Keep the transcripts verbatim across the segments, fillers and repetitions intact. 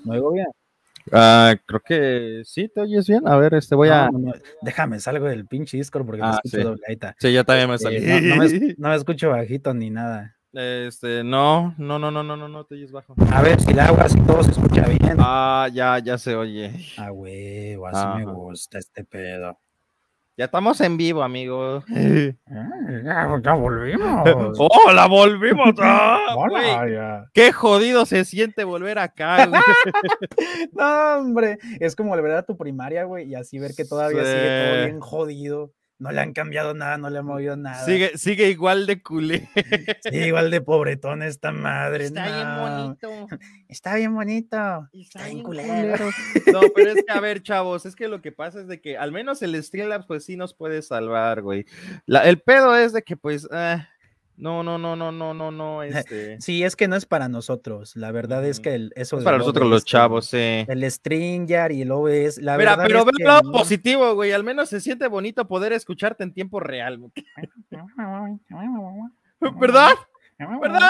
¿Me oigo bien? Uh, creo que sí, ¿te oyes bien? A ver, este voy no, a... No, no, déjame, salgo del pinche Discord porque ah, te escucho sí. dobladita. Sí, yo también este, me salí. No, no, me, no me escucho bajito ni nada. Este, no, no, no, no, no, no, no te oyes bajo. A ver si la hago así todo se escucha bien. Ah, ya, ya se oye. Ah, huevo, así Ajá. Me gusta este pedo. Ya estamos en vivo, amigo. Ya, ya volvimos. ¡Hola, volvimos! ¡Ah, Hola, güey! ya. ¡Qué jodido se siente volver acá, güey! No, hombre, es como volver a tu primaria, güey, y así ver que todavía sí. Sigue todo bien jodido. No le han cambiado nada, no le han movido nada. Sigue, sigue igual de culé. Sí, igual de pobretón esta madre. Está no. bien bonito. Está bien bonito. Está, Está bien bien culero. culero. No, pero es que, a ver, chavos, es que lo que pasa es de que al menos el Streamlabs, pues sí nos puede salvar, güey. La, el pedo es de que, pues, eh, no, no, no, no, no, no, no, este. Sí, es que no es para nosotros. La verdad uh-huh. es que el, eso es para nosotros los chavos, sí. El StreamYard y el O B S, la Mira, verdad pero es ve que el lado no. positivo, güey. Al menos se siente bonito poder escucharte en tiempo real. ¿Verdad? ¿Verdad?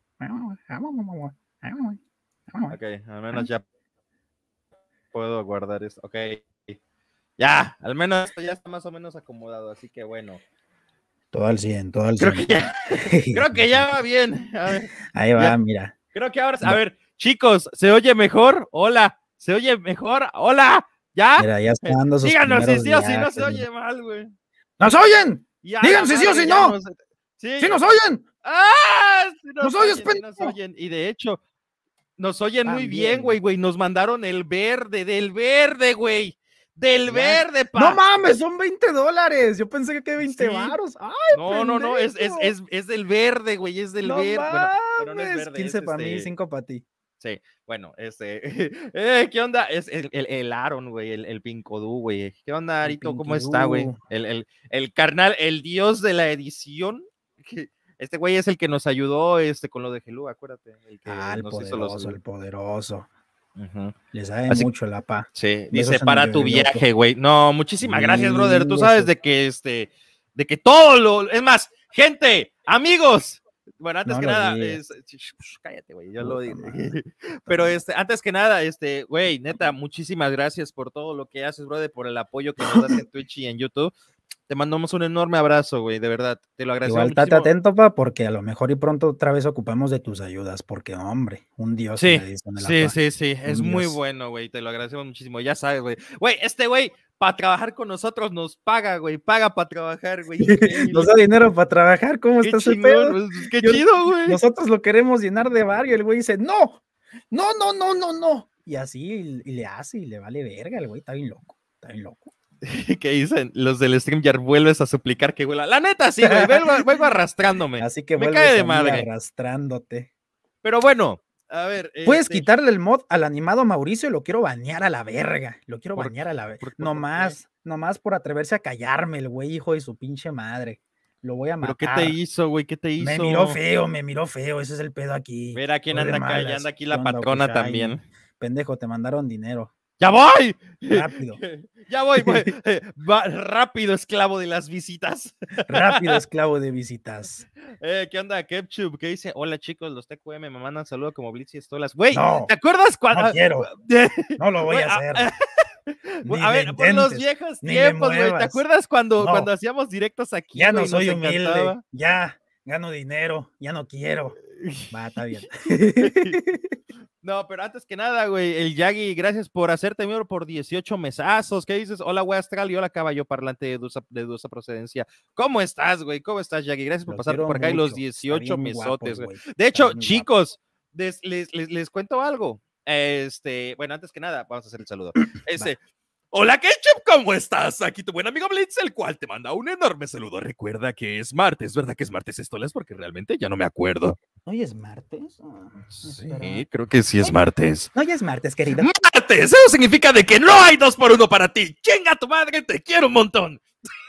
Ok, al menos ya puedo guardar esto. Ok. Ya, al menos esto ya está más o menos acomodado, así que bueno. Todo al cien, todo al creo cien. Que ya, creo que ya va bien. A ver, ahí va, ya. Mira. Creo que ahora, a ver, chicos, ¿se oye mejor? Hola, ¿se oye mejor? Hola, ¿ya? Mira, ya está dando sus Díganos si sí o si no se mira. oye mal, güey. ¡Nos oyen! Ya, ¡Digan si sí o si no! Nos... Sí. ¡Sí nos oyen! ¡Ah! Sí nos, ¡Nos oyen, oyes, sí nos oyen. Y de hecho, nos oyen También. muy bien, güey, güey. Nos mandaron el verde, del verde, güey. Del ya. verde, pa. No mames, son veinte dólares. Yo pensé que veinte varos. Sí. ¡Ay, no, pendejo! no, no, es, es, es, es del verde, güey, es del no verde. Mames. Bueno, pero no es verde. quince para este... mí, cinco para ti. Sí, bueno, este, eh, ¿qué onda? Es el, el, el Aaron, güey, el, el Pincodú, güey. ¿Qué onda, Arito? ¿Cómo está, güey? El, el, el carnal, el dios de la edición. Este güey es el que nos ayudó este, con lo de Gelú, acuérdate. El que ah, el nos poderoso, hizo los... el poderoso. Uh-huh. Le sabe Así, mucho la pa. Sí, dice para tu viaje, güey. No, muchísimas sí, gracias, brother. Tú sabes de que este, de que todo lo, es más, gente, amigos. Bueno, antes no que nada, es, cállate, güey, yo lo digo. Pero este, antes que nada, este, güey, neta, muchísimas gracias por todo lo que haces, brother, por el apoyo que nos das en Twitch y en YouTube. Te mandamos un enorme abrazo, güey, de verdad, te lo agradezco. Igual estate atento, pa, porque a lo mejor y pronto otra vez ocupamos de tus ayudas, porque, hombre, un dios. Sí, le dicen sí, pa. sí, sí, un es dios. Muy bueno, güey, te lo agradecemos muchísimo, ya sabes, güey. Güey, este güey, para trabajar con nosotros nos paga, güey, paga para trabajar, güey. Nos da dinero para trabajar, ¿cómo qué está ese pedo? Pues, qué Yo, chido, güey. Nosotros lo queremos llenar de barrio, el güey dice, no, no, no, no, no, no. Y así, y, y le hace, y le vale verga, el güey está bien loco, está bien loco. ¿Qué dicen? Los del StreamYard vuelves a suplicar que huela. La neta, sí, güey, vengo, vengo arrastrándome. Así que me cae de a madre. Arrastrándote. Pero bueno, a ver. Puedes este... quitarle el mod al animado Mauricio y lo quiero banear a la verga. Lo quiero banear a la verga. Nomás, nomás por atreverse a callarme, el güey, hijo de su pinche madre. Lo voy a matar. ¿Pero qué te hizo, güey? ¿Qué te hizo? Me miró feo, me miró feo. Ese es el pedo aquí. Mira quién anda acá, ya anda aquí la patrona onda, también. Pendejo, te mandaron dinero. ¡Ya voy! Rápido. Ya voy, güey. Va, rápido, esclavo de las visitas. Rápido, esclavo de visitas. Eh, ¿Qué onda, Ketchup? ¿Qué dice? Hola, chicos, los T Q M me mandan saludos como Blitz y Estolas. Güey, no, ¿te acuerdas cuando? No quiero. No lo voy wey, a hacer. A, a ver, por los viejos tiempos, güey. ¿Te acuerdas cuando, no. cuando hacíamos directos aquí? Ya no wey, soy humilde. Encantaba? Ya, gano dinero. Ya no quiero. Va, está bien. No, pero antes que nada, güey, el Yagi, gracias por hacerte miembro por dieciocho mesazos. ¿Qué dices? Hola, güey astral y hola, caballo parlante de dudosa, de dudosa procedencia. ¿Cómo estás, güey? ¿Cómo estás, Yagi? Gracias por pasarte por acá mucho. Y los dieciocho mesotes, güey. De hecho, chicos, les, les, les, les cuento algo. Este, bueno, antes que nada, vamos a hacer el saludo. Este, hola, Ketchup, ¿cómo estás? Aquí tu buen amigo Blitz, el cual te manda un enorme saludo. Recuerda que es martes, ¿verdad que es martes, Estolas? Porque realmente ya no me acuerdo. ¿Hoy es martes? Oh, sí, espera. Creo que sí es martes. Hoy es martes, querido. ¡Martes! Eso significa de que no hay dos por uno para ti. ¡Chinga tu madre! ¡Te quiero un montón!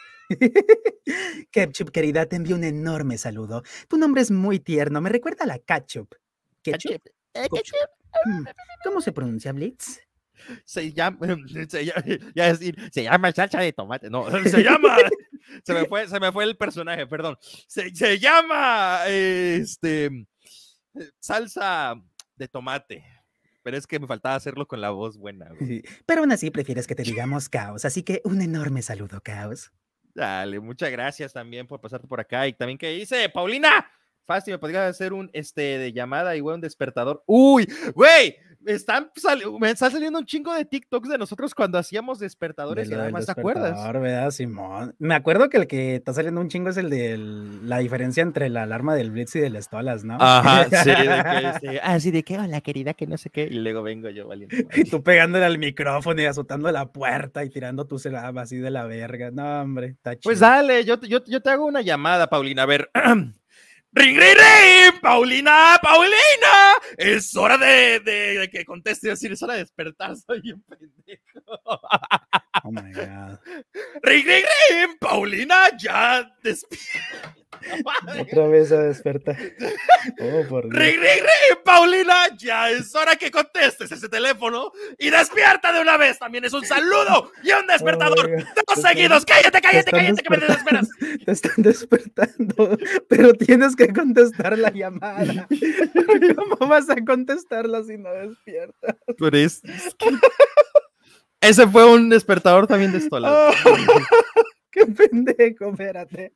Ketchup, querida, te envío un enorme saludo. Tu nombre es muy tierno, me recuerda a la ketchup. ¿Ketchup? ¿Ketchup? ¿Cómo se pronuncia, Blitz? Se llama, se llama, ya decir, se llama salsa de tomate. No, se llama, se me fue, se me fue el personaje, perdón. Se, se llama, este, salsa de tomate. pero es que me faltaba hacerlo con la voz buena, güey. Pero aún así prefieres que te digamos Caos, así que un enorme saludo, Caos. Dale, muchas gracias también por pasarte por acá. Y también, ¿qué dice? Paulina, fácil, me podría hacer un este de llamada y güey, un despertador. Uy, güey, me están, sali me están saliendo un chingo de TikToks de nosotros cuando hacíamos despertadores de y nada más, ¿te acuerdas? ¿Verdad, Simón? Me acuerdo que el que está saliendo un chingo es el de la diferencia entre la alarma del Blitz y del Stolas, ¿no? Ajá, sí, de que este, ah, sí, de que, hola, querida, que no sé qué, y luego vengo yo valiendo. Y tú pegándole al micrófono y azotando la puerta y tirando tu celular así de la verga. No, hombre, está chido. Pues dale, yo, yo, yo te hago una llamada, Paulina, a ver. ¡Ring, ring, ring! ¡Paulina, Paulina! Es hora de, de, de que conteste, es decir, es hora de despertar, soy un pendejo. Oh my God. ¡Ring, ring, ring! ¡Paulina, ya despierta! Otra vez a despertar. Oh, por Dios. ¡Ring, ring, ring! ¡Paulina, ya es hora que contestes ese teléfono y despierta de una vez! También es un saludo y un despertador. Oh, ¡Dos seguidos! ¡Cállate, cállate, cállate, que me desesperas! Te están despertando, pero tienes que contestar la llamada. ¿Cómo vas a contestarla si no despiertas? Pero es... Ese fue un despertador también de Stolas. Oh, ¡qué pendejo! Espérate.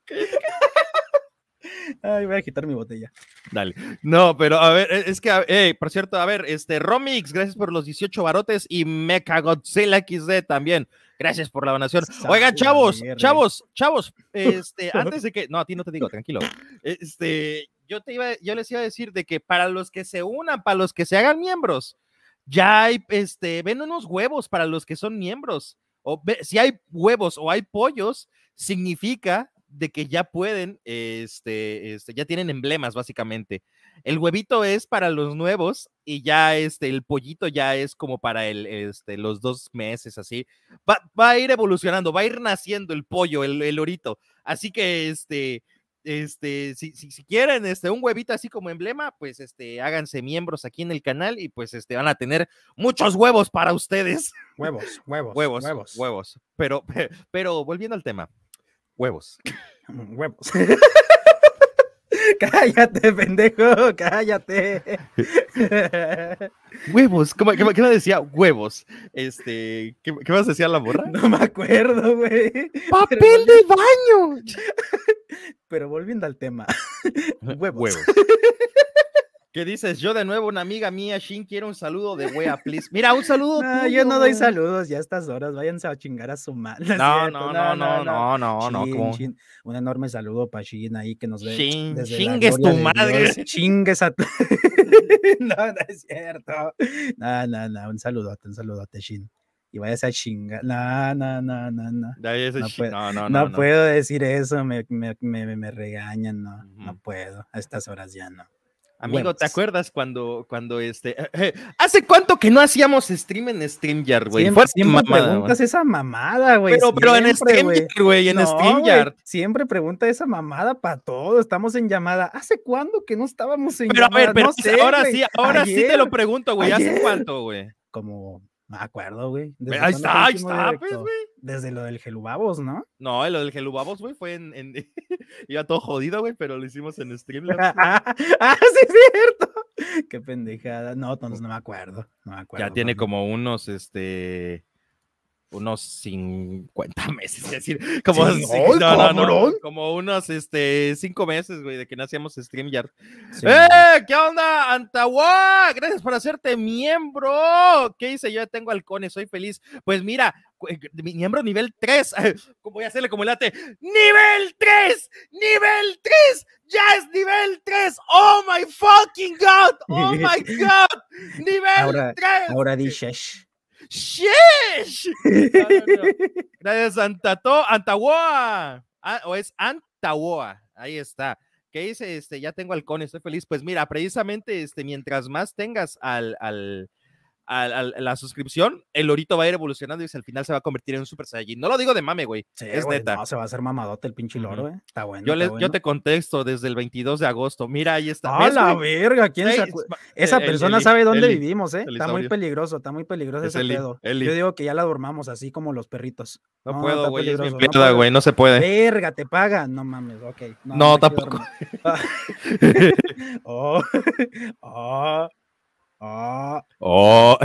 Ay, voy a quitar mi botella. Dale. No, pero a ver, es que, hey, por cierto, a ver, este, Romix, gracias por los dieciocho barotes y Mechagodzilla equis de también. Gracias por la donación. Oigan, chavos, chavos, chavos, este, antes de que, no, a ti no te digo, tranquilo. Este, yo te iba, yo les iba a decir de que para los que se unan, para los que se hagan miembros, ya hay, este, ven unos huevos para los que son miembros. O ve, si hay huevos o hay pollos, significa de que ya pueden, este, este, ya tienen emblemas básicamente. El huevito es para los nuevos y ya este, el pollito ya es como para el, este, los dos meses así. Va, va a ir evolucionando, va a ir naciendo el pollo, el, el orito. Así que, este, este, si, si, si quieren este, un huevito así como emblema, pues este, háganse miembros aquí en el canal y pues este, van a tener muchos huevos para ustedes. Huevos, huevos, huevos, huevos. huevos. Pero, pero volviendo al tema. Huevos. Huevos. Cállate, pendejo, cállate. Huevos, ¿cómo, qué, qué me decía? Huevos. Este, ¿qué, qué más decía la morra? No me acuerdo, güey. ¡Papel Pero, de baño! Pero volviendo al tema. Huevos. Huevos. ¿Qué dices? Yo de nuevo, una amiga mía, Shin, quiero un saludo de wea, please. Mira, un saludo. No, tuyo. Yo no doy saludos ya a estas horas, váyanse a chingar a su madre. No, no, no, no, no, no, no, no. Shin, un enorme saludo para Shin ahí que nos ve. Shin, desde chingues tu madre. Dios. Chingues a tu... No, no es cierto. No, no, no, un saludote, un saludote, Shin. Y vayas a chingar. No, no, no, no, no. No, puedo, no, no, no, no puedo decir eso, me, me, me, me regañan, no, uh-huh. No puedo. A estas horas ya no. Amigo, huevos. ¿Te acuerdas cuando, cuando este, eh, eh, hace cuánto que no hacíamos stream en StreamYard, güey? Siempre, siempre mamada, preguntas wey. Esa mamada, güey. Pero, pero en StreamYard, güey, en no, StreamYard. Wey, siempre pregunta esa mamada para todo, estamos en llamada. ¿Hace cuándo que no estábamos en pero, llamada? A ver, pero no sé, ahora wey. sí, ahora ayer, sí te lo pregunto, güey. ¿Hace cuánto, güey? Como, no me acuerdo, güey. Ahí está, ahí está, pues, güey. Desde lo del Gelubabos, ¿no? No, lo del Gelubabos, güey, fue en... en... Iba todo jodido, güey, pero lo hicimos en Streamlabs. ah, sí es cierto. Qué pendejada. No, entonces no me acuerdo. No me acuerdo. Ya tiene como unos, este... unos cincuenta meses, es decir, como, sí, oh, no, no, no, como unos este, cinco meses, güey, de que no hacíamos StreamYard. Sí. ¡Eh! ¿Qué onda, Antahuá? Gracias por hacerte miembro. ¿Qué hice? Yo ya tengo halcones, soy feliz. Pues mira, miembro nivel tres. Voy a hacerle como el late. ¡Nivel tres! ¡Nivel tres! ¡Ya es nivel tres! ¡Oh my fucking God! ¡Oh my God! ¡Nivel ahora, tres! Ahora dices. ¡Sheesh! No, no, no. Gracias, Antato, Antawoa. Ah, o es Antawoa. Ahí está. ¿Qué dice? Este, ya tengo halcones, estoy feliz. Pues mira, precisamente, este, mientras más tengas al, al, al, al la suscripción, el lorito va a ir evolucionando y al final se va a convertir en un Super Saiyajin. No lo digo de mame, güey. Sí, es wey, neta. No, se va a hacer mamadote el pinche loro, uh-huh. eh. Está bueno. Yo, está les, bueno. yo te contesto desde el veintidós de agosto. Mira, ahí está. ¡A la verga! ¿Quién hey, se acu... Esa el, persona el, sabe dónde el, vivimos, eh. el está muy peligroso, está muy peligroso es ese Eli, pedo. Eli. Yo digo que ya la dormamos así como los perritos. No, no puedo, güey. Es mi no empleada, güey. No se puede. Verga, te paga. No mames, ok. No, no tampoco. oh, oh, Oh. Oh.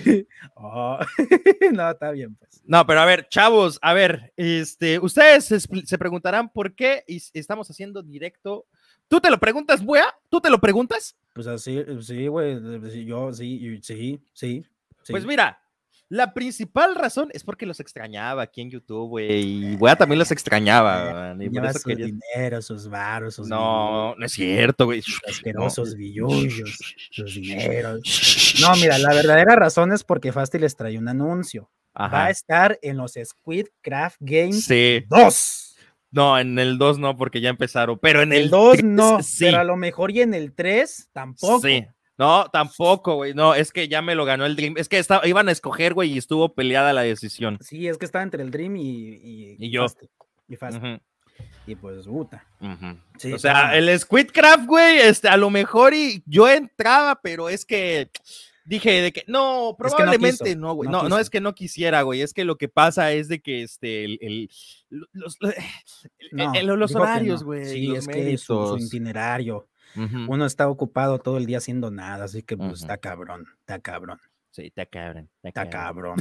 Oh. No, está bien, pues. No, pero a ver, chavos, a ver, este, ustedes se, se preguntarán por qué estamos haciendo directo. ¿Tú te lo preguntas, Wea? ¿Tú te lo preguntas? Pues así, sí, güey, yo sí, sí, sí, sí. Pues mira, la principal razón es porque los extrañaba aquí en YouTube, güey, y Wea también los extrañaba. Eh, y por eso sus quería... dinero, sus varos, sus No, billullos. No es cierto, güey. Sus asquerosos no. Billullos, sus dineros. No, mira, la verdadera razón es porque Fasti les trae un anuncio. Ajá. Va a estar en los Squid Craft Games sí. dos. No, en el dos no, porque ya empezaron, pero en el, el dos no, sí. Pero a lo mejor y en el tres tampoco. Sí. No, tampoco, güey. No, es que ya me lo ganó el Dream. Es que estaba, iban a escoger, güey, y estuvo peleada la decisión. Sí, es que estaba entre el Dream y, y, y yo. Fasti, y Fasti. Uh-huh. Y pues, puta. Uh-huh. Sí, o sea, claro. El Squidcraft, güey, este, a lo mejor y yo entraba, pero es que dije de que no, probablemente es que no, güey. No, no, no, no es que no quisiera, güey. Es que lo que pasa es de que este, el, el los, no, el, los horarios, no. güey. Sí, los es méritos. que su, su itinerario. Uh-huh. Uno está ocupado todo el día haciendo nada, así que pues uh-huh. está cabrón, está cabrón. Sí, está cabrón. Está, está cabrón.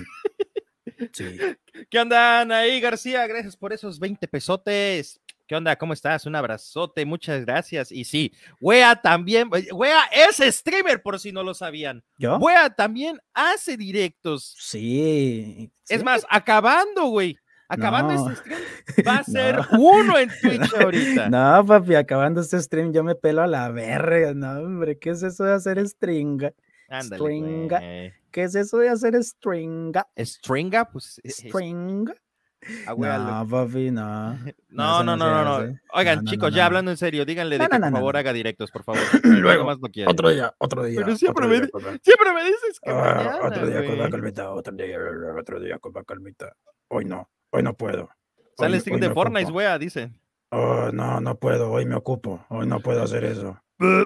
Sí. ¿Qué onda, Anaí García? Gracias por esos veinte pesotes. ¿Qué onda? ¿Cómo estás? Un abrazote, muchas gracias. Y sí, Wea también, Wea es streamer por si no lo sabían. ¿Yo? Wea también hace directos. Sí. Es ¿sí? más, acabando, güey. Acabando no. este stream, va a ser no. uno en Twitch ahorita. No, papi, acabando este stream yo me pelo a la verga. No, hombre, ¿qué es eso de hacer stringa? Ándale, stringa. Güey. ¿Qué es eso de hacer stringa? ¿Stringa? Pues. ¿Stringa? Ah, no, papi, no. No, no, no, no, no. no. Oigan, no, no, chicos, no, no, ya hablando en serio, díganle de que por favor haga directos, por favor. Luego, más no otro día, otro día. Pero siempre, otro me, día, siempre me dices que ah, mañana, otro día güey. con la calmita, otro día, otro día con la calmita. Hoy no, hoy no puedo. Sale stream de Fortnite, wea, dicen. Oh, no, no puedo, hoy me ocupo, hoy no puedo hacer eso.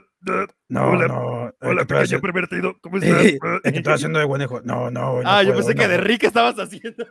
No, hola, no. Hola, pequeño haciendo... pervertido, ¿cómo estás? Es que estoy haciendo de guanejo. No, no, no Ah, puedo, yo pensé que no. de Rick estabas haciendo.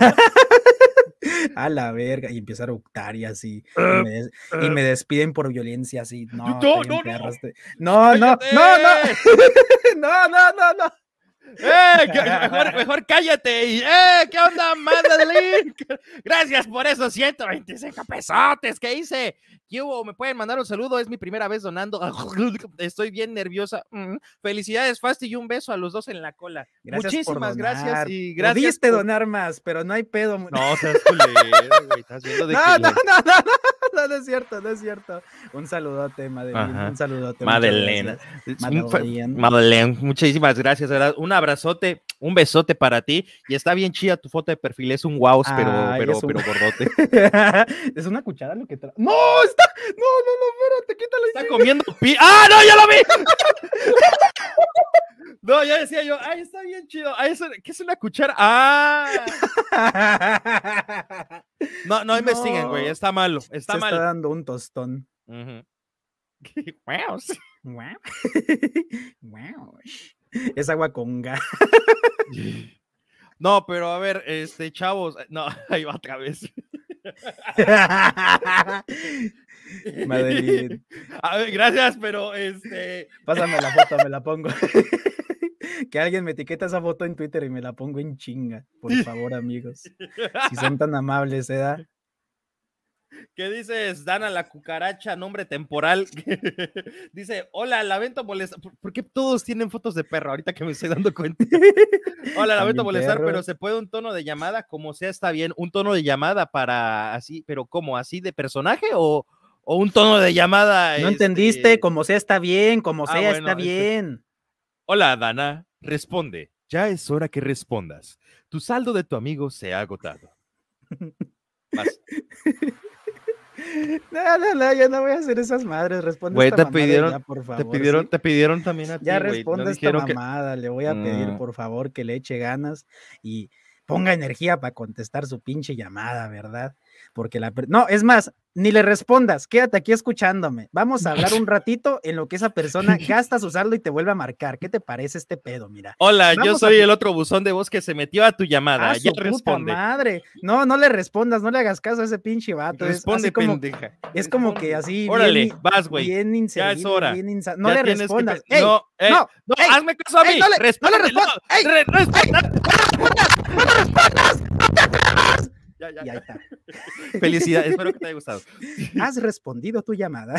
A la verga, y empezar a optar y así, uh, y, me des... uh, y me despiden por violencia así. No, no, no, no. Este... no, no, no, no, no, no, no, no. ¡Eh! Mejor, mejor cállate. Y, ¡eh! ¿Qué onda, Madeline? Gracias por esos ciento veinticinco pesotes que hice. ¿Qué hubo? ¿Me pueden mandar un saludo? Es mi primera vez donando. Estoy bien nerviosa. Mm. Felicidades, Fasti, y un beso a los dos en la cola. Gracias. Muchísimas gracias. Y gracias. Pudiste por... donar más, pero no hay pedo. No, seas culero, güey. Estás viendo de no, que... no, no, no, no. No, no es cierto, no es cierto. Un saludote, Madeline. Un saludote. Madeleine. Madeleine. Madeleine. Muchísimas gracias, ¿verdad? Un abrazote, un besote para ti. Y está bien chida tu foto de perfil. Es un wow, pero, ah, pero, un... pero gordote. Es una cuchara lo que trae. ¡No! Está. No, no, no, espérate, quítalo. Está comiendo pi. ¡Ah, no! ¡Ya lo vi! No, ya decía yo, ay, está bien chido. Ay, eso, ¿qué es una cuchara? ¡Ah! No, no investiguen, güey. No. Está malo. Está Se mal. está dando un tostón. Uh-huh. Wow. Wow. Wow. Es agua con gas. No, pero a ver, este, chavos. No, ahí va otra vez. Madeline. A ver, gracias, pero este. Pásame la foto, me la pongo. Que alguien me etiqueta esa foto en Twitter y me la pongo en chinga. Por favor, amigos. Si son tan amables, ¿eh? ¿Qué dices, Dana la cucaracha, nombre temporal? Dice, hola, lamento molestar. ¿Por qué todos tienen fotos de perro? Ahorita que me estoy dando cuenta. Hola, lamento molestar, perro. Pero se puede un tono de llamada, como sea, está bien. Un tono de llamada para así, pero ¿cómo? ¿Así de personaje o, o un tono de llamada? No este... entendiste, como sea, está bien, como sea, ah, bueno, está bien. Este... Hola, Dana, responde. Ya es hora que respondas. Tu saldo de tu amigo se ha agotado. Vas. No, no, no, yo no voy a hacer esas madres. Responde wey, esta te pidieron, ya, por favor. Te pidieron, ¿sí? te pidieron también a ti, ya wey. responde no esta que... mamada. Le voy a pedir, mm. por favor, que le eche ganas y ponga energía para contestar su pinche llamada, ¿verdad? Porque la... No, es más, ni le respondas, quédate aquí escuchándome. Vamos a hablar un ratito en lo que esa persona gasta su saldo y te vuelve a marcar. ¿Qué te parece este pedo? Mira. Hola, Vamos yo soy a... el otro buzón de voz que se metió a tu llamada. Ah, ya su responde. Puta madre. No, no le respondas, no le hagas caso a ese pinche vato. Responde, es como, pendeja. Es responde. como que así. Órale, bien, vas, güey. Bien inservible, ya es hora. Bien insa... No ya le respondas. Que... ¡Ey! No, ey, no, no, ey, hazme caso a mí. Ey, no, le, responde, no le respondas. No, ¡Ey! Re responda. ¡No le respondas! ¡No le respondas! ¡No te atrevas! Ya, ya. Y ahí está. Felicidades, espero que te haya gustado. Has respondido tu llamada.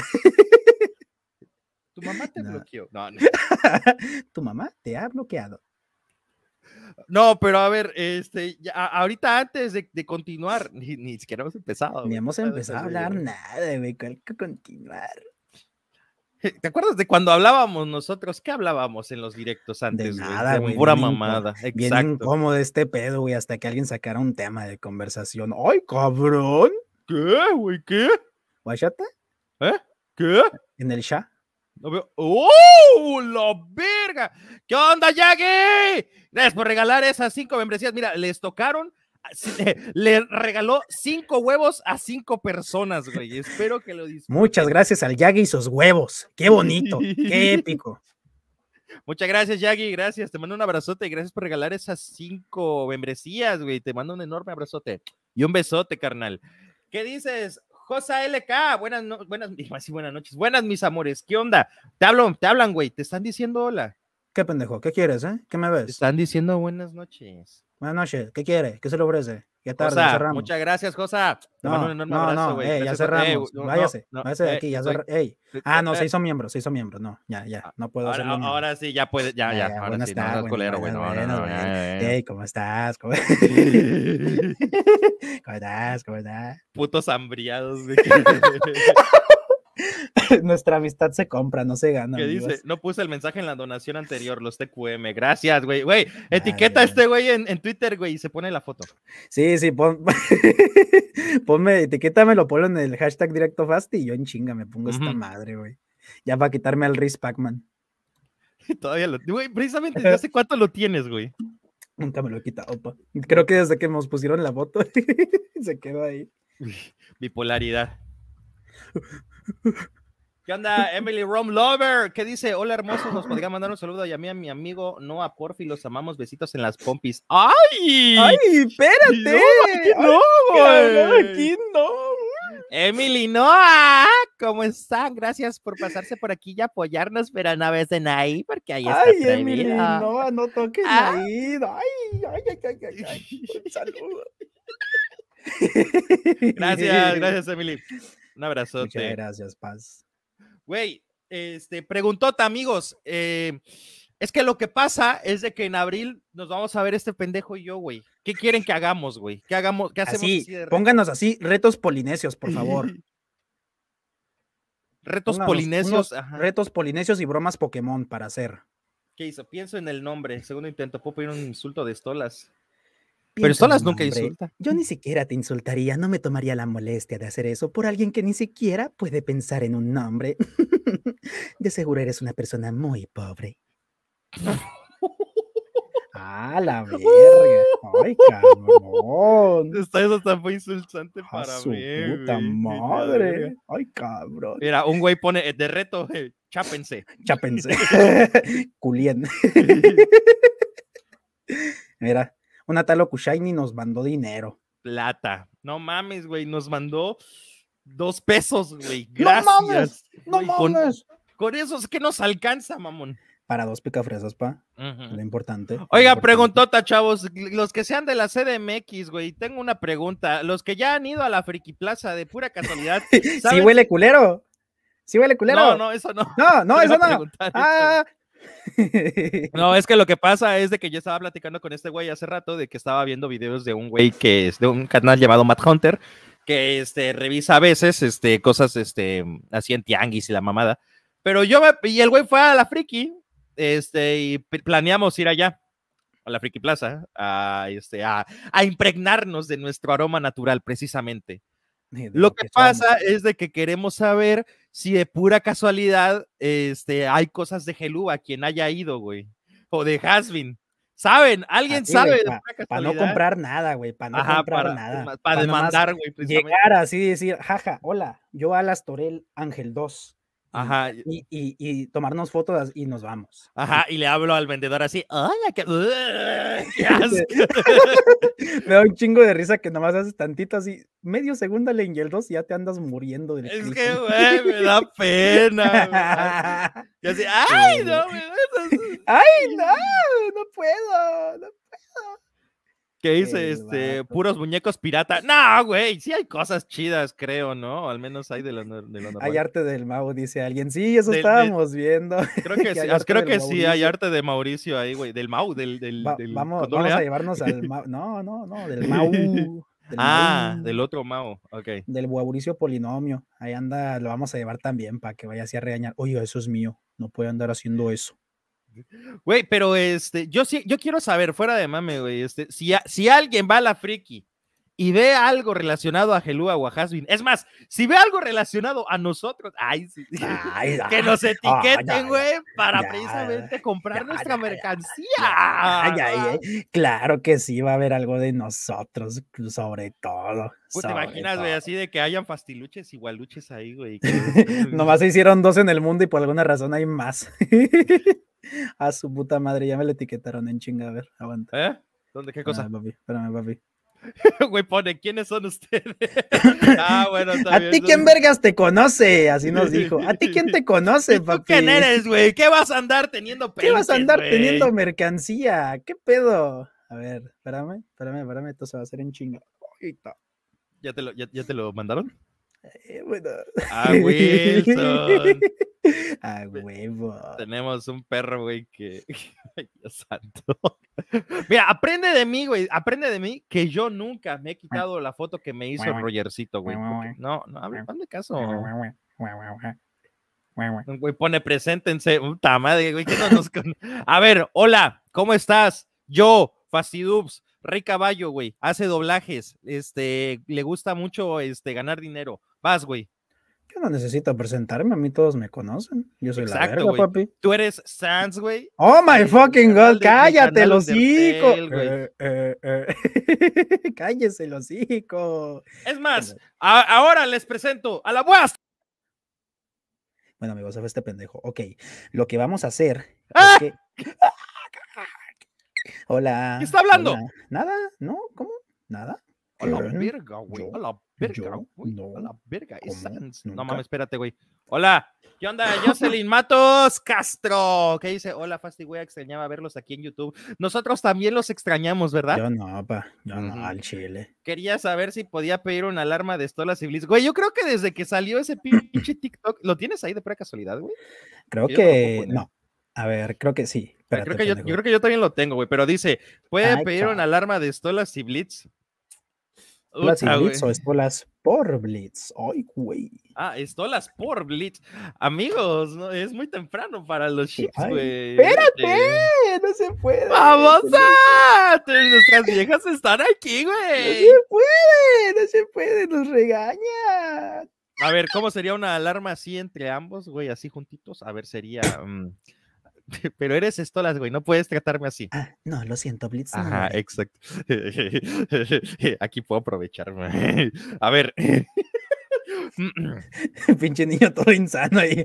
Tu mamá te no. bloqueó. No, no. Tu mamá te ha bloqueado. No, pero a ver, este, ya, ahorita antes de, de continuar, ni, ni siquiera hemos empezado. Ni wey. hemos empezado a hablar wey. nada, güey. ¿Cuál que continuar? ¿Te acuerdas de cuando hablábamos nosotros? ¿Qué hablábamos en los directos antes? De nada, güey. Pura mamada. Incó bien incómodo este pedo, güey, hasta que alguien sacara un tema de conversación. ¡Ay, cabrón! ¿Qué, güey? ¿Qué? ¿Guachata? ¿Eh? ¿Qué? ¿En el chat? ¡Oh, la verga! ¿Qué onda, Yagi? Gracias por regalar esas cinco membresías. Mira, les tocaron, le regaló cinco huevos a cinco personas, güey. Espero que lo disfruten. Muchas gracias al Yagi y sus huevos. ¡Qué bonito! ¡Qué épico! Muchas gracias, Yagi. Gracias. Te mando un abrazote y gracias por regalar esas cinco membresías, güey. Te mando un enorme abrazote y un besote, carnal. ¿Qué dices? Josa L K, buenas, no, buenas, sí, buenas noches, buenas mis amores, ¿qué onda? Te hablan, te hablan, güey, te están diciendo hola. ¿Qué pendejo? ¿Qué quieres, eh? ¿Qué me ves? Te están diciendo buenas noches. Buenas noches, ¿qué quiere? ¿Qué se le ofrece? Ya tarde, Josa, ya cerramos. Muchas gracias, Josa. Te no, mando un enorme no, abrazo, no, güey. eh, ya cerramos, eh, no, váyase, no, váyase de eh, aquí, ya soy... cerramos, ey. Ah, no, se hizo miembro, se hizo miembro, no, ya, ya, no puedo ahora, hacerlo. Ahora sí, ya puede, ya, ya, ya ahora buenas sí, tardes, no, colero, güey, no, no, no, ey, ¿cómo estás? ¿Cómo... ¿Cómo estás? ¿Cómo estás? Putos hambriados, güey. Nuestra amistad se compra, no se gana. ¿Qué amigos. dice? No puse el mensaje en la donación anterior, los T Q M. Gracias, güey. Güey, etiqueta a este güey en, en Twitter, güey, y se pone la foto. Sí, sí, pon... ponme, etiquétamelo, ponlo en el hashtag directo fast y yo en chinga me pongo uh-huh. esta madre, güey. Ya para quitarme al Riz Pac-Man. Todavía lo... Güey, precisamente, ¿desde hace cuánto lo tienes, güey? Nunca me lo he quitado, pa. Creo que desde que nos pusieron la foto se quedó ahí. Bipolaridad. ¿Qué onda, Emily Rom Lover? ¿Qué dice? Hola, hermosos, nos podría mandar un saludo y a mí, a mi amigo Noah Porfi, los amamos, besitos en las pompis. ¡Ay! ¡Ay, espérate! No, no, aquí no. Emily Noah, ¿cómo están? Gracias por pasarse por aquí y apoyarnos, pero no ves en ahí, porque ahí está Ay, prohibido. Emily Noah, no toques ah. ahí. Ay, ay, ay, ay, ay, ay. Un saludo. Gracias, gracias, Emily. Un abrazote. Muchas gracias, Paz. Güey, este, preguntota, amigos, eh, es que lo que pasa es de que en abril nos vamos a ver este pendejo y yo, güey. ¿Qué quieren que hagamos, güey? ¿Qué hagamos? ¿Qué hacemos así, así de retos? Pónganos así, retos polinesios, por favor. Retos pónganos polinesios. Ajá. Retos polinesios y bromas Pokémon para hacer. ¿Qué hizo? Pienso en el nombre. Segundo intento, puedo pedir un insulto de Stolas. Pero Stolas nunca insulta. Yo ni siquiera te insultaría, no me tomaría la molestia de hacer eso por alguien que ni siquiera puede pensar en un nombre. De seguro eres una persona muy pobre. ¡Ah, la verga! ¡Ay, cabrón! Eso está muy insultante ¡A para su mí, puta güey. madre! ¡Ay, cabrón! Mira, un güey pone de reto, eh, chápense. Chápense. Culien. Mira. Una tal Okushiny nos mandó dinero. Plata. No mames, güey. Nos mandó dos pesos, güey. Gracias. No mames. No wey, mames. Con, con eso es que nos alcanza, mamón. Para dos picafresas, pa. Uh-huh. Lo importante. Oiga, lo preguntota, chavos. Los que sean de la C D M X, güey. Tengo una pregunta. Los que ya han ido a la Friki Plaza de pura casualidad. ¿Sí huele culero? ¿Sí huele culero? No, no, eso no. No, no, eso no. Ah. No, es que lo que pasa es de que yo estaba platicando con este güey hace rato de que estaba viendo videos de un güey que es de un canal llamado Matt Hunter, que este, revisa a veces este, cosas este, así en tianguis y la mamada, pero yo me, y el güey fue a la Friki este, y planeamos ir allá a la Friki Plaza a, este, a, a impregnarnos de nuestro aroma natural precisamente. Lo que pasa es de que queremos saber si de pura casualidad este, hay cosas de Helú a quien haya ido, güey, o de Hasbin. Saben, alguien Así, sabe güey, de pa- pura para no casualidad. comprar nada, güey, para no Ajá, comprar para, nada. para Para nomás demandar, güey, precisamente. llegar así y decir, jaja, hola, yo Alas Torel Ángel dos. Y, Ajá, y, y, y tomarnos fotos y nos vamos. ajá, y le hablo al vendedor así, hola, qué, qué asco. Me da un chingo de risa que nomás haces tantito así, medio segundo al Angel dos y ya te andas muriendo del Es clic. que, güey, me da pena, güey. Y así, ay, Sí, no, güey. me Ay, no, no puedo, no ¿Qué dice? El Este, vato. puros muñecos pirata. No, güey, sí hay cosas chidas, creo, ¿no? Al menos hay de lo, no- de lo Hay normal. arte del Mau, dice alguien. Sí, eso Del- del- estábamos viendo. creo que que sí, hay ah, arte creo del que sí hay Mauricio. arte de Mauricio ahí, güey. Del Mau, del, del, Va- del vamos, con doble vamos a A. llevarnos al Mau. No, no, no, del Mau. Del Ah, Mau. del otro Mau, ok. Del Mauricio Polinomio. Ahí anda, lo vamos a llevar también para que vaya así a regañar. Oye, eso es mío. No puede andar haciendo eso. Güey, pero este, yo sí, yo quiero saber, fuera de mame, güey, este, si, a- si alguien va a la friki y ve algo relacionado a Gelúa o a Hasbin, es más, si ve algo relacionado a nosotros, ay, sí, Ay, que ay, nos ay, etiqueten, ya, güey, para ya, precisamente comprar ya, nuestra ya, mercancía. Ay, ay, ay. Claro que sí, va a haber algo de nosotros, sobre todo. Pues te sobre imaginas, güey, todo. así de que hayan fastiluches igualuches ahí, güey. que- Nomás se hicieron dos en el mundo y por alguna razón hay más. A su puta madre, ya me la etiquetaron en chinga. A ver, aguanta. ¿Eh? ¿Dónde? ¿Qué cosa? Espérame, papi, espérame, papi. Güey, pone, ¿quiénes son ustedes? Ah, bueno, está ¿A bien. ti quién vergas te conoce? Así nos dijo. ¿A ti quién te ¿Y conoce, tú papi? quién eres, güey? ¿Qué vas a andar teniendo ¿Qué vas a peluches, andar güey? teniendo mercancía? ¿Qué pedo? A ver, espérame, espérame, espérame, esto se va a hacer en chinga. Ahorita. ¿Ya te lo, ya, ya te lo mandaron? Eh, bueno. Ah, Wilson. A huevo. Tenemos un perro, güey, que... Ay, Dios santo. Mira, aprende de mí, güey. Aprende de mí que yo nunca me he quitado la foto que me hizo Rogercito, güey. porque- No, no, hable- hazle caso. Güey, pone preséntense. Puta madre, güey. que no nos con- A ver, hola, ¿cómo estás? Yo, Fastidubs, Rey Caballo, güey. Hace doblajes. Este, le gusta mucho este, ganar dinero. Vas, güey. Yo no necesito presentarme, a mí todos me conocen. Yo soy la Exacto, verga, güey. papi. Tú eres Sans, güey. Oh my del fucking canal god, de- del cállate el canal hocico. Undertale, güey. Eh, eh, eh. Cállese el hocico. Es más, a- ahora les presento a la vuestra. Bueno, amigos, se fue este pendejo. Ok, lo que vamos a hacer ¡Ah! es que. Hola. ¿Qué está hablando? Hola. Nada, ¿no? ¿Cómo? ¿Nada? A la ¿Quién? verga, güey. Yo, A la verga, yo, güey. no, A la verga. Es ¿cómo? Sans. No Nunca. mames, espérate, güey. Hola. ¿Qué onda? Jocelyn Matos Castro. ¿Qué dice? Hola, Fasti, güey. Extrañaba verlos aquí en YouTube. Nosotros también los extrañamos, ¿verdad? Yo no, pa. Yo Ujú. no, al chile. Quería saber si podía pedir una alarma de Stolas y Blitz. Güey, yo creo que desde que salió ese pinche TikTok, ¿lo tienes ahí de pura casualidad, güey? Creo Yo no lo puedo que. poner. No. A ver, creo que sí. Ah, Espérate, creo, que yo, pendejo. yo creo que yo también lo tengo, güey, pero dice, ¿puede Ay, pedir chao. una alarma de Stolas y Blitz? ¿Estolas y Uta, Blitz güey. o estolas por Blitz? Ay, güey. Ah, Stolas por Blitz. Amigos, no, es muy temprano para los chips, Ay, güey. espérate, Este, no se puede. ¡Vamos no se a! Nuestras viejas están aquí, No güey. se puede, no se puede, nos regaña. A ver, ¿cómo sería una alarma así entre ambos, güey? Así juntitos. A ver, sería... mm, Pero eres Stolas, güey, no puedes tratarme así. Ah, no, lo siento, Blitz. no lo Ajá, haré. exacto. Aquí puedo aprovecharme. A ver. Pinche niño todo insano ahí.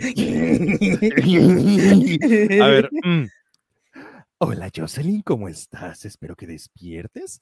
A ver. mm. Hola, Jocelyn, ¿cómo estás? Espero que despiertes.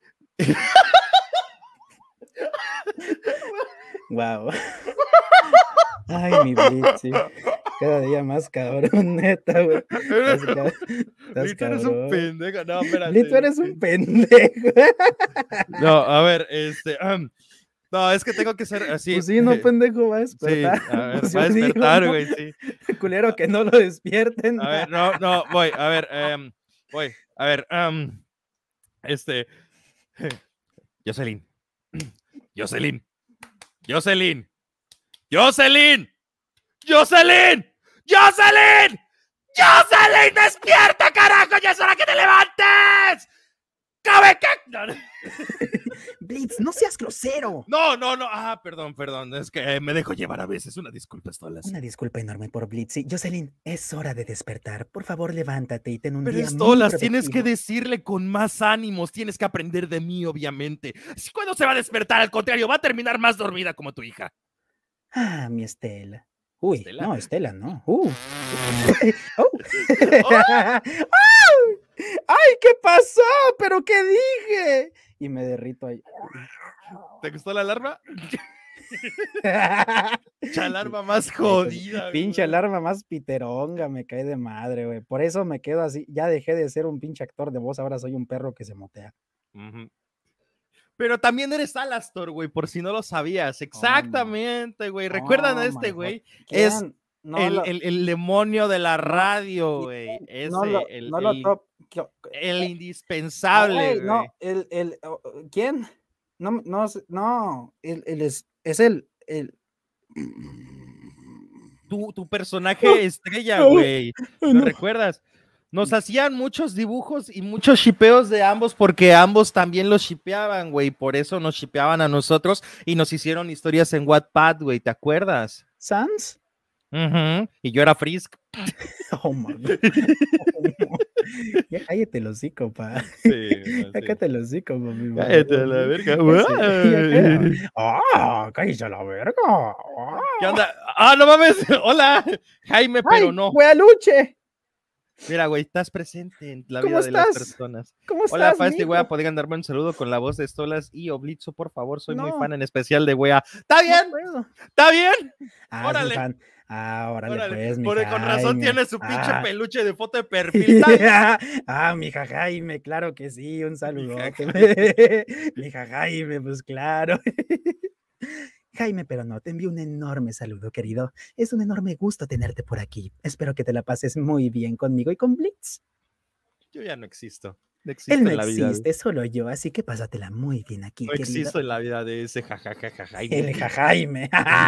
Wow. Ay, mi Blitz, sí. Cada día más cabrón, neta, güey. Estás ca- estás Blitz, eres un cabrón. pendejo. No, espérate. Blitz, tú eres un pendejo. No, a ver, este. um, no, es que tengo que ser así. Pues sí, no, pendejo, va a Sí, despertar. a ver, Pues va a yo digo, despertar, ¿no? güey, sí. Culero que no lo despierten. A ver, no, no, voy, a ver, em, voy, a ver, em, este, Jocelyn, Jocelyn, Jocelyn, Jocelyn, Jocelyn, Jocelyn, Jocelyn, despierta, carajo, ya es hora que te levantes. ¡Cabe que! No, no. Blitz, no seas grosero. No, no, no. Ah, perdón, perdón. Es que me dejo llevar a veces. Una disculpa, Estolas. Una disculpa enorme por Blitz. Jocelyn, es hora de despertar. Por favor, levántate y ten un Pero día muy Estolas, productivo. tienes que decirle con más ánimos. Tienes que aprender de mí, obviamente. ¿Cuándo se va a despertar? Al contrario, va a terminar más dormida como tu hija. Ah, mi Estela. Uy, ¿Estela? no, Estela, no. Uh. Oh. ¡Oh! ¡Ay, qué pasó! ¿Pero qué dije? Y me derrito ahí. ¿Te gustó la alarma? Pinche alarma más jodida. Pinche güey. alarma más piteronga, me cae de madre, güey. Por eso me quedo así. Ya dejé de ser un pinche actor de voz, ahora soy un perro que se motea. Uh-huh. Pero también eres Alastor, güey, por si no lo sabías. Exactamente, güey. ¿Recuerdan Oh, a este my güey? God. Es ¿Quién? No el, lo- el, el demonio de la radio, güey. Ese, no lo, el, no lo el, top- ¿qué- el No, indispensable, güey, güey. no, el, el, oh, ¿quién? No, no, sé, no, el, el es, es el, el. Tu, tu personaje estrella, güey. ¿Lo No. recuerdas? Nos hacían muchos dibujos y muchos shipeos de ambos porque ambos también los shipeaban, güey. Por eso nos shipeaban a nosotros y nos hicieron historias en Wattpad, güey. ¿Te acuerdas? ¿Sans? Uh-huh. Y yo era Frisk. Oh, my God. Ya cállate el hocico, pa. Sí, no, Ya sí. cállate el hocico, papi. Cállate a la verga. Ese- ¡Ah! ¡Cállate a la verga! ¡Ah! ¿Qué onda? Ah, no mames. Hola, Jaime, pero ¡Ay, no. Wealuche! Mira, güey, estás presente en la ¿Cómo vida de las estás? personas. ¿Cómo Hola, estás, Fasti, mijo? wea, podrían darme un saludo con la voz de Stolas y Oblitzo, por favor. Soy muy No. fan en especial de wea. ¿Está No bien? puedo. ¿Está bien? Ah, es mi Órale. fan. Ah, órale, Órale, pues, mi porque con razón Jaime. tiene su pinche Ah. peluche de foto de perfil. ¿Está bien? Ah, mi Jaime, claro que sí, un saludote. Mi Jaime, pues claro. Jaime, pero no, te envío un enorme saludo, querido. Es un enorme gusto tenerte por aquí. Espero que te la pases muy bien conmigo y con Blitz. Yo ya no existo. No existo Él no en la vida. existe, solo yo, así que pásatela muy bien aquí, No querido. existo en la vida de ese jajajaja. El Jaime.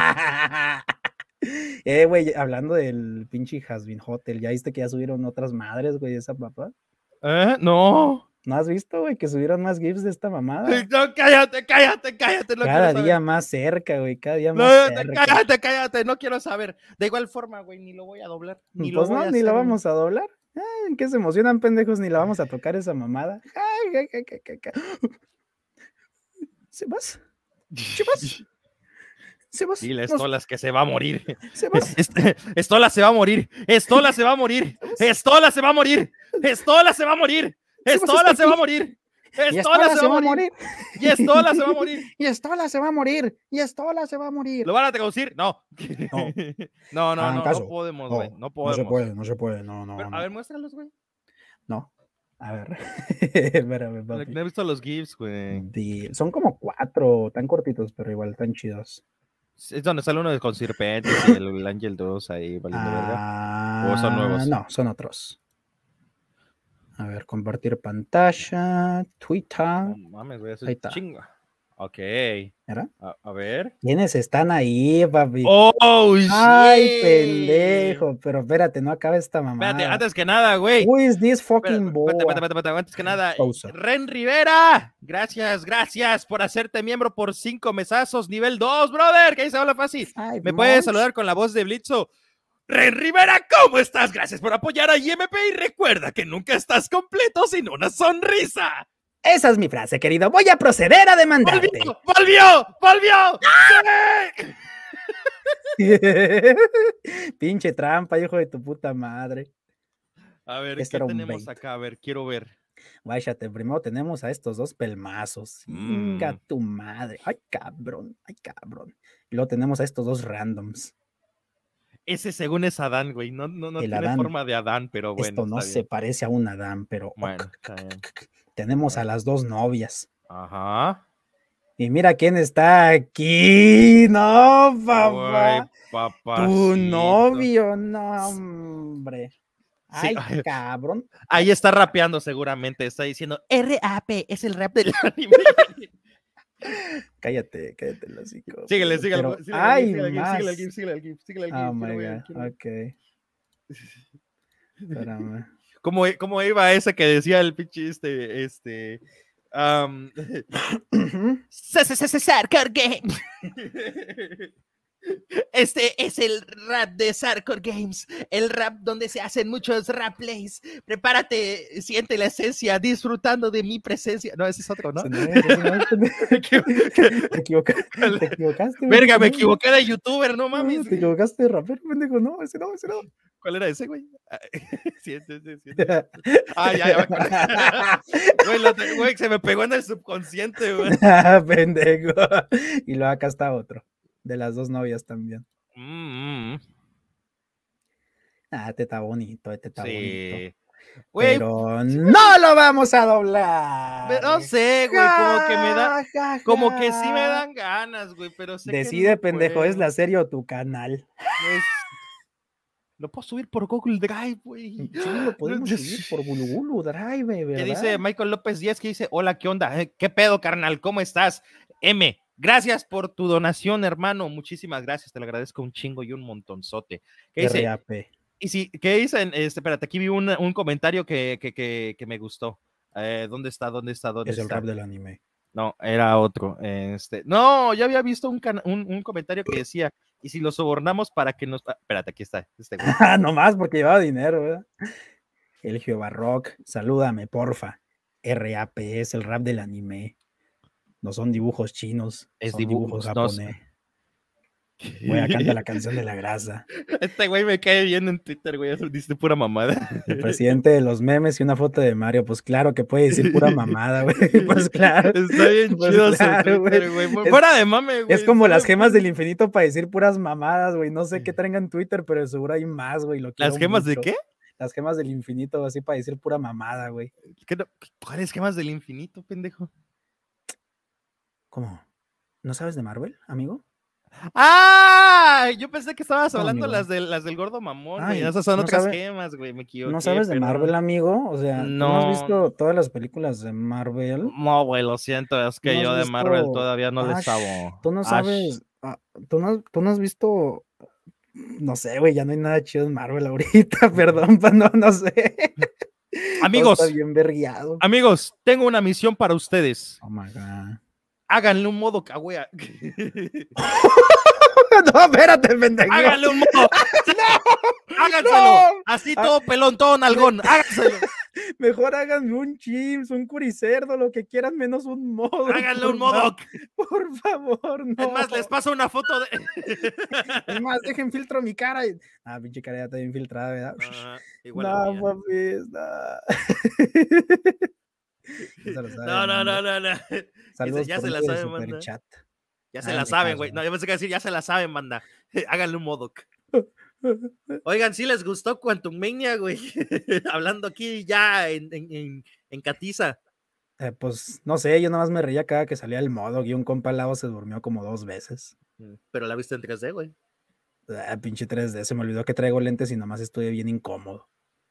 Eh, güey, hablando del pinche Hasbin Hotel, ¿ya viste que ya subieron otras madres, güey, esa papá? ¿Eh? No. ¿No has visto, güey, que subieron más GIFs de esta mamada? Ay, no, cállate, cállate, cállate. No Cada quiero día saber. más cerca, güey, cada día No, más te- cerca. cállate, cállate. No quiero saber. De igual forma, güey, ni lo voy a doblar. Ni lo Pues voy no, a ni hacer, lo güey. vamos a doblar. Ay, ¿en qué se emocionan, pendejos? Ni la vamos a tocar esa mamada. Ay, ay, ay, ay, ay, ay. ¿Sebas? ¿Sebas? ¿Sebas? Dile a Nos- Estolas que se va a morir. ¿Sebas? Este- Estola se va a morir. Estola se va a morir. Estola se va a morir. Estola se va a morir. Estola se va a morir. Y Estola se va a morir. Y Estola se va a morir. Y Estola se va a morir. Y Estola se va a morir. ¿Lo van a traducir? No. No. No, no, Hagan no, caso. no podemos, No, güey. No No podemos. se puede, no se puede, no, no. Pero, no. a ver, muéstralos, güey. No. A ver. Espérame, No papi. he visto los GIFs, güey. Di- Son como cuatro, tan cortitos, pero igual tan chidos. Es donde sale uno de con Serpentes y el, el Ángel dos ahí valiendo verga. Ah, ¿O son nuevos? No, son otros. A ver, compartir pantalla, Twitter. No mames, güey, eso Ahí es está. chinga. Ok. ¿Era? A, a ver. ¿Quiénes están ahí, papi? ¡Oh, shit! Ay, pendejo. Pero espérate, no acaba esta mamada. Espérate, antes que nada, güey. Who is this fucking Espérate, boa? espérate, espérate, espérate, antes que nada, Pausa. Ren Rivera, gracias, gracias por hacerte miembro por cinco mesazos, nivel dos, brother, que dice hola fácil. Ay, Me puedes Monch. saludar con la voz de Blitzo. Ren Rivera, ¿cómo estás? Gracias por apoyar a I M P y recuerda que nunca estás completo sin una sonrisa. Esa es mi frase, querido. Voy a proceder a demandarte. ¡Volvió! ¡Volvió! ¡Volvió! ¡Sí! Pinche trampa, hijo de tu puta madre. A ver, Este ¿qué era un tenemos bait. acá? A ver, quiero ver. Guáchate, primero tenemos a estos dos pelmazos. Mm. Venga tu madre. Ay, cabrón, ay, cabrón. Y luego tenemos a estos dos randoms. Ese según es Adán, güey. No, no, no El tiene Adán. forma de Adán, pero bueno. Esto no está se bien. parece a un Adán, pero Bueno, ok. está bien. Tenemos a las dos novias. Ajá. Y mira quién está aquí. No, papá. Ay, papá. Tu novio, no, hombre. Sí, Ay, ay. cabrón. Ahí está rapeando seguramente. Está diciendo R A P, es el rap del anime. Cállate, cállate el hocico. Síguele, síguele. Pero síguele, hay síguele, más. síguele al GIF, síguele al GIF, síguele al GIF. Oh quiero my ver, God, quiero ver. ok. Espérame. ¿Cómo, cómo iba ese que decía el pinche este, este, Um, Ujú. Sarkor Games. Este es el rap de Sarkor Games, el rap donde se hacen muchos rap plays. Prepárate, siente la esencia, disfrutando de mi presencia. No, ese es otro, ¿no? Ese no es, ese no es, pendejo. Te equivocaste, te equivocaste, güey. Verga, me No, equivoqué de youtuber, no no, mames. te equivocaste de rapero, pendejo. No, ese no, ese no. ¿Cuál era ese, güey? Ah, sí, sí, sí, sí. Ah, ya, ya me acordé. Güey, lo te- güey, se me pegó en el subconsciente, güey. Pendejo. Y luego acá está otro. De las dos novias también. Mm, mm, Ah, este está bonito, este está bonito. sí. Güey, Pero no lo vamos a doblar. no sé, güey, como que me da, Ja, ja, como que sí me ja. dan ganas, güey, pero sé que Decide, no pendejo, ¿es puedo. la serie o tu canal? Pues, lo puedo subir por Google Drive, güey. Sí, lo podemos subir por Bulubulu Drive, ¿verdad? Que dice Michael López Díaz, que dice, hola, ¿qué onda? Eh, ¿Qué pedo, carnal? ¿Cómo estás? M, gracias por tu donación, hermano. Muchísimas gracias, te lo agradezco un chingo y un montonzote. ¿Qué dice? R A P. Y si, ¿qué dicen? Este, espérate, aquí vi un, un comentario que, que, que, que me gustó. Eh, ¿Dónde está? ¿Dónde está? ¿Dónde Es el está? rap del anime. No, era otro. Este, no, ya había visto un, can, un, un comentario que decía, y si lo sobornamos para que nos... Ah, espérate, aquí está. Este güey. Ah, nomás porque llevaba dinero, ¿verdad? El Jehová Rock, salúdame, porfa. R A P es el rap del anime. No son dibujos chinos, Es son dibu- dibujos no, japonés. Voy a cantar la canción de la grasa. Este güey me cae bien en Twitter, güey. Eso dice pura mamada. El presidente de los memes y una foto de Mario, pues claro que puede decir pura mamada, güey. Pues claro. Está bien Pues chido claro, su Twitter, güey. güey. Es- Fuera de mame, güey. Es como está las bien gemas del bueno. infinito para decir puras mamadas, güey. No sé qué traigan en Twitter, pero seguro hay más, güey. Lo ¿Las quiero gemas de mucho. qué? Las gemas del infinito, así para decir pura mamada, güey. ¿Qué no- ¿Cuáles gemas del infinito, pendejo? ¿Cómo? ¿No sabes de Marvel, amigo? ¡Ah! Yo pensé que estabas No, hablando amigo. las del, las del gordo mamón, güey. Ay, Esas son ¿no otras sabe- gemas, güey. Me equivoqué. ¿No sabes de perdón. Marvel, amigo? O sea, ¿tú no has No. visto todas las películas de Marvel? No, güey, lo siento. Es que ¿No has yo de Marvel visto todavía no le Ash? sabo. ¿Tú no Ash. sabes? ah, ¿tú, no, tú no has visto? No sé, güey, ya no hay nada chido en Marvel ahorita, perdón, pa, no, no sé. Amigos, Todo está bien vergueado. amigos, tengo una misión para ustedes. Oh my god. Háganle un modo cagüea. No, espérate, pendejo. Háganle un modo. Háganselo. no. Así todo pelón, todo nalgón. Háganselo. Mejor háganme un chips, un curicerdo, lo que quieran, menos un modo. Háganle un modo. Por favor, no. Es más, les paso una foto de. Es más, dejen filtro mi cara. y- Ah, pinche cara ya está bien filtrada, ¿verdad? Ajá, igual la No, mía. papis, no. Ya se lo saben, No, no, no, banda. no, no. Saludos ya por se la medio del saben, banda. superchat. Ya se Ah, la me saben, caso. güey. No, yo pensé que decir, ya se la saben, banda. Háganle un modo. Oigan, sí les gustó Quantum Mania, güey. Hablando aquí ya en, en, en, en Catiza. Eh, pues no sé, yo nada más me reía cada que salía el modo y un compa al lado se durmió como dos veces. Pero la viste en tres D, güey. Ah, pinche tres D, se me olvidó que traigo lentes y nomás estoy bien incómodo.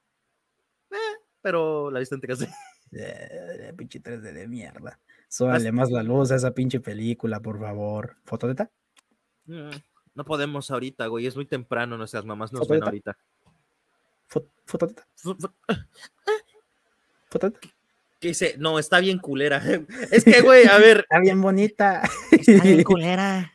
Pero la viste en tres D. Eh, pinche tres D de mierda. Súbale más la luz a esa pinche película, por favor. ¿Fotodeta? No podemos ahorita, güey. Es muy temprano. Nuestras mamás nos ¿Fotodeta? ven ahorita. Fo- ¿Fotodeta? ¿Fotodeta? ¿Qué dice? No, está bien culera. Es que, güey, a ver. Está bien bonita. Está bien culera.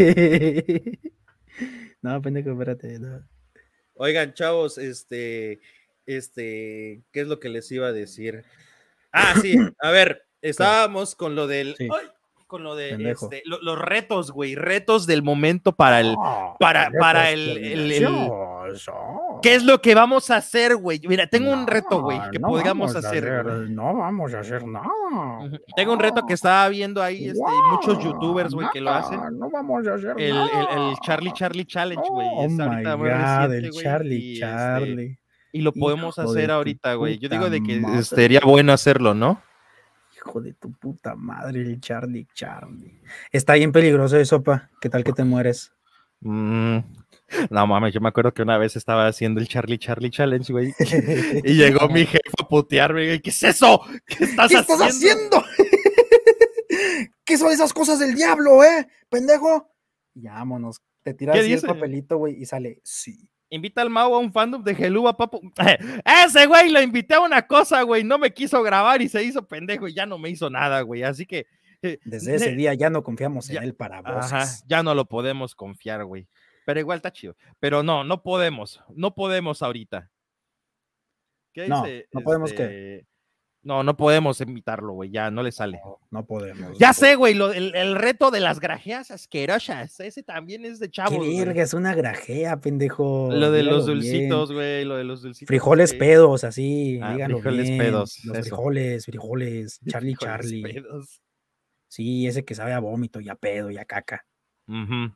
No, pendejo, espérate. No. Oigan, chavos, este, este, ¿qué es lo que les iba a decir? Ah, sí, a ver, estábamos con lo del, Sí. ay, con lo de, Pendejo. este, lo- los retos, güey, retos del momento para el, Oh, para, pendejo, para el, el- el- gracioso. ¿qué es lo que vamos a hacer, güey? Mira, tengo un reto, güey, que No, no podríamos vamos a hacer, güey. No vamos a hacer nada. Ujú. Tengo un reto que estaba viendo ahí, este, muchos youtubers, güey, que lo nada, hacen. No vamos a hacer El, nada. el, el Charlie Charlie Challenge, güey. Oh, es my ahorita muy God, reciente, el güey, Charlie y, este, Charlie. y lo podemos Hijo de hacer tu ahorita, güey. Yo digo puta de que madre. sería bueno hacerlo, ¿no? Hijo de tu puta madre, el Charlie Charlie. Está bien peligroso eso, pa. ¿Qué tal que te mueres? Mm, no mames, yo me acuerdo que una vez estaba haciendo el Charlie Charlie Challenge, güey. Y llegó mi jefe a putearme, güey. ¿Qué es eso? ¿Qué estás ¿Qué haciendo? estás haciendo? ¿Qué son esas cosas del diablo, eh? Pendejo. Ya, vámonos. Te tiras ¿Qué así el dice? papelito, güey, y sale, sí, invita al Mau a un fandom de Geluba, papu. Ese güey lo invité a una cosa, güey, no me quiso grabar y se hizo pendejo y ya no me hizo nada, güey, así que... Eh, Desde ese día ya no confiamos ya, en él para voces. Ajá, ya no lo podemos confiar, güey. Pero igual está chido. Pero no, no podemos, no podemos ahorita. ¿Qué no, dice? No podemos este... que... No, no podemos invitarlo, güey, ya no le sale. No, no podemos. Ya no sé, güey, el, el reto de las grajeas asquerosas, ese también es de chavos. Qué verga, es una grajea, pendejo. Lo de dígalo los dulcitos, güey, lo de los dulcitos. Frijoles okay. pedos, así, ah, dígalo frijoles bien. pedos. Los eso. frijoles, frijoles, Charlie frijoles Charlie. Pedos. Sí, ese que sabe a vómito y a pedo y a caca. Uh-huh.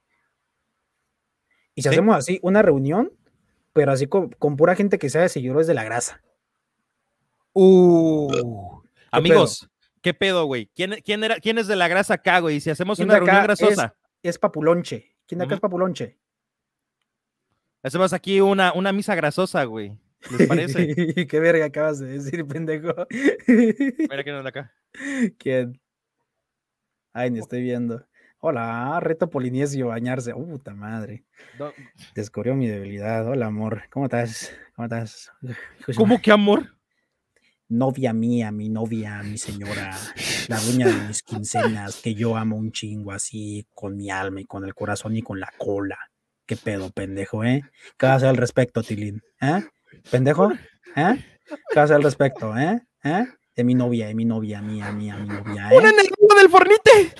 Y si ¿Sí? hacemos así, una reunión, pero así con, con pura gente que sea de seguidores de la grasa. Uh, ¿Qué amigos, pedo? ¿Qué pedo, güey? ¿Quién, quién, era, ¿Quién es de la grasa acá, güey? Si hacemos una reunión grasosa. Es, es Papulonche. ¿Quién de acá uh-huh. es Papulonche? Hacemos aquí una, una misa grasosa, güey. ¿Les parece? ¿Qué verga acabas de decir, pendejo? Mira quién anda acá. ¿Quién? Ay, ni estoy viendo. Hola, reto polinesio, bañarse. Uh, puta madre. No. Descubrió mi debilidad. Hola, amor. ¿Cómo estás? ¿Cómo estás? ¿Cómo que amor? Novia mía, mi novia, mi señora, la dueña de mis quincenas, que yo amo un chingo así, con mi alma y con el corazón y con la cola. ¿Qué pedo, pendejo, eh? ¿Qué vas a hacer al respecto, Tilín? ¿Eh? ¿Pendejo? ¿Eh? ¿Qué vas a hacer al respecto, eh? ¿Eh? De mi novia, de mi novia, mía, mía, mi novia, ¿eh? ¡Un enemigo del Fornite!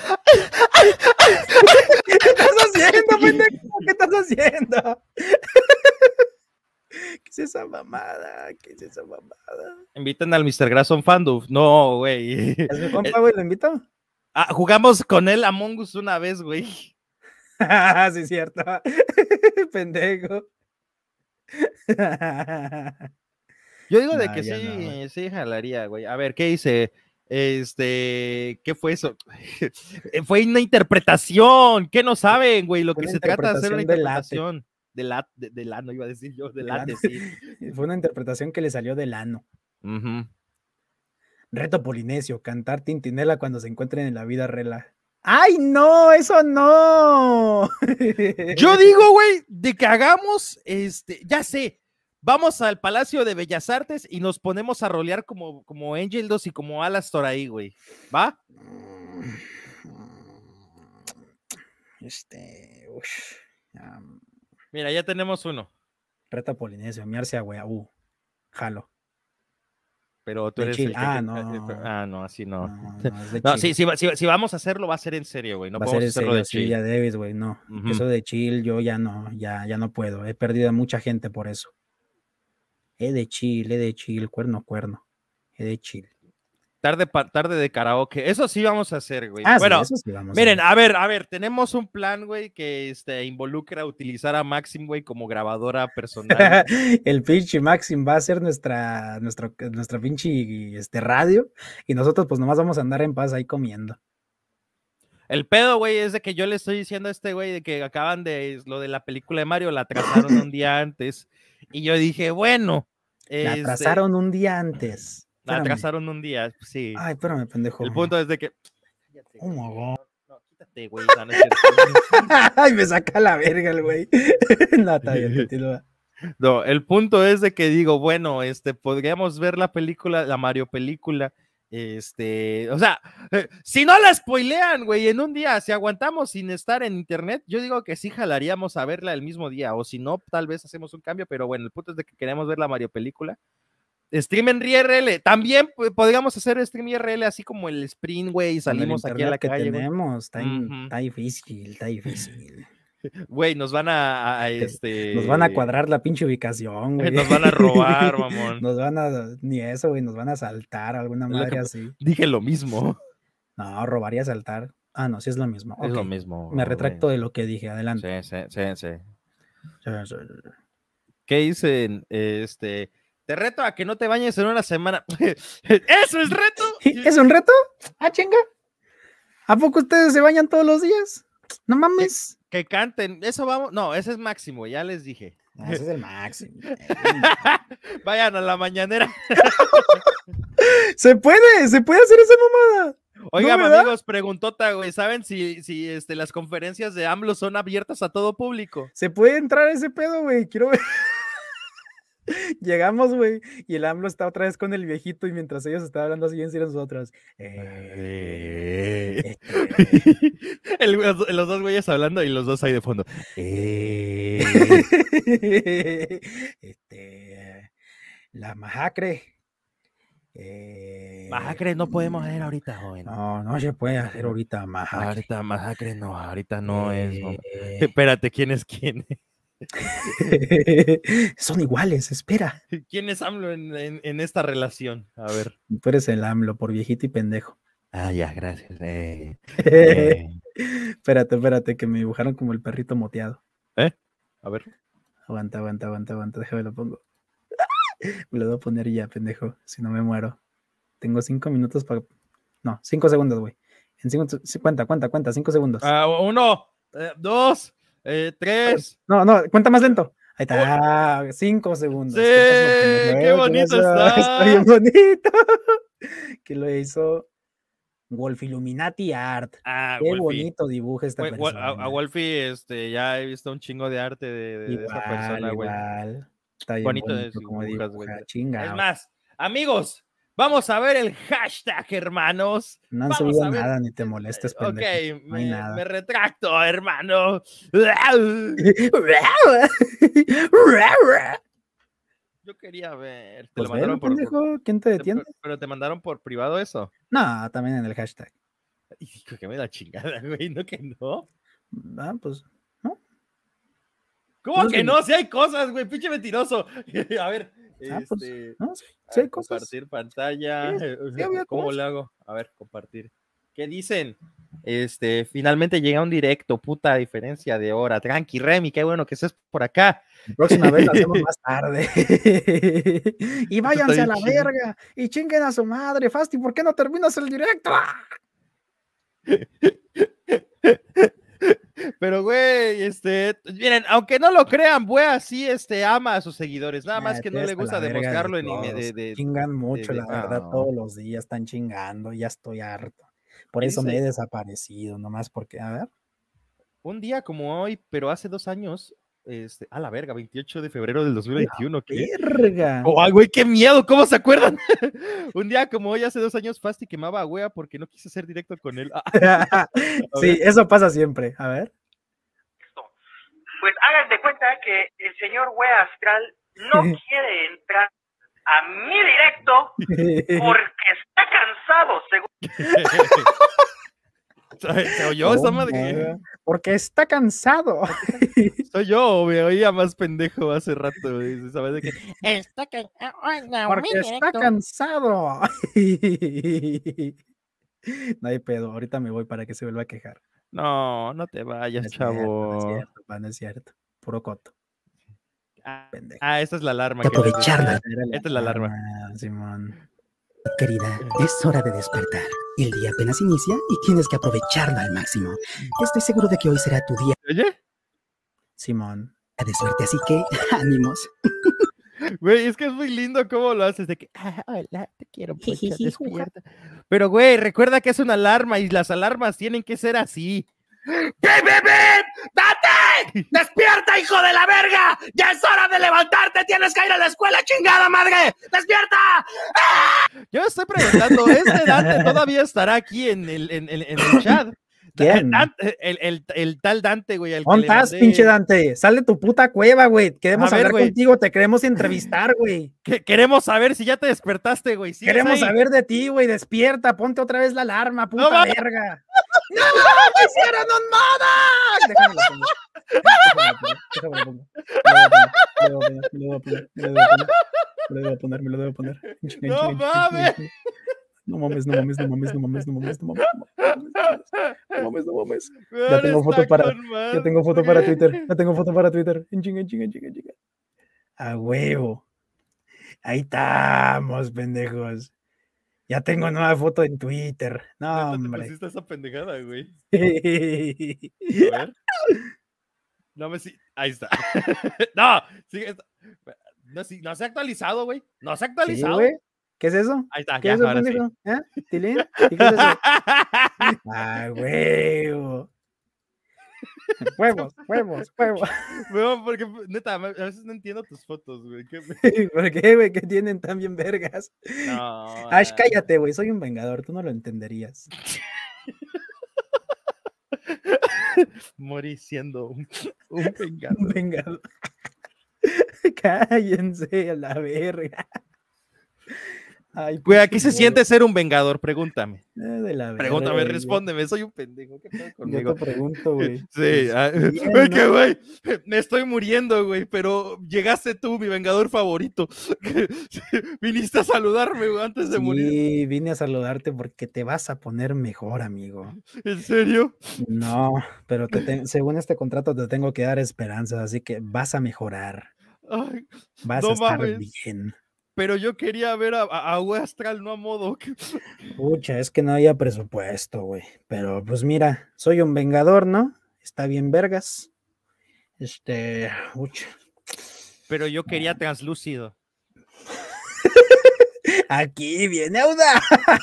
¿Qué estás haciendo, pendejo? ¿Qué estás haciendo? ¿Qué es esa mamada? ¿Qué es esa mamada? Invitan al mister Grasson Fanduf. No, güey. ¿Es mi compa, güey? ¿Lo invito? Ah, jugamos con él Among Us una vez, güey. Sí, cierto. Pendejo. Yo digo de no, que sí, no, sí jalaría, güey. A ver, ¿qué dice? Este, ¿qué fue eso? Fue una interpretación. ¿Qué no saben, güey? Lo que se trata de hacer una interpretación. Del la, de, de lano, iba a decir yo, del late, sí. Fue una interpretación que le salió del ano. Uh-huh. Reto polinesio, cantar Tintinela cuando se encuentren en la vida rela. ¡Ay, no! ¡Eso no! Yo digo, güey, de que hagamos, este, ya sé, vamos al Palacio de Bellas Artes y nos ponemos a rolear como, como Angel dos y como Alastor ahí, güey. ¿Va? Este, uff. Um... Mira, ya tenemos uno. Reto polinesio, miarse a wea. Uh, jalo. Pero tú de eres chill. el que... Ah, no. Ah, no, así no. No, no, es de no si, si, si, si vamos a hacerlo, va a ser en serio, güey. No va podemos ser hacerlo serio, de chill. Sí, ya debes, güey, no. Uh-huh. Eso de chill, yo ya no, ya, ya no puedo. He perdido a mucha gente por eso. He de chill, he de chill, cuerno, cuerno. He de chill. Tarde, tarde de karaoke. Eso sí vamos a hacer, güey. Ah, bueno, sí, eso sí vamos miren, a, a ver, a ver, tenemos un plan, güey, que este, involucra utilizar a Maxim, güey, como grabadora personal. El pinche Maxim va a ser nuestra, nuestra, nuestra pinche este, radio y nosotros pues nomás vamos a andar en paz ahí comiendo. El pedo, güey, es de que yo le estoy diciendo a este güey de que acaban de, lo de la película de Mario, la atrasaron un día antes. Y yo dije, bueno. La este, atrasaron un día antes. La atrasaron un día, sí. Ay, espérame, pendejo. El punto es de que... Oh, my God. No, quítate, güey. No, no Ay, me saca la verga el güey. No, está bien, continúa. No, el punto es de que digo, bueno, este, podríamos ver la película, la Mario película, este, o sea, eh, si no la spoilean, güey, en un día, si aguantamos sin estar en internet, yo digo que sí jalaríamos a verla el mismo día, o si no, tal vez hacemos un cambio, pero bueno, el punto es de que queremos ver la Mario película. Stream en R L, también podríamos hacer stream I R L así como el Sprint, güey, y salimos aquí a la que calle. Tenemos, está, uh-huh. está difícil, está difícil. Güey, nos van a, a este... Nos van a cuadrar la pinche ubicación, güey. Nos van a robar, mamón. Nos van a, ni eso, güey, nos van a asaltar, alguna madre que... así. Dije lo mismo. No, robar y asaltar. Ah, no, sí es lo mismo. Es okay. lo mismo. Me retracto güey. de lo que dije, adelante. Sí, sí, sí, sí. sí, sí, sí. ¿Qué dicen? Este... Te reto a que no te bañes en una semana. ¿Eso es reto? ¿Es un reto? Ah, chinga. ¿A poco ustedes se bañan todos los días? No mames. Que, que canten. Eso vamos. No, ese es máximo, ya les dije. No, ese es el máximo. Vayan a la mañanera. Se puede, se puede hacer esa mamada. Oigan, ¿No, verdad? amigos, preguntota, güey, ¿saben si, si este, las conferencias de AMLO son abiertas a todo público? ¿Se puede entrar a ese pedo, güey? Quiero ver. Llegamos, güey, y el AMLO está otra vez con el viejito y mientras ellos estaban hablando así en silencio nosotros. Eh, este, El- los, los dos güeyes hablando y los dos ahí de fondo. Eh. este, la masacre. Eh, Masacre no podemos hacer ahorita, joven. no, no se puede hacer ahorita masacre. Ahorita masacre no, ahorita no Eh, es. No. Espérate, ¿quién es quién? Son iguales, espera. ¿Quién es AMLO en, en, en esta relación? A ver. Tú eres el AMLO por viejito y pendejo. Ah, ya, gracias. Eh, eh. Espérate, espérate, que me dibujaron como el perrito moteado. ¿Eh? A ver. Aguanta, aguanta, aguanta, aguanta, déjame lo pongo. Me lo voy a poner ya, pendejo, si no me muero. Tengo cinco minutos para... No, cinco segundos, güey. En cinco... Cuenta, cuenta, cuenta, cinco segundos. Ah, uno, eh, dos, eh, tres. No, no, cuenta más lento. Ahí está, cinco segundos. Sí, ¿Qué, qué bonito está. Está bien bonito. Que lo hizo Wolf Illuminati Art. Ah, Qué Wolfie. bonito dibuja esta We, persona. a, a Wolfie, este, ya he visto un chingo de arte de, de, Igual, de esa persona, güey. igual. Está bien Bonito, bonito, de como dibujas, dibuja, güey. chingado. Es más, amigos, vamos a ver el hashtag, hermanos. No han Vamos subido a ver. nada, ni te molestes, pendejo. Ok, No hay me, nada. me retracto, hermano. Yo quería ver. Te Pues lo mandaron velo, por, pendejo, ¿quién te te- detiene? pero te mandaron por privado eso. No, también en el hashtag. Hijo, que me da chingada, güey, ¿no que no? Ah, pues, ¿no? ¿Cómo Pues que sí. no? Si hay cosas, güey, pinche mentiroso. A ver, Ah, pues, este, no, sí, a sí hay ver, cosas. compartir pantalla. Sí, sí había ¿Cómo cosas. le hago? A ver, compartir. ¿Qué dicen? Este, finalmente llega un directo, puta diferencia de hora. Tranqui, Remy, qué bueno que estés por acá. La próxima vez lo hacemos más tarde. Y váyanse a bien la chido. verga. Y chinguen a su madre, Fasti, ¿por qué no terminas el directo? ¡Ah! Pero, güey, este, miren, aunque no lo crean, Buea sí, este, ama a sus seguidores, nada más Ah, que no sí, le hasta gusta la verga de demostrarlo en, todos. de, de, Chingan mucho, de- la verdad, ah. todos los días están chingando, ya estoy harto. Por ¿Qué eso me dice? he desaparecido, nomás porque, a ver. Un día como hoy, pero hace dos años, este, a la verga, veintiocho de febrero del dos mil veintiuno, ¿qué? ¡Verga! Oh, ay, güey, qué miedo, ¿cómo se acuerdan? Un día como hoy, hace dos años, Fasti quemaba a Wea porque no quise hacer directo con él. Ah, Sí, ver. eso pasa siempre. A ver. Pues hagan de cuenta que el señor Wea Astral no quiere entrar a mi directo porque está cansado, según ¿Se, se oyó esa madre? Porque está cansado. Soy yo, me oía más pendejo hace rato, güey, ¿sabes de qué? Está que... Ay, no, Porque mi está directo. cansado. No hay pedo, ahorita me voy para que se vuelva a quejar. No, no te No vayas, es cierto, chavo. no es cierto, pa, no es cierto. Puro coto. Ah, Pendejo. ah, esta es la alarma. que les Aprovecharla. decía. Esta es la alarma. Ah, Simón. Querida, es hora de despertar. El día apenas inicia y tienes que aprovecharlo al máximo. Estoy seguro de que hoy será tu día Oye, Simón. de suerte, así que ánimos. güey, es que es muy lindo cómo lo haces de que, ah, hola, te quiero mucho, Jijiji, despierta. Pero, güey, recuerda que es una alarma y las alarmas tienen que ser así. ¡Bip, bip, bip! ¡Date! ¡Despierta, hijo de la verga! ¡Ya es hora de levantarte! ¡Tienes que ir a la escuela, chingada madre! ¡Despierta! ¡Ah! Yo estoy preguntando, ¿este Dante todavía estará aquí en el, en, en- en el chat? ¿Quién? Dante, el, el, el tal Dante, güey. al que ¿Dónde le estás, mandé- pinche Dante? Sal de tu puta cueva, güey. Queremos A ver, hablar güey. contigo, te queremos entrevistar, güey. Que- Queremos saber si ya te despertaste, güey. ¿Sigues Queremos ahí? saber de ti, güey. Despierta, ponte otra vez la alarma, puta No mames. verga. ¡No! ¡Me hicieron un modo! Déjame lo pongo. Déjame lo pongo. Déjame lo pongo. Me lo voy a poner, me lo voy a poner, me lo voy a poner, me lo voy a poner, me lo voy a poner, me lo voy a poner. En chinga, en ¡No chinga, en chinga, mames! en chinga. No mames, no mames, no mames, no mames, no mames, no mames, no mames, no mames. Ya tengo foto para, ya tengo foto para Twitter, ya tengo foto para Twitter. En chinga, en chinga, en chinga, en chinga. A huevo. Ahí estamos, pendejos. Ya tengo nueva foto en Twitter. No, ¿Neta te hombre. pusiste esa pendejada, güey? Sí, A ver. No me si... Ahí está. No, sigue. esta- No, sí, no se ha actualizado, güey. No se ha actualizado. güey. ¿Qué es eso? Ahí está, ¿Qué ya, es eso, ahora sí. pendejo? ¿Eh? ¿Tilín? ¿Y qué es eso? ¡Ah, huevo! Huevos, huevos, huevos. Weón, porque neta, a veces no entiendo tus fotos, güey. ¿Qué? ¿Por qué, güey? ¿Qué tienen tan bien vergas? No. Ash, ah. cállate, güey. Soy un vengador. Tú no lo entenderías. Morí siendo un, un vengador. Un vengador. Cállense a la verga. Ay, Güey, ¿a pinche qué se morro. siente ser un vengador? Pregúntame. Eh, de la Pregúntame, verga, respóndeme. Soy un pendejo. ¿Qué pedo Yo conmigo? te pregunto, güey. Sí, Pues, ah, bien, güey, ¿no? que güey, me estoy muriendo, güey, pero llegaste tú, mi vengador favorito. Viniste a saludarme, güey, antes de morir. Sí, vine a saludarte porque te vas a poner mejor, amigo. ¿En serio? No, pero te te- según este contrato te tengo que dar esperanzas, así que vas a mejorar. Ay, Vas no a estar mames. bien. Pero yo quería ver a, a, a Güey Astral, no a Modoc. Pucha, es que no había presupuesto, güey. Pero pues mira, soy un vengador, ¿no? Está bien, vergas. Este, pucha. Pero yo quería translúcido. Aquí viene Auda.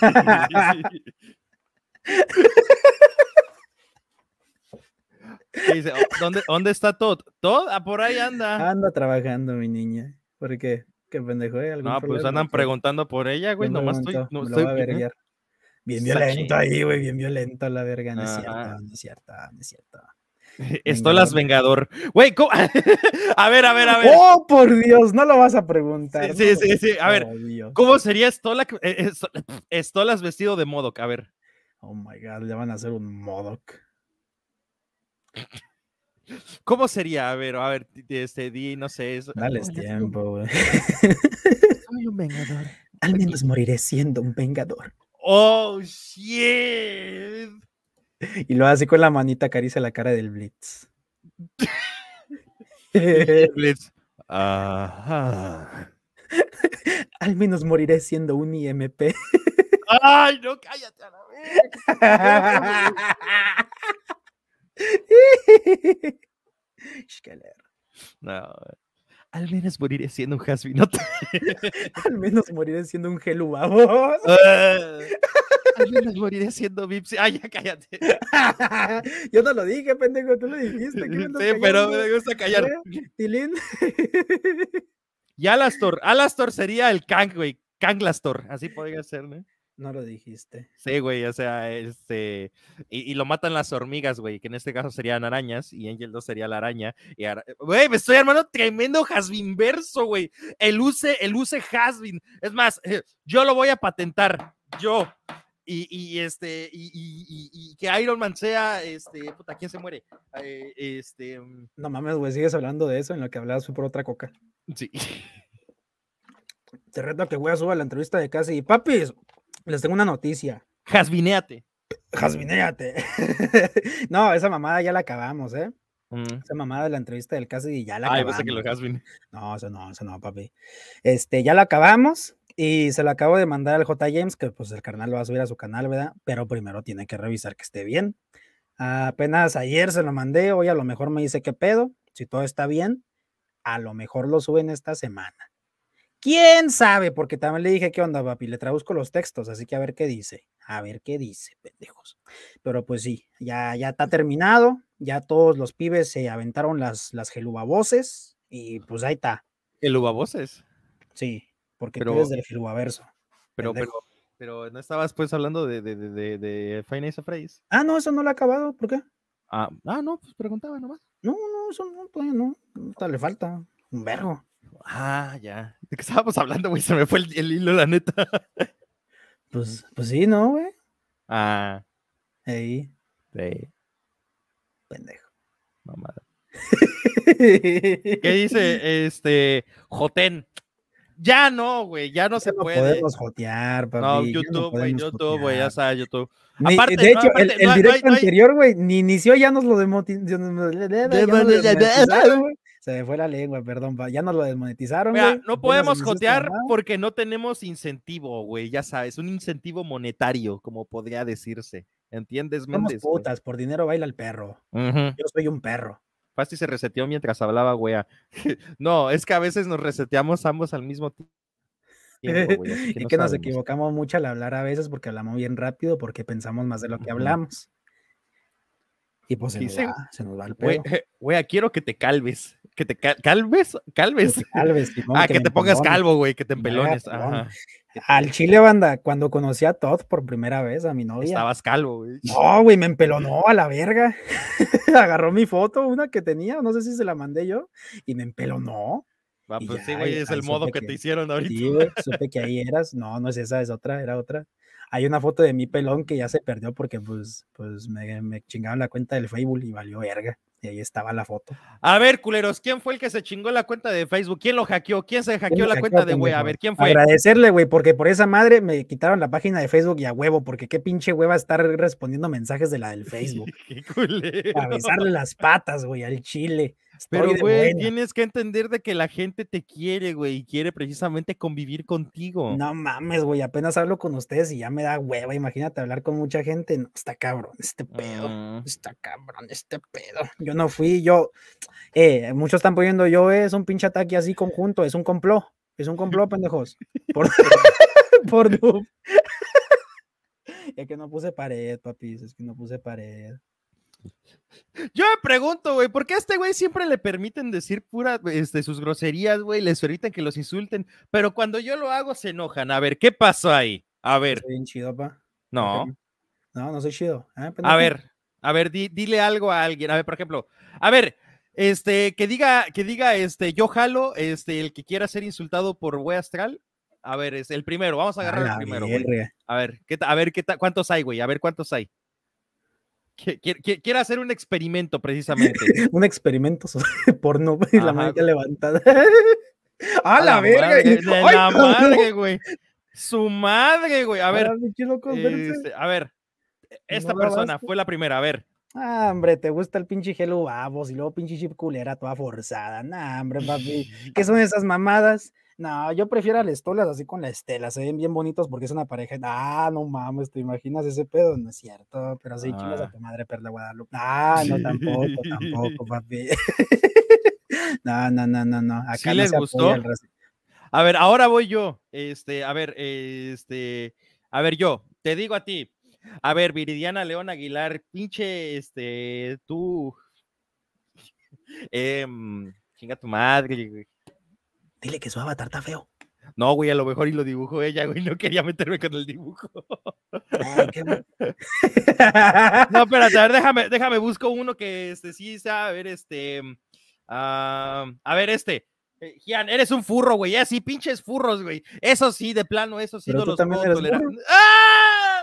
¿Qué dice? ¿Dónde, ¿Dónde está Todd? ¿Todd? Ah, por ahí anda. Anda trabajando, mi niña. ¿Por qué? ¿Qué pendejo? ¿Eh? ¿Algún No, pues problema? andan ¿Qué? preguntando por ella, güey. ¿Quién Nomás estoy. preguntó? No, Me lo va a estoy ¿eh? verguiar. Bien Sachi. violento ahí, güey, bien violento la verga. No es Ajá. cierto, no es cierto, no es cierto. Estolas Vengador. Güey, ¿cómo? A ver, a ver, a ver. ¡Oh, por Dios! No lo vas a preguntar. Sí, no sí, lo- sí, sí. A ver, Oh, Dios. ¿cómo sería Stola, eh, Esto- Stolas vestido de Modoc? A ver. Oh my god, le van a hacer un Modoc. ¿Cómo sería? A ver, a ver, este, di, no sé. Es... Dales Hola, tiempo, güey. Soy un vengador. Al menos moriré siendo un vengador. Oh, shit. Y lo hace con la manita, acaricia la cara del Blitz. Blitz. Ajá. Al menos moriré siendo un I M P. Ay, no, cállate a la vez. Schkeller. No. Al menos moriré siendo un Hasby. No te... Al menos moriré siendo un gelu babos. Ah, al menos moriré siendo Vipsy. Ay, ya cállate. Yo no lo dije, pendejo, tú lo dijiste. ¿qué me andas Sí, pero callando? me gusta callar. ¿Eh? Tilín. Y Alastor. Alastor sería el Kang, güey. Kanglastor. Así podría ser, ¿no? No lo dijiste. Sí, güey, o sea, este, y, y lo matan las hormigas, güey, que en este caso serían arañas, y Angel dos sería la araña, y ara... güey, me estoy armando tremendo Hasbinverso, güey, el use, el use Hasbin, es más, eh, yo lo voy a patentar, yo, y, y este, y, y, y, y que Iron Man sea, este, puta, ¿quién se muere? Eh, este, No mames, güey, sigues hablando de eso en lo que hablabas fue por otra coca. sí. Te reto a que voy a subir la entrevista de casi. Papis, les tengo una noticia. Hasbinéate. Jasminéate. No, esa mamada ya la acabamos, ¿eh? Mm. Esa mamada de la entrevista del Cassidy ya la Ay, acabamos. pensé que lo Hasbin. No, eso no, eso no, papi. Este, ya la acabamos y se lo acabo de mandar al J. James, que pues el carnal lo va a subir a su canal, ¿verdad? Pero primero tiene que revisar que esté bien. Apenas ayer se lo mandé, hoy a lo mejor me dice qué pedo. Si todo está bien, a lo mejor lo suben esta semana. ¿Quién sabe? Porque también le dije, ¿qué onda, papi? Le traduzco los textos, así que a ver qué dice. A ver qué dice, pendejos. Pero pues sí, ya, ya está terminado. Ya todos los pibes se aventaron las, las gelubavoces y pues ahí está. El Ubavoces. Sí, porque Pero- tú eres del gelubaverso. Pero, pero, pendejo. pero no estabas pues hablando de, de, de, de, de Five Nights at Freddy's. Ah, no, eso no lo ha acabado. ¿Por qué? Ah, ah, no, pues preguntaba nomás. No, no, eso no, todavía no. Todavía le falta un vergo. Ah, ya. ¿De qué estábamos hablando, güey? Se me fue el, el hilo, la neta. Pues, pues sí, ¿no, güey? Ah, Ahí, sí, pendejo. mamada. ¿Qué dice este Joten? Ya no, güey, ya no Ya se no puede. podemos jotear, papi. No, ya YouTube, güey, podemos YouTube, güey, ya jotear. sabes, YouTube. Ni- Aparte, de no, hecho, aparte, el, el no hay- directo no hay- anterior, güey, ni inició, ya nos lo desmonetizaron, güey. Se me fue la lengua, perdón, pa, ya nos lo desmonetizaron, Mira, güey. no Apenas podemos inició esta jotear mamada. porque no tenemos incentivo, güey, ya sabes, un incentivo monetario, como podría decirse. ¿Entiendes, Somos Méndez? güey? putas, por dinero baila el perro. Ujú. Yo soy un perro. Fasti se reseteó mientras hablaba, güey. No, es que a veces nos reseteamos ambos al mismo tiempo. tiempo, güey. Así que Y no que nos sabemos. equivocamos mucho al hablar a veces porque hablamos bien rápido, porque pensamos más de lo que hablamos. Y pues se ¿Qué nos hice? va, se nos va el Güey, pedo. güey, quiero que te calves. Que te cal- calves, calves. Que te calves, Simón, Ah, que que me te pongas empelone. calvo, güey, que te Que me haga empelones. pelón. Ajá. Que te- Al chile, banda, cuando conocí a Todd por primera vez, a mi novia. Estabas calvo, güey. No, güey, me empelonó a la verga. Agarró mi foto, una que tenía, no sé si se la mandé yo, y me empelonó. Va, Y pues ya, sí, güey, y es ahí el modo supe que que- te hicieron ahorita. Sí, güey, supe que ahí eras. No, no es esa, es otra, era otra. Hay una foto de mi pelón que ya se perdió porque pues, pues me, me chingaron la cuenta del Facebook y valió verga. Y ahí estaba la foto. A ver, culeros, ¿quién fue el que se chingó la cuenta de Facebook? ¿Quién lo hackeó? ¿Quién se ¿Quién hackeó me la hackeó, cuenta de güey? A pendejo? ver, ¿quién fue? Agradecerle, güey, porque por esa madre me quitaron la página de Facebook y a huevo, porque qué pinche hueva estar respondiendo mensajes de la del Facebook. Qué culero. Para besarle las patas, güey, al chile. Estoy Pero, de güey, buena. tienes que entender de que la gente te quiere, güey, y quiere precisamente convivir contigo. No mames, güey, apenas hablo con ustedes y ya me da hueva. Imagínate hablar con mucha gente. No, está cabrón este pedo. Mm. Está cabrón este pedo. Yo no fui, yo. Eh, muchos están poniendo yo, eh, es un pinche ataque así conjunto, es un complot. Es un complot, pendejos. Por, por noob. Es que no puse pared, papis, es que no puse pared. Yo me pregunto, güey, ¿por qué a este güey siempre le permiten decir pura, este, sus groserías, güey? Les permiten que los insulten, pero cuando yo lo hago se enojan. A ver, ¿qué pasó ahí? A ver, Soy bien chido, pa. no, Ok. No, no soy chido. ¿eh, a pendejo? ver, a ver, di- dile algo a alguien. A ver, por ejemplo, a ver, este, que diga, que diga, este, yo jalo, este, el que quiera ser insultado por güey astral. A ver, es el primero, vamos a A agarrar el la primero, güey. verga. A ver, ¿qué ta- a ver, ¿qué ta- ¿cuántos hay, güey? A ver, ¿cuántos hay? Qui- qui- qui- Quiero hacer un experimento, precisamente. Un experimento so- porno, y la Ajá, manita güey. levantada. ¡A la verga! madre, y- de ¡Ay, la cabrón! madre, güey. Su madre, güey. A ver, Ah, pinche loco, espérense. este, a ver, esta No la persona basta. fue la primera, a ver. Ah, hombre, te gusta el pinche Hello Babos y luego pinche chip culera toda forzada. Nah, hombre, papi. ¿Qué son esas mamadas? No, yo prefiero a las Estolas así con la Estela, se ven bien bonitos porque es una pareja. Ah, no mames, ¿te imaginas ese pedo? No es cierto, pero sí, chingas a Ah. tu madre, Perla Guadalupe. Ah, no, tampoco, tampoco, papi. No, no, no, no, no. Acá ¿Sí no les se gustó? apoya el racismo. A ver, ahora voy yo. Este, a ver, este, a ver, yo, te digo a ti. A ver, Viridiana León Aguilar, pinche, este, tú. em, chinga tu madre, güey. Dile que su avatar está feo. No, güey, a lo mejor y lo dibujó ella, güey. No quería meterme con el dibujo. Ay, qué bu- No, espérate, a ver, déjame, déjame, busco uno que este, sí sea, a ver, este. ah, a ver, este. Eh, Gian, eres un furro, güey. Así, pinches furros, güey. Eso sí, de plano, eso sí Pero no tú los también puedo eres tolerar. furro. ¡Ah!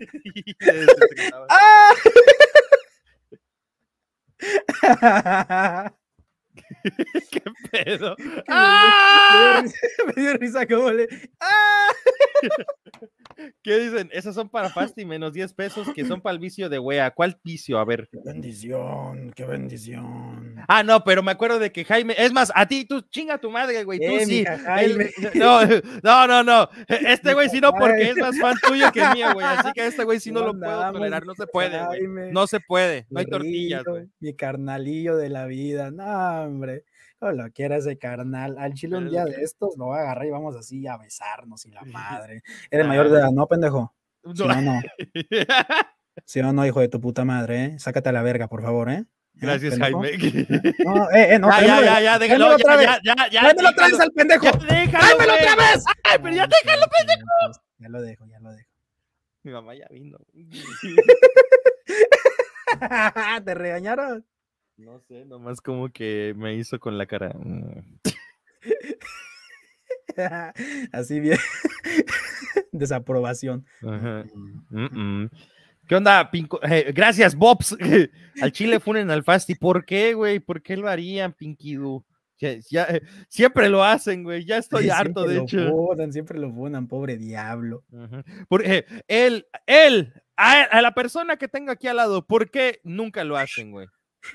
¡Ah! ¿Qué pedo? Me dio ¡Ah! risa- Me dio risa como le. ¡Ah! ¿Qué dicen? Esas son para Fasti, menos diez pesos, que son para el vicio de wea. ¿Cuál vicio? A ver. ¡Qué bendición! ¡Qué bendición! Ah, no, pero me acuerdo de que Jaime, es más, a ti, tú chinga tu madre, güey, tú Eh, sí. mija, Jaime. Él- no, no, no, no. Este güey sí no, porque es más fan tuyo que mío, güey. Así que este güey sí no lo ¿Cómo puedo andamos, tolerar, no se puede, güey. Jaime? No se puede, no hay tortillas, Burrito, güey. Mi carnalillo de la vida. No, hombre. No lo quiera ese carnal. Al chile un Pero día es de que- estos lo voy a agarrar y vamos así a besarnos y la madre. Eres mayor de edad, ¿no, pendejo? Si No. no, no. Si no, no, hijo de tu puta madre, ¿eh? Sácate a la verga, por favor, ¿eh? ¿Eh, Gracias, pendejo? Jaime. No, eh, eh, no, Ya, ya, tráemelo, ya, ya, déjalo, tráemelo ya, otra vez. ya, ya, ya. Tráemelo otra vez déjalo, al pendejo. Ya, déjalo, ¡Tráemelo güey. otra vez! Ay, pero ya No, déjalo, pendejo. Ya lo dejo, ya lo dejo. Mi mamá ya vino. ¿Te regañaron? No sé, nomás como que me hizo con la cara. mm. Así bien. Desaprobación. Ajá. Mm, mm. ¿Qué onda, Pinco? Eh, gracias, Bobs. Al chile funen al Fasti. ¿Por qué, güey? ¿Por qué lo harían, Pinky Doo? Ya, ya, eh, siempre lo hacen, güey. Ya estoy harto, Siempre de lo hecho. funan, siempre lo funan, pobre diablo. Ujú. Por- eh, él, él, a, a la persona que tengo aquí al lado, ¿por qué nunca lo hacen, güey?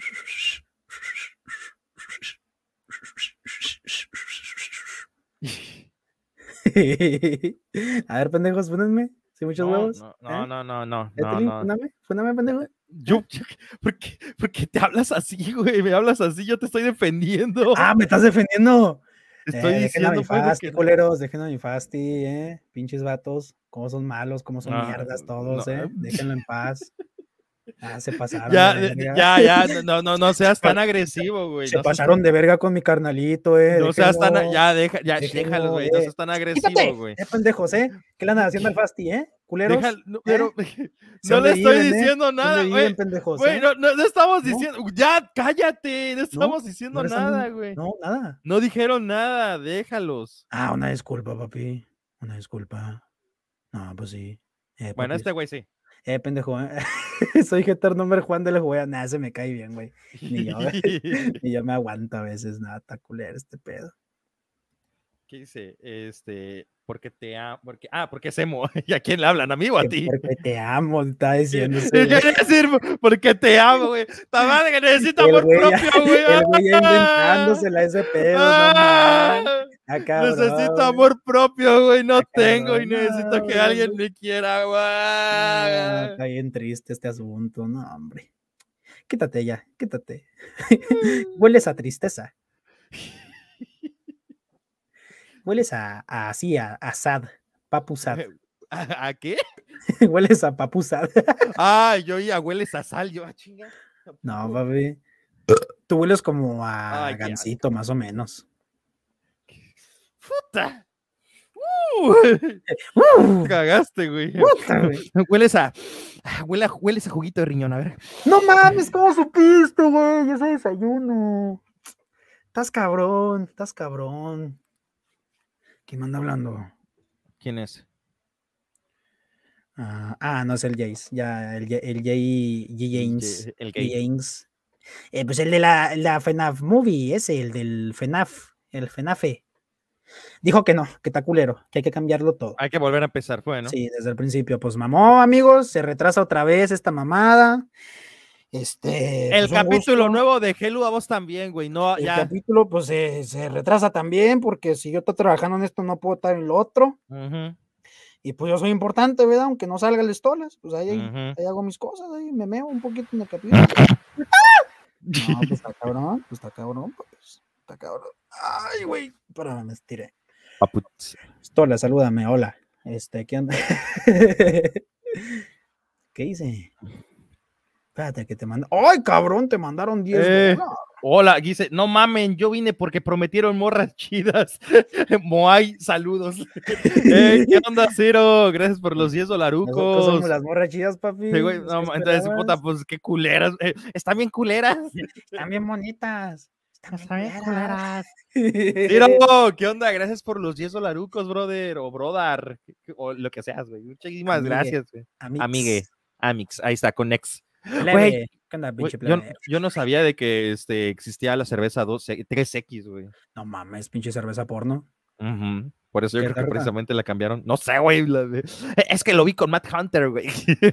A ver, pendejos, fúnenme. ¿Sí, muchos No, huevos? no, ¿Eh? no, no, no, no, ¿Eh, no, Tilín? no. Fúname, fúname, pendejo. Yo, yo- ¿por qué, por qué te hablas así, güey? Me hablas así, yo te estoy defendiendo. Ah, me estás defendiendo. Estoy eh, dejen a mi diciendo, pues, de Fasti, que no. culeros, dejen a mi Fasti, eh, pinches vatos, cómo son malos, cómo son No, mierdas todos, no. eh, déjenlo en paz. Ah, se pasaron Ya, de de- verga. ya, ya, no, no, no, no seas Se pa- tan agresivo, güey. Se No seas pasaron tan, de verga con mi carnalito, eh, no seas tan, déjenlo, ya, deja, ya, déjenlo, déjalos, güey. No eh. seas tan agresivo, Quítate, güey. eh, pendejos, eh, ¿qué le andan haciendo al Fasti, eh, culeros? Deja, no, ¿Eh? pero Sé no dónde le estoy viven, eh, diciendo sé nada, dónde güey. viven, pendejos, Güey, eh. no, no, no estamos ¿No? diciendo, ya, cállate, no ¿No? estamos diciendo ¿No le están nada, diciendo? güey. No, nada. No dijeron nada, déjalos. Ah, una disculpa, papi, una disculpa. No, pues sí. Eh, Bueno, papis. este güey sí. Eh, pendejo, ¿eh? Soy Getter Number Juan de la Juega. Nah, se me cae bien, güey. Ni yo, ni yo me aguanto a veces, nada, está culero este pedo. ¿Qué dice? Este, porque te amo, porque, ah, porque es emo. ¿Y a quién le hablan? ¿A mí o a Que ti? Porque te amo, está diciendo ese ¿Qué güey. quiere decir? Porque te amo, güey. Ta madre que necesita El amor güey ya- propio, güey. El güey ya ¡Ah! inventándosela ese pedo, no ¡Ah! mames. Ah, cabrón, Necesito güey. amor propio, güey. No Ah, tengo y cabrón, necesito no, que güey, alguien güey. me quiera, No, güey. está bien triste este asunto, no, hombre. Quítate ya, quítate. Hueles a tristeza. Hueles a, a así, a, a sad, papu sad. ¿A, a qué? Hueles a papu sad. Ah, yo ya hueles a sal. Yo, a chinga. No, papi. Tú hueles como a Ay, qué gansito, más o menos. Puta. Uh, ¡Uh! cagaste, güey. Puta, güey. Hueles a, ah, huele a. Hueles a juguito de riñón, a ver. No mames, ¿cómo supiste, güey? Ese desayuno. Estás cabrón, estás cabrón. ¿Quién me anda hablando? ¿Quién es? Ah, ah, no es el Jace. Ya, el, J- el J. J. James. El J. gay. James. Eh, pues el de la, la FNAF Movie, ese, el del FNAF, el FNAFE. Dijo que no, que está culero, que hay que cambiarlo todo. Hay que volver a empezar, fue, ¿no? Sí, desde el principio, pues mamó, amigos, se retrasa otra vez esta mamada. Este. El pues, un capítulo gusto. nuevo de Hello a vos también, güey. No, El ya. capítulo, pues se, se retrasa también, porque si yo estoy trabajando en esto, no puedo estar en lo otro. Ujú, Y pues yo soy importante, ¿verdad? Aunque no salga el Stolas, pues ahí, ahí, ujú. ahí hago mis cosas, ahí me meo un poquito en el capítulo. No, pues está cabrón, pues está cabrón, pues está cabrón. Ay, güey, espérame, me estiré. Paputz. Stola, salúdame, hola. Este, ¿qué onda? ¿Qué hice? Espérate, que te manda. ¡Ay, cabrón! Te mandaron diez Eh. dólares. Hola, dice, no mamen, yo vine porque prometieron morras chidas. Moai, saludos. Eh, ¿Qué onda, Ciro? Gracias por los diez Nosotros somos dolarucos. las morras chidas, papi. Sí, güey, ¿Qué no, entonces, esperabas? puta, pues qué culeras. Eh, están bien culeras. Están bien bonitas. Están Están bien bien culeras. culeras. Ciro, ¿qué onda? Gracias por los diez dolarucos, brother, o brother, o lo que seas, güey. Muchísimas Amigue, gracias, güey. Amix. Amigue, Amix, ahí está, con Nex. Plebe. Güey, ¿Qué onda, Güey, pinche yo, plebe? yo no sabía de que este, existía la cerveza dos, tres equis, güey. No mames, pinche cerveza porno. Ujú. Por eso yo ¿Qué creo que verga? precisamente la cambiaron. No sé, güey. la de- Es que lo vi con Matt Hunter, güey.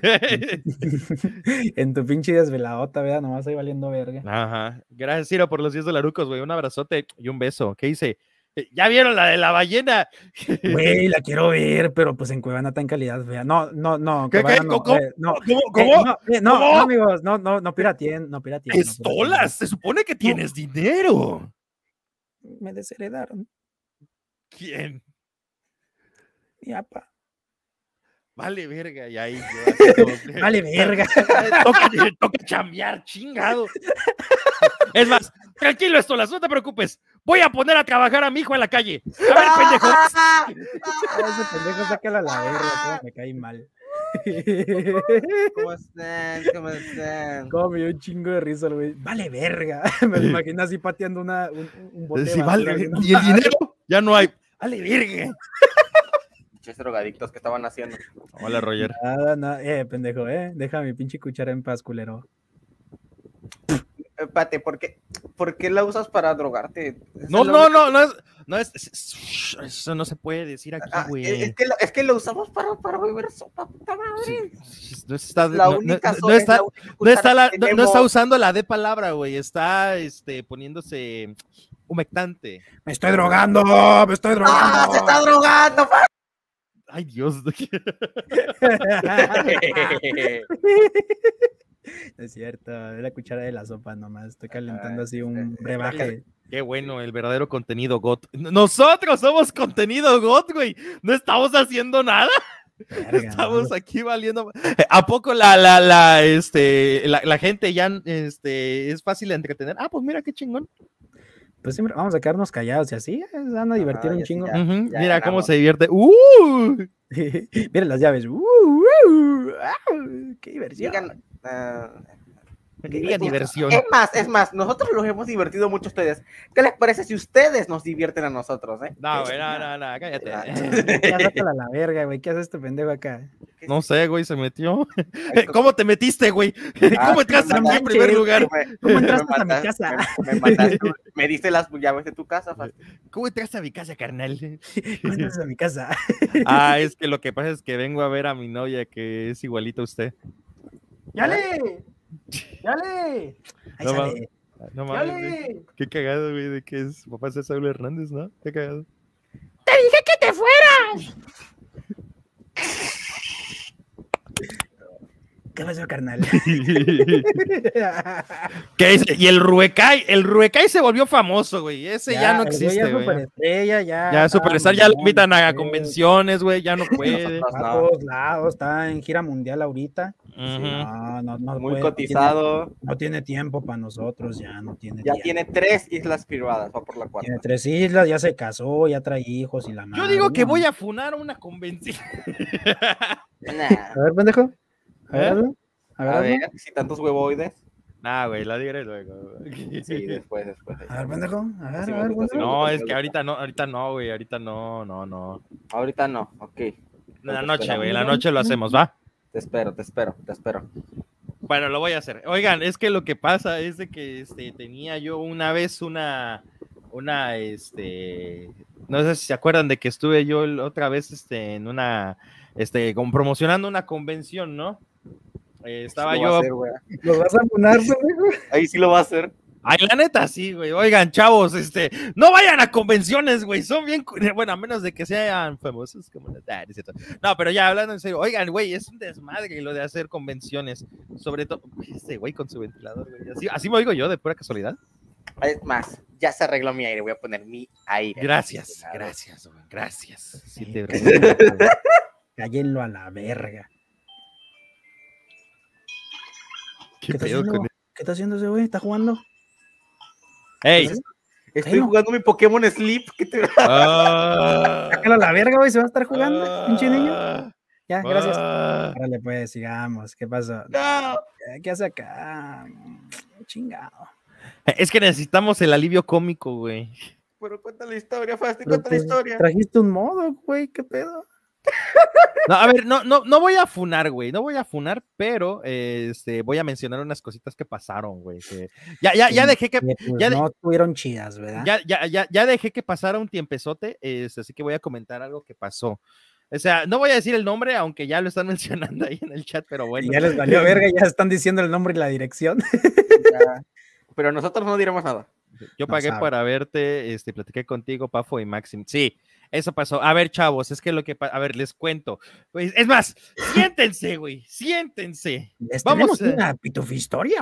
En tu pinche desveladota, ¿verdad? Nomás ahí valiendo verga. Ajá. Gracias, Ciro, por los diez dolarucos, güey. Un abrazote y un beso. ¿Qué hice? Eh, ¿Ya vieron la de la ballena? Güey, la quiero ver, pero pues en Cuevana está en calidad fea. No, no, no. ¿Qué, Cuevana qué? no, ¿Cómo? eh, no. ¿Cómo? Eh, ¿Cómo? no, eh, no, ¿Cómo? no, amigos, no, no, no piratien, no piratien. no piratien. Estolas, se supone que tienes dinero. Me desheredaron, ¿Quién? mi apa. Vale, verga. Y ahí yo así como- Vale, verga. toca, toca chambear, chingado. Es más, tranquilo, Estolas, no te preocupes. Voy a poner a trabajar a mi hijo en la calle. A ver, pendejo. Ese pendejo sácala a la verga, cómo me cae mal. ¿Cómo están? ¿Cómo están? Cómo me dio un chingo de risa, el güey. Vale, verga. Me lo imagino así pateando una, un, un bote de Sí, basura, vale, así, ¿no? y el dinero ya no hay. Vale, verga. Pinches drogadictos que estaban haciendo. Hola, Roger. Nada, nada. Eh, pendejo, eh. Deja mi pinche cuchara en paz, culero. Espérate, ¿por qué, ¿por qué la usas para drogarte? Esa No, es la no, única- no, no es, no es, es- es- eso no se puede decir aquí, Ah, güey. es, es que lo, es que lo usamos para, para beber sopa, puta madre. Sí, no está, La no- no- única no sopa es está, la única no está, cuchara la- que no- no tenemos. está usando la de palabra, güey. Está, este, poniéndose humectante. Me estoy drogando, me estoy drogando. ¡Ah, se está drogando! Ay, Dios. Es cierto, es la cuchara de la sopa nomás. Estoy calentando Ah, así un brebaje. Qué bueno, el verdadero contenido G O T. Nosotros somos contenido G O T, güey. No estamos haciendo nada. Verga, Estamos ¿no? aquí valiendo. ¿A poco la, la, la, este, la, la gente ya este, es fácil de entretener? Ah, pues mira qué chingón. Pues siempre vamos a quedarnos callados y así se van a divertir Ah, un ya sí, chingo. ya. Ujú, ya mira cómo ganamos. se divierte. ¡Uh! Miren las llaves. Uh, uh, uh, ¡Qué diversión! Digan, ah, Diga diversión. es más, es más, nosotros los hemos divertido mucho a ustedes. ¿Qué les parece si ustedes nos divierten a nosotros, eh? No, güey, no, no, no, cállate. Ya sácala a la verga, güey. ¿Qué hace este pendejo acá? No sé, güey, se metió. ¿Cómo te metiste, güey? Ah, ¿Cómo entraste no aquí en manches, primer lugar? Me- ¿Cómo me entraste a mi manda- casa? Me, me mandaste- me diste las llaves de tu casa, Fasti. ¿Cómo entraste a mi casa, carnal? ¿Cómo entras a mi casa? Ah, es que lo que pasa es que vengo a ver a mi novia que es igualita a usted. ¡Yale! ¡Yale! Ahí No, sale. No mames, güey. ¡Yale! Qué cagado, güey, de que es papá de Saúl Hernández, ¿no? Qué cagado. ¡Te dije que te fueras! ¿Qué pasó, carnal? ¿Qué es? Y el Ruecay, el Ruecay se volvió famoso, güey. Ese ya, no el güey existe, Ya güey. superestrella, ya. Ya está superstar, ya lo mamón, invitan a güey. convenciones, güey, ya no puede. Nosotros A no. todos lados, está en gira mundial ahorita. Ujú. No, no, no Muy puede, cotizado. No tiene, no tiene tiempo para nosotros, ya no tiene Ya tiempo. tiene tres islas privadas, va por la cuarta. Tiene tres islas, ya se casó, ya trae hijos y la madre. Yo digo que no. voy a funar a una convención. Nah. A ver, pendejo. A ver, ¿Eh? hazlo. A ver, A hazlo. ver, si tantos huevoides. Nah, güey, la diré luego. Sí, después, después. A ver, pendejo. A ver, Así a me ver, gusta, así me pendejo. No, es que ahorita no, ahorita no, güey, ahorita no, no, no. Ahorita no, ok. En la Te noche, esperamos. güey, en la noche lo hacemos, ¿va? Te espero, te espero, te espero. Bueno, lo voy a hacer. Oigan, es que lo que pasa es de que este, tenía yo una vez una, una, este, no sé si se acuerdan de que estuve yo el- otra vez este, en una, este, como promocionando una convención, ¿no? Eh, estaba Sí lo va a yo, hacer, güey. ¿Los vas a funar, pendejo? Ahí sí lo va a hacer. ay, la neta, sí, güey. Oigan, chavos, este, no vayan a convenciones, güey. Son bien, cu- bueno, a menos de que sean famosos como las- ah, no es cierto. No, pero ya hablando en serio, oigan, güey, es un desmadre lo de hacer convenciones. Sobre todo, este güey con su ventilador, güey. Así, así me oigo yo, de pura casualidad. Es más, ya se arregló mi aire, voy a poner mi aire. Gracias, gracias, güey, gracias. Sí, Sí, te- Cállenlo a la verga. ¿Qué está pedo haciendo? con ¿Qué está haciendo ese güey? ¿Está jugando? ¡Ey! Estoy Bueno. jugando mi Pokémon Sleep. ¿Qué te... Ah, Sácalo a la verga, güey. ¿Se va a estar jugando? Pinche niño. ah, Ya, gracias. ah. Órale, pues, sigamos. ¿Qué pasó? No. Eh, ¿Qué hace acá? Mm, Chingado. Es que necesitamos el alivio cómico, güey. Pero cuenta la historia, Fasti, Pero, cuenta la pues, historia. Trajiste un modo, güey. ¿Qué pedo? No, a ver, no, no, no voy a funar, güey, no voy a funar, pero eh, este, voy a mencionar unas cositas que pasaron, güey. que- Ya, ya, ya dejé que, Que, pues, ya de- no estuvieron chidas, ¿verdad? ya, ya, ya, ya dejé que pasara un tiempezote, este, así que voy a comentar algo que pasó. O sea, no voy a decir el nombre, aunque ya lo están mencionando ahí en el chat, pero bueno. Y ya les valió verga, ya están diciendo el nombre y la dirección. Ya. Pero nosotros no diremos nada. Yo No pagué sabe. para verte, este, platiqué contigo, Pafo y Maxim. Sí, eso pasó. A ver, chavos, es que lo que pasa, a ver, les cuento. Pues, es más, siéntense, güey, siéntense. Les Vamos, tenemos eh. una pitufistoria.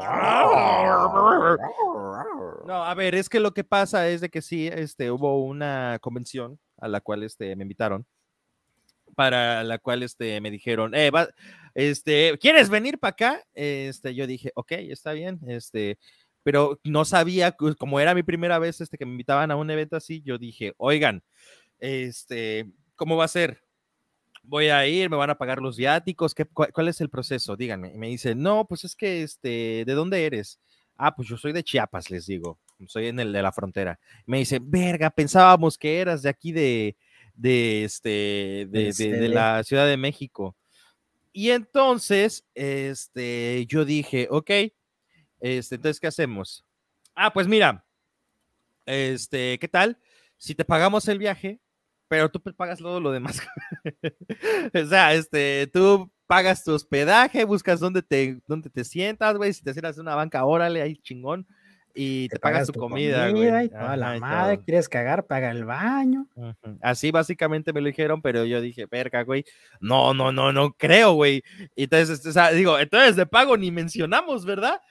No, a ver, es que lo que pasa es de que sí, este, hubo una convención a la cual, este, me invitaron, para la cual, este, me dijeron, eh, va- este, ¿quieres venir para acá? Este, yo dije, ok, está bien, este, pero no sabía, cu- como era mi primera vez, este, que me invitaban a un evento así, yo dije, oigan, este, ¿cómo va a ser? Voy a ir, me van a pagar los viáticos, ¿qué, cuál, cuál es el proceso? Díganme. Y me dice, no, pues es que, este, ¿de dónde eres? Ah, pues yo soy de Chiapas, les digo, soy en el de la frontera. Me dice, verga, pensábamos que eras de aquí de, de, este, de, Del de- de C D. la Ciudad de México. Y entonces, este, yo dije, ok, este, entonces, ¿qué hacemos? Ah, pues mira, este, ¿qué tal? Si te pagamos el viaje, pero tú pues pagas todo lo demás. O sea, este, tú pagas tu hospedaje, buscas dónde te, dónde te sientas, güey, si te sientas en una banca, órale, ahí chingón. y te, te pagas, pagas tu, tu comida, comida güey. Y toda Ajá, la y madre, todo. Quieres cagar, paga el baño. Uh-huh. Así básicamente me lo dijeron, pero yo dije, verga, güey, no, no, no, no creo, güey. Y entonces, o sea, digo, entonces de pago ni mencionamos, ¿verdad?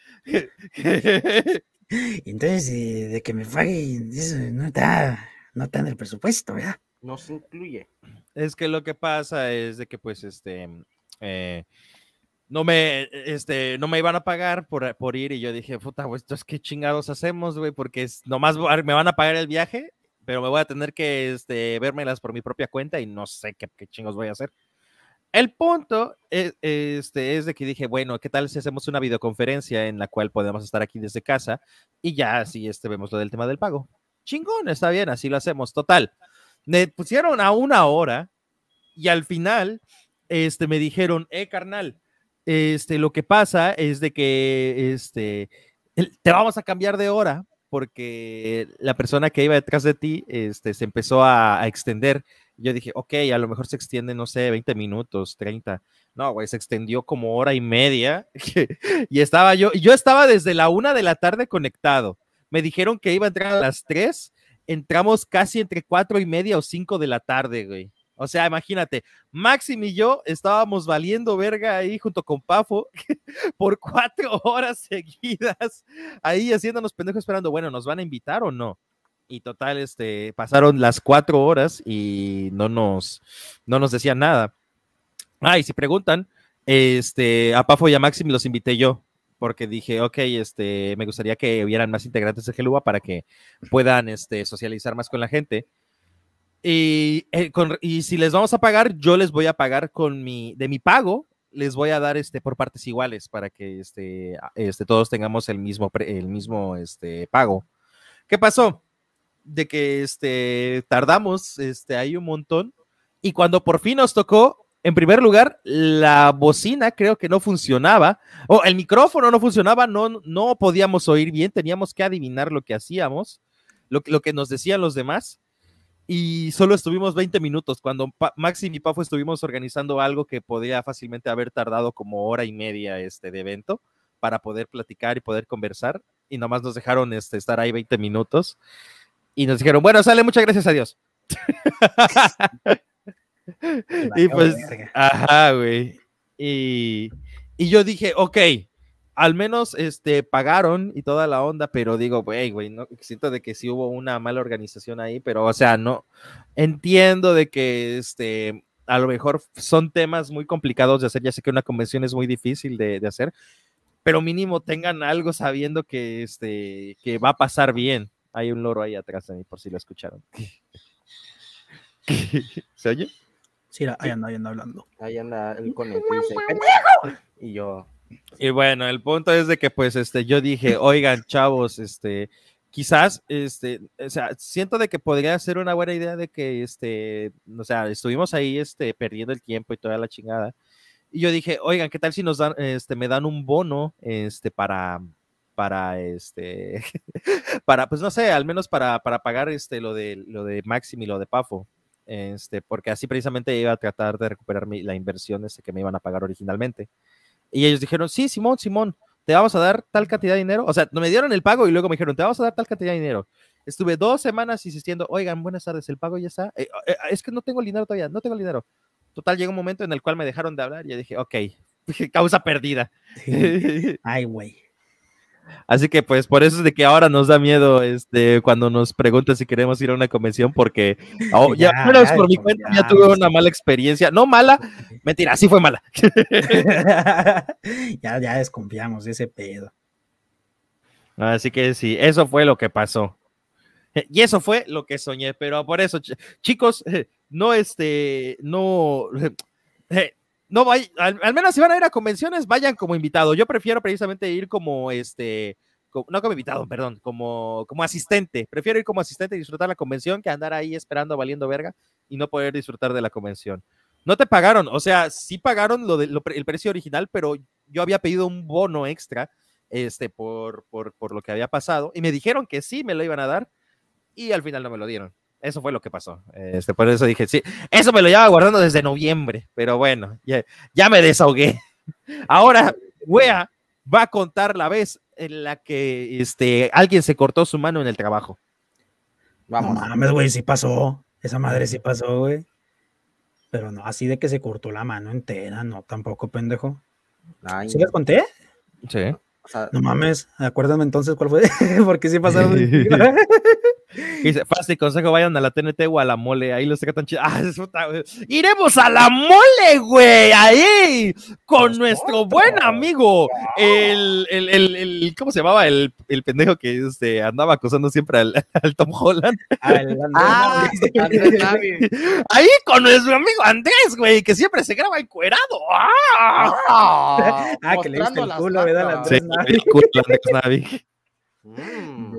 Entonces, eh, de que me pague, eso no está, no está en el presupuesto, ¿verdad? No se incluye. Es que lo que pasa es de que, pues, este, eh, no me, este, no me iban a pagar por, por ir y yo dije, puta, pues, entonces, ¿qué chingados hacemos, güey? Porque es, nomás me van a pagar el viaje, pero me voy a tener que, este, vérmelas por mi propia cuenta y no sé qué, qué chingos voy a hacer. El punto es, este, es de que dije, bueno, ¿qué tal si hacemos una videoconferencia en la cual podemos estar aquí desde casa y ya así este, vemos lo del tema del pago? Chingón, está bien, así lo hacemos. Total, me pusieron a una hora y al final este, me dijeron, eh, carnal, este, lo que pasa es de que este, te vamos a cambiar de hora porque la persona que iba detrás de ti este, se empezó a, a extender. Yo dije, ok, a lo mejor se extiende, no sé, veinte minutos, treinta. No, güey, se extendió como hora y media. Y estaba yo, yo estaba desde la una de la tarde conectado. Me dijeron que iba a entrar a las tres. Entramos casi entre cuatro y media o cinco de la tarde, güey. O sea, imagínate, Maxim y yo estábamos valiendo verga ahí junto con Pafo por cuatro horas seguidas, ahí haciéndonos pendejos esperando, bueno, ¿nos van a invitar o no? Y total, este, pasaron las cuatro horas y no nos, no nos decían nada. Ah, y si preguntan, este, a Pafo y a Maxim los invité yo, porque dije, ok, este, me gustaría que hubieran más integrantes de Geluba para que puedan, este, socializar más con la gente. Y, eh, con, y si les vamos a pagar, yo les voy a pagar con mi, de mi pago, les voy a dar, este, por partes iguales para que, este, este, todos tengamos el mismo, el mismo, este, pago. ¿Qué pasó? De que este, tardamos este, ahí un montón y cuando por fin nos tocó, en primer lugar, la bocina creo que no funcionaba, o el micrófono no funcionaba, no, no podíamos oír bien, teníamos que adivinar lo que hacíamos, lo, lo que nos decían los demás, y solo estuvimos veinte minutos, cuando pa Maxim y Pafo estuvimos organizando algo que podía fácilmente haber tardado como hora y media este, de evento, para poder platicar y poder conversar, y nomás nos dejaron este, estar ahí veinte minutos, y nos dijeron, bueno, sale, muchas gracias a Dios. Y pues, ajá, güey. Y, y yo dije, ok, al menos este, pagaron y toda la onda, pero digo, güey, güey, no, siento de que sí hubo una mala organización ahí, pero, o sea, no, entiendo de que, este, a lo mejor son temas muy complicados de hacer, ya sé que una convención es muy difícil de, de hacer, pero mínimo tengan algo sabiendo que, este, que va a pasar bien. Hay un loro ahí atrás de mí, por si lo escucharon. ¿Se oye? Sí, ahí anda, ahí anda hablando. Ahí anda el conejo y dice, ¡pendejo! Y yo... Y bueno, el punto es de que, pues, este, yo dije, oigan, chavos, este, quizás, este, o sea, siento de que podría ser una buena idea de que, este, o sea, estuvimos ahí, este, perdiendo el tiempo y toda la chingada. Y yo dije, oigan, ¿qué tal si nos dan, este, me dan un bono, este, para... para este, para, pues no sé, al menos para, para pagar este, lo de, lo de Maxim y lo de Pafo, este, porque así precisamente iba a tratar de recuperar mi, la inversión este, que me iban a pagar originalmente. Y ellos dijeron, sí, Simón, Simón, te vamos a dar tal cantidad de dinero, o sea, me dieron el pago y luego me dijeron, te vamos a dar tal cantidad de dinero. Estuve dos semanas insistiendo, oigan, buenas tardes, el pago ya está, eh, eh, es que no tengo el dinero todavía, no tengo el dinero. Total, llegó un momento en el cual me dejaron de hablar y yo dije, ok, causa perdida. Ay, güey. Así que pues por eso es de que ahora nos da miedo este, cuando nos preguntan si queremos ir a una convención, porque oh, ya, ya, menos ya, por mi cuenta ya tuve una mala experiencia, no mala, mentira, sí fue mala. ya, ya desconfiamos de ese pedo. Así que sí, eso fue lo que pasó. Y eso fue lo que soñé, pero por eso, ch chicos, no este, no... Eh, No vaya, al, al menos si van a ir a convenciones, vayan como invitado. Yo prefiero precisamente ir como este, como, no como invitado, perdón, como, como asistente. Prefiero ir como asistente y disfrutar la convención que andar ahí esperando valiendo verga y no poder disfrutar de la convención. No te pagaron, o sea, sí pagaron lo de, lo, el precio original, pero yo había pedido un bono extra este, por, por, por lo que había pasado y me dijeron que sí me lo iban a dar y al final no me lo dieron. Eso fue lo que pasó. Este, por eso dije, sí, eso me lo llevaba guardando desde noviembre, pero bueno, ya, ya me desahogué. Ahora, wea, va a contar la vez en la que este, alguien se cortó su mano en el trabajo. Vamos. No mames, güey, sí pasó. Esa madre sí pasó, güey. Pero no, así de que se cortó la mano entera, no, tampoco, pendejo. Ay, ¿Sí les conté? Sí. o sea, No mames, acuérdame entonces cuál fue, porque sí pasaron. Dice, fácil consejo, vayan a la T N T o a la mole, ahí los tratan chido. Ah, puta, güey. Iremos a la mole, güey, ahí, con Los nuestro otros. buen amigo, el, el, el, el, ¿cómo se llamaba? El, el pendejo que este, andaba acosando siempre al, al Tom Holland. Ah, Andrés Navi. Ahí con nuestro amigo Andrés, güey, que siempre se graba encuerado. ¡Ah! Ah, Ah, que le diste mostrando el las culo, ¿verdad? nalgas. La Sí, Navi. el culo de Andrés Navi. Mm.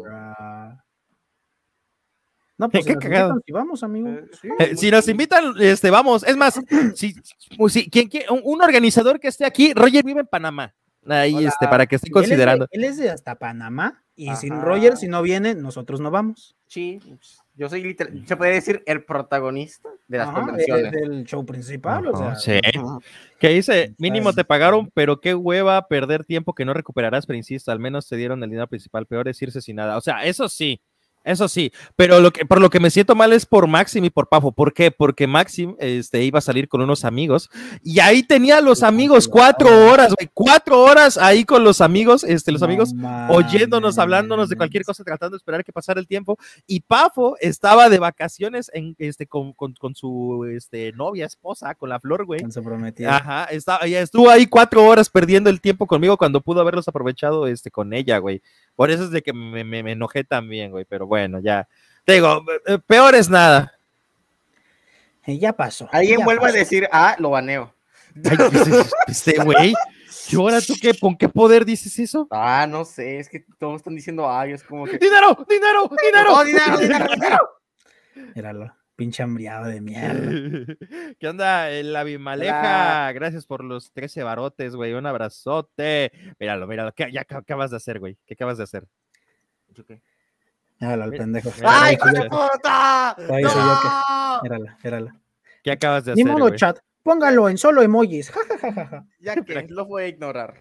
No, pues Qué si nos cagado. invitan, si vamos, amigo. Eh, sí. Eh, si nos invitan, este, vamos, es más, si, si quien quiere, un, un organizador que esté aquí, Roger vive en Panamá, ahí, Hola. este, para que esté Él es de- considerando. Él es de hasta Panamá y sin Ajá. Roger, si no viene, nosotros no vamos. Sí, yo soy literal, se puede decir el protagonista de las Ajá, convenciones. de- del show principal, o sea. Ajá, sí. Que dice, mínimo te Está- pagaron, pero qué hueva perder tiempo que no recuperarás, pero insisto, al menos te dieron el dinero principal, peor es irse sin nada. O sea, eso sí, eso sí, pero lo que, por lo que me siento mal es por Maxim y por Pafo. ¿Por qué? Porque Maxim este, iba a salir con unos amigos y ahí tenía a los amigos cuatro horas, güey, cuatro horas ahí con los amigos, este, los No amigos mames. oyéndonos, hablándonos de cualquier cosa, tratando de esperar que pasara el tiempo. Y Pafo estaba de vacaciones en, este, con, con, con su este, novia, esposa, con la Flor, güey. Con su prometida. Ajá, estaba, ella estuvo ahí cuatro horas perdiendo el tiempo conmigo cuando pudo haberlos aprovechado este, con ella, güey. Por eso es de que me, me, me enojé también, güey. Pero bueno, ya. Te digo, eh, peor es nada. Eh, ya pasó. Alguien ya vuelve a pasó. decir, ah, lo baneo. Ay, pues, este güey. ¿Y ahora tú qué? ¿Con qué poder dices eso? Ah, no sé, es que todos están diciendo, ay, es como que... ¡Dinero! ¡Dinero! ¡Dinero! ¡Oh, dinero, dinero, dinero! Míralo, pinche hambriado de mierda. ¿Qué onda? El Abimaleja, gracias por los trece barotes, güey. Un abrazote. Míralo, míralo. ¿Qué, ya, ¿qué acabas de hacer, güey? ¿Qué acabas de hacer? ¿Yo qué? Míralo al Mira, pendejo. mira, ¡Ay, Todavía hijo hizo de yo- puta! todavía hizo yo que- ¡No! Mírala, mírala. ¿Qué acabas de Ni hacer, modo, güey? chat. Póngalo en solo emojis. Ja, ja, ja, ja, ja. Ya que lo voy a ignorar.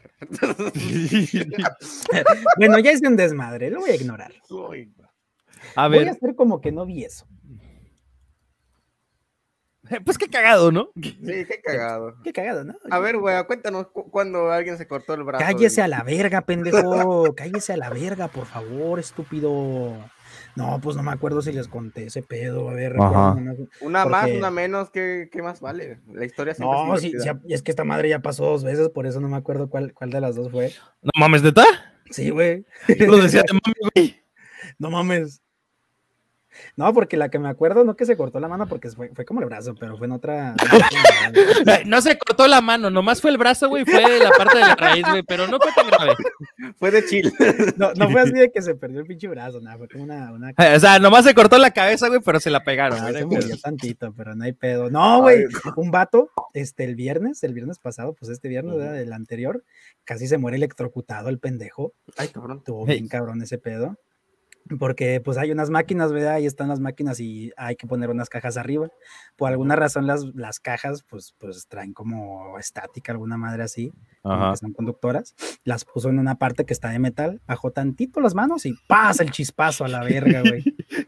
Bueno, ya hice un desmadre. Lo voy a ignorar. Uy, A Voy ver, a hacer como que no vi eso. pues qué cagado, ¿no? sí, qué cagado. Qué cagado, ¿no? A ver, güey, cuéntanos cu- cuando alguien se cortó el brazo. Cállese y- a la verga, pendejo. Cállese a la verga, por favor, estúpido. No, pues no me acuerdo si les conté ese pedo. A ver, Ajá. recuérdenme. Una más, porque- una menos, ¿qué, qué más vale? La historia siempre No, es sí, divertida. sí, es que esta madre ya pasó dos veces, por eso no me acuerdo cuál, cuál de las dos fue. No mames, ¿neta? Sí, güey. Lo decía de mami, güey. No mames. No, porque la que me acuerdo, no que se cortó la mano porque fue, fue como el brazo, pero fue en otra. Ay, no se cortó la mano, nomás fue el brazo, güey, fue la parte de la raíz, güey, pero no fue tan grave. Fue de chill. No, no fue así de que se perdió el pinche brazo, nada, fue como una. una... O sea, nomás se cortó la cabeza, güey, pero se la pegaron. Ah, güey. se murió tantito, pero no hay pedo. No, güey, un vato, este, el viernes, el viernes pasado, pues este viernes, Ujú. ¿verdad? El anterior, casi se muere electrocutado el pendejo. Ay, cabrón. Estuvo Hey. bien cabrón ese pedo. Porque pues hay unas máquinas, ¿verdad? Ahí están las máquinas y hay que poner unas cajas arriba. Por alguna razón las, las cajas pues, pues traen como estática, alguna madre así, como Ajá. que son conductoras. Las puso en una parte que está de metal, bajó tantito las manos y pasa el chispazo a la verga, güey.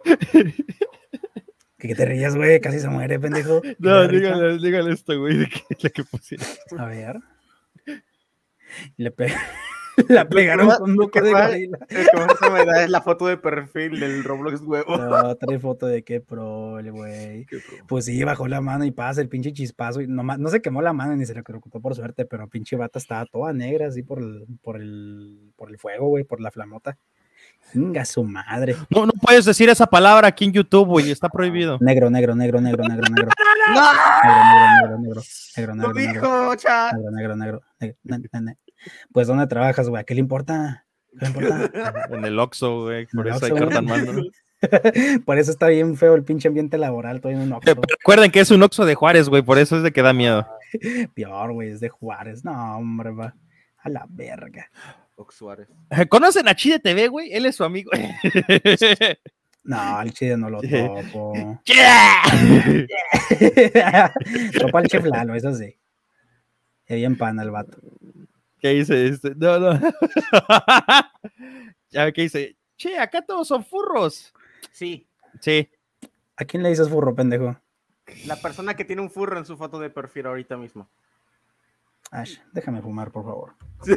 ¿Qué te rías, güey? Casi se muere, pendejo. ¿Qué No, te da risa? dígale, dígale esto, güey, de que, la que pusieron. A ver. Le, pe- la pegaron más- con un lo moco que de más- gorila. El que más se me da es la foto de perfil del Roblox huevo. No, trae foto de qué pro, el güey. Pues sí, bajó la mano y pasa el pinche chispazo. Y nomás, no se quemó la mano ni se le electrocutó por suerte, pero pinche bata estaba toda negra así por el, por el, por el fuego, güey, por la flamota. Venga su madre. No, no puedes decir esa palabra aquí en YouTube, güey, está prohibido. Negro, negro, negro, negro, negro, negro. ¡No! Negro, negro, negro, negro. Negro, ¡Lo negro, negro. dijo, chat! Negro, negro, negro. negro, ne- ne- ne. Pues, ¿dónde trabajas, güey? ¿A qué le importa? ¿Qué le importa? En el Oxxo, güey, por En el eso ahí Oxxo, cortan güey. mano. Por eso está bien feo el pinche ambiente laboral, todavía en un Oxxo. Recuerden que es un Oxxo de Juárez, güey, por eso es de que da miedo. Peor, güey, es de Juárez. No, hombre, va. A la verga. Ox Suárez. ¿Conocen a Chide T V, güey? Él es su amigo. No, el chile no lo topo. ¡Chide! Topa al chef Lalo, eso sí. Es bien pana el vato. ¿Qué dice este? No, no. Ya, ¿qué dice? Che, acá todos son furros. Sí, Sí. ¿A quién le dices furro, pendejo? la persona que tiene un furro en su foto de perfil ahorita mismo. Ash, déjame fumar, por favor.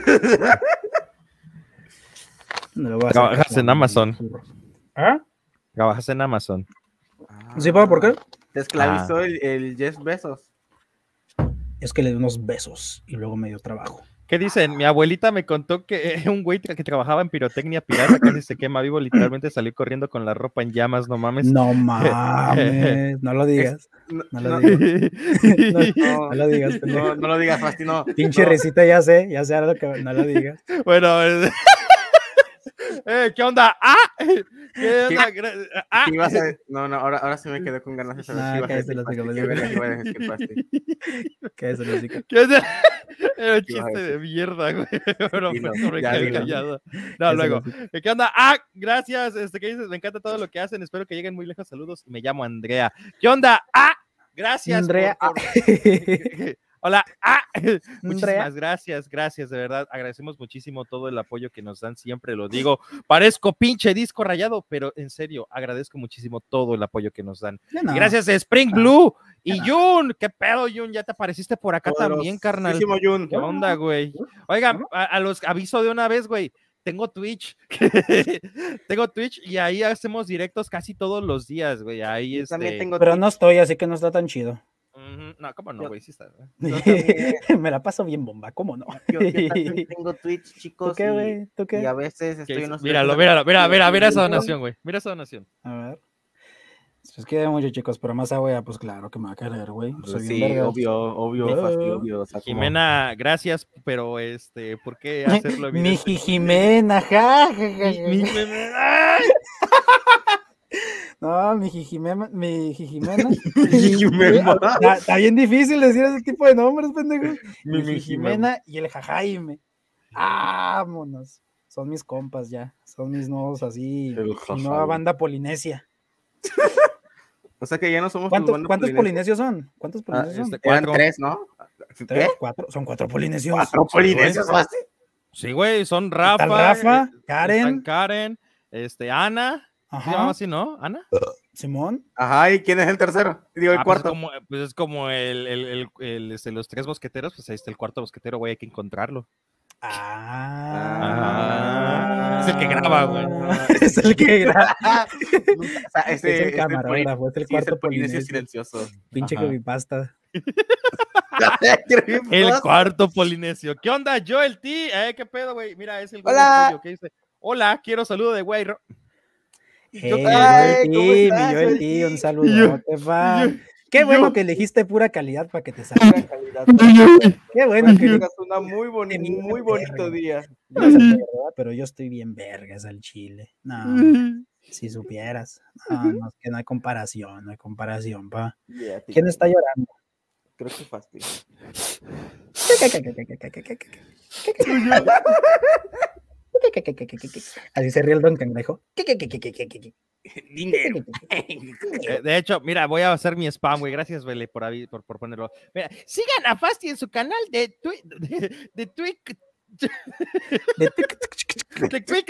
No lo voy a hacer Trabajas caso, en Amazon. furros. ¿Ah? Trabajas en Amazon. ¿Sí, pa? ¿Por qué? Te esclavizó Ah. el, el Jeff Bezos. Es que le di unos besos y luego me dio trabajo. ¿Qué dicen? Mi abuelita me contó que un güey que trabajaba en pirotecnia pirata casi se quema vivo, literalmente salió corriendo con la ropa en llamas, no mames. No mames, no lo digas. No, No lo no, digas. No, no, no lo digas, pendejo. no, no lo digas, Fasti, no. Pinche no. risita, ya sé, ya sé ahora lo que no lo digas. Bueno, eh, eh, ¿qué onda? ¡Ah! ¿Qué onda? Gra- ¡Ah! ¿Qué ibas a- No, no, ahora, ahora sí me quedé con ganas de saber Nah, qué ibas a cállate decir, los Fasti, hijos, qué los verga hijos. iba a decir, Fasti. ¿Qué es eso, chica? ¿Qué onda? Era un ¿Qué ibas a chiste de decir? mierda, güey. Pero Dilo, mejor me ya quedé dilo. callado. ¿Qué No, es luego. eso? ¿Qué onda? ¡Ah! Gracias. Este, ¿qué dices? Me encanta todo lo que hacen. Espero que lleguen muy lejos. Saludos. Me llamo Andrea. ¿Qué onda? ¡Ah! Gracias. Andrea. por- por- Hola. ¡Ah! Muchísimas Andrea. gracias. Gracias, de verdad. Agradecemos muchísimo todo el apoyo que nos dan. Siempre lo digo. Parezco pinche disco rayado, pero en serio, agradezco muchísimo todo el apoyo que nos dan. Ya no. Gracias a Spring Blue y Jun. ¿Qué pedo, Jun? Ya te apareciste por acá Poderosísimo también, carnal. Jun. ¿Qué onda, güey? Oigan, a, a los aviso de una vez, güey. Tengo Twitch. Tengo Twitch y ahí hacemos directos casi todos los días, güey. Ahí Yo este... también tengo Pero Twitch. no estoy, así que no está tan chido. Ujú. No, ¿cómo no, Yo- güey? Sí está. ¿eh? Yo también. Me la paso bien bomba, ¿cómo no? Yo, yo también tengo Twitch, ¿Tú chicos, qué, y, güey? ¿Tú y qué? a veces ¿Qué estoy dice? en unos Míralo, directos míralo, mira, mira, mira esa de- donación, güey. Mira esa donación. A ver. Es que mucho, chicos, pero más agua, pues claro que me va a querer, güey. Soy bien Sí, vergas. obvio, obvio, Ah. Fasti, obvio. O sea, como- Jimena, gracias, pero este, ¿por qué hacerlo Mi evidente? Jimena, ja, ja, ja, Mi- ja. mi- ¡Ay! No, mi Jimena, mi Jimena. Jimena. Está, está bien difícil decir ese tipo de nombres, pendejo. Mi- Mi mi Jimena y el Jajaime. Vámonos. Son mis compas ya. Son mis nuevos así. El Mi Jajaime. nueva banda polinesia. O sea que ya no somos tus ¿Cuántos, bandas ¿cuántos polinesios. polinesios son? ¿Cuántos Ah, polinesios son? este, Eran Cuatro. tres, ¿no? ¿Tres? ¿Qué? ¿Cuatro? Son cuatro polinesios. ¿Cuatro polinesios, Fasti? Sí, güey, son Rafa, Está el Rafa, eh, Karen. están Karen, este, Ana, ¿se Ajá. llama así, no? ¿Ana? Simón. Ajá, ¿y quién es el tercero? Digo, el Ah, pues cuarto. es como, pues es como el, el, el, el, este, los tres mosqueteros, pues ahí está el cuarto mosquetero, güey, hay que encontrarlo. Ah. Es el que graba, güey. Es el que graba. O sea, ese- Es el ese camarógrafo, es el poli- sí, es cuarto el polinesio polinesio. silencioso. Pinche Ajá. creepypasta. El cuarto polinesio. ¿Qué onda, Joel T? Eh, ¿qué pedo, güey? Mira, es el güey Hola. del pollo que dice, hola, quiero saludo de güey. Ro-". Yo- Hey, Ay, mi ¿cómo Joel T, estás, mi Joel Joel T, T? un saludote, fa. Qué yo- bueno que elegiste pura calidad para que te salga. Pura calidad. Qué bueno Espero que que tengas una muy boni- Qué muy bonito verga. día. no sé qué, ¿verdad? Pero yo estoy bien vergas al chile. No, si supieras. No, no, es que no hay comparación, no hay comparación, pa. Yeah, tío. ¿Quién está llorando? Creo que Fasti. Así se ríe el Don Cangrejo. Dinero. Eh, de hecho, mira, voy a hacer mi spam, güey. Gracias, Vele, por, avi- por, por ponerlo. Mira, sigan a Fasti en su canal de Twitch. De, de Twitch. De de Twitch.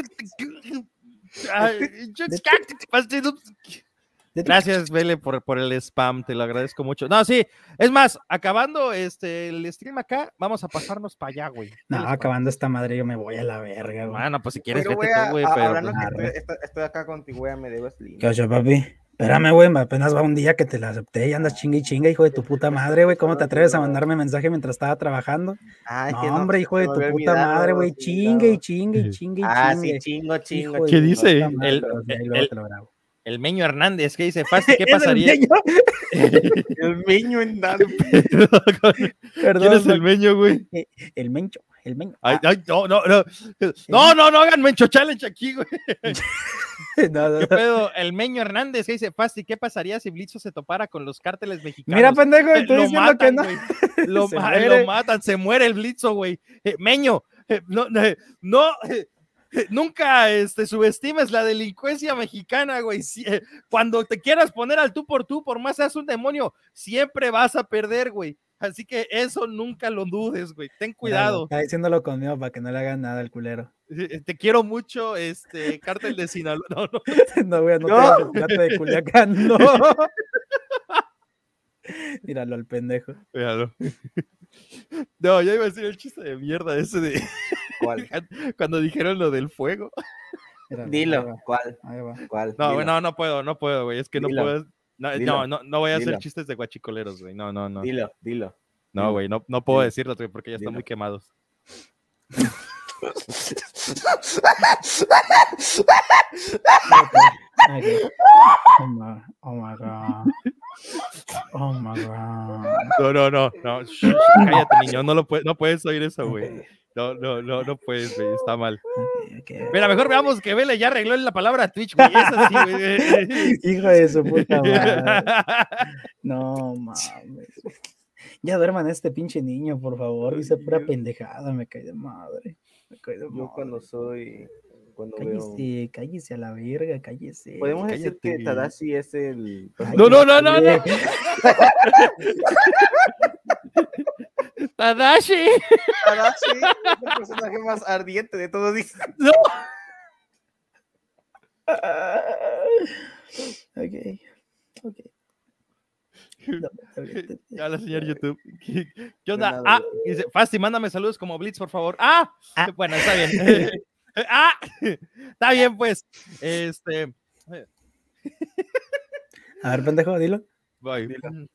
Ay, Fasti, no- de- Gracias, Vele, por, por el spam, te lo agradezco mucho. No, sí, es más, acabando este el stream acá, vamos a pasarnos para allá, güey. No, ¿Qué les acabando esta madre yo me voy a la verga, güey. Bueno, pues si quieres, Pero, vete güey, tú, güey, a- pero... hablando pues, que arre. estoy, estoy- estoy acá contigo, güey, me debes línea. ¿Qué ocho, papi? Espérame, güey, apenas va un día que te la acepté y andas chingue y chingue, hijo de tu puta madre, güey. ¿Cómo te atreves a mandarme mensaje mientras estaba trabajando? Ah, es No, que hombre, hijo de se me tu había puta olvidado, madre, güey. se me Chingue y olvidaba. chingue y chingue y Ah, chingue. sí, chingo, chingo. Hijo de ¿Qué tu dice? puta madre, El- pero sí, ahí el- luego te lo grabo. El Meño Hernández, ¿qué dice? Fasti, ¿qué ¿Es el pasaría? Meño? El meño en dando. ¿Quién Perdón, es el Meño, güey? güey. el Mencho, el Meño. Ay, ay, no, no, no. No, no, no hagan Mencho Challenge aquí, güey. No, no, ¿Qué no. pedo? El Meño Hernández, ¿qué dice? Fasti, ¿qué pasaría si Blitzo se topara con los cárteles mexicanos? Mira, pendejo, Eh, estoy lo diciendo matan, que no. güey. Lo, Se ma- muere. lo matan, se muere el Blitzo, güey. Eh, Meño, eh, no, eh, no, eh, eh, nunca este, subestimes la delincuencia mexicana, güey. Si- eh, cuando te quieras poner al tú por tú, por más seas un demonio, siempre vas a perder, güey. Así que eso nunca lo dudes, güey. Ten Míralo, cuidado. está diciéndolo conmigo para que no le hagan nada al culero. Eh, Te quiero mucho, este, Cártel de Sinaloa. No, no. No, güey, no, No. te hagas el gato de Culiacán, no. Míralo al pendejo. Míralo. No, ya iba a decir el chiste de mierda ese de ¿Cuál? cuando dijeron lo del fuego. Míralo, ahí Dilo. va, ¿Cuál? ahí va. ¿Cuál? No, Dilo. güey, no, no puedo, no puedo, güey. Es que no Dilo. puedo. No, Dilo. no, no, no voy a hacer Dilo. chistes de guachicoleros, güey. No, no, no. Dilo, dilo. No, güey, no, no puedo Dilo. decirlo, güey, porque ya están Dilo. muy quemados. Okay. Oh my, oh my god. Oh my god. No, no, no, no. Shh, shh, cállate, niño. No lo puedes, no puedes oír eso, güey. No, no, no, no puedes, güey. Está mal. Okay, okay. Mira, mejor veamos que Vele ya arregló la palabra Twitch, güey. Es así, güey. Hijo de su puta madre. No mames. Ya duerman a este pinche niño, por favor. Dice pura pendejada, me cae de madre. Me cae de Yo madre. cuando soy... Cuando veo... Cállese, cállese a la verga, cállese. Podemos decir cállate. que Tadashi es el... Ay, No, no, no, qué no, no. bien. Tadashi. Tadashi es el personaje más ardiente de todo Disney. No. Ok, ok. No, ok. Ya la señor YouTube. ¿Qué, qué onda? nada, Ah, güey. dice, Fasti, mándame saludos como Blitz, por favor. Ah, Ah. bueno, está bien. Ah, está bien, pues. Este. A ver, pendejo, dilo. Voy. Dilo.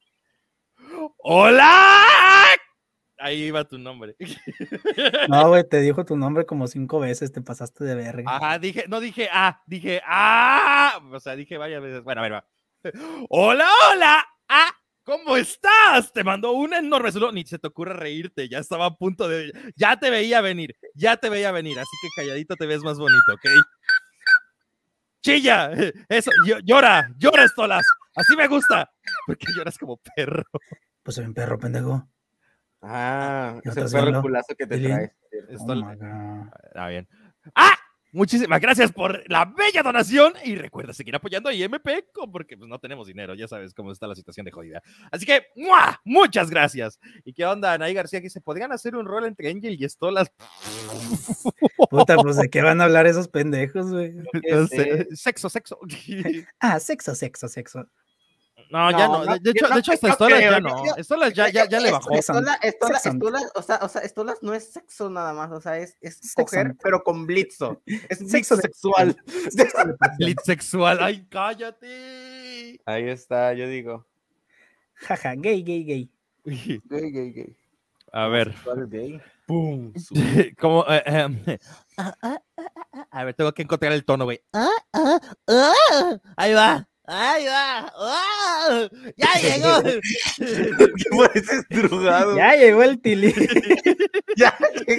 ¡Hola! Ahí va tu nombre. No, güey, te dijo tu nombre como cinco veces, te pasaste de verga. Ajá, dije, no dije ah, dije ah. O sea, dije varias veces. Bueno, a ver, va. Hola, hola. Ah, ¿cómo estás? Te mandó un enorme saludo. Ni se te ocurre reírte. Ya estaba a punto de. Ya te veía venir. Ya te veía venir. Así que calladito te ves más bonito, ¿ok? Chilla. Eso. Ll- Llora. Llora, Estolas. Así me gusta. Porque lloras como perro. Pues soy un perro, pendejo. Ah, ¿No es el estás perro viendo? culazo que te Dile. traes. Oh Estol- my God. Ah, bien. ¡Ah! Muchísimas gracias por la bella donación y recuerda seguir apoyando a I M P porque pues no tenemos dinero, ya sabes cómo está la situación de jodida. Así que, ¡mua! Muchas gracias. ¿Y qué onda, Anaí García? Que se podrían hacer un rol entre Angel y Stolas. Puta, pues de qué van a hablar esos pendejos, güey. No sé, sexo, sexo. Ah, sexo, sexo, sexo. No, ya no. No, De, de hecho, yo no- de hecho hasta no Stolas creo, ya yo- no. yo- Stolas ya, ya, ya le bajó. Estola, estola, Sexo. estola, o sea, o sea, estolas no es sexo nada más, o sea, es, es Sexo. coger, pero con blitzo. Es Sexo sexo de- sexual. Blitz sexual. ¡Ay, cállate! Ahí está, yo digo. Jaja, gay, gay, gay. Gay, gay, gay. A ver. ¿Cuál es gay? ¡Pum! Como, eh, eh, ah, ah, ah, ah, a ver, tengo que encontrar el tono, güey. Ah, ah, ah, ahí va. Ahí va. ¡Ah! ¡Ya llegó! ¿Qué pareces drogado? Ya llegó el tili. ya.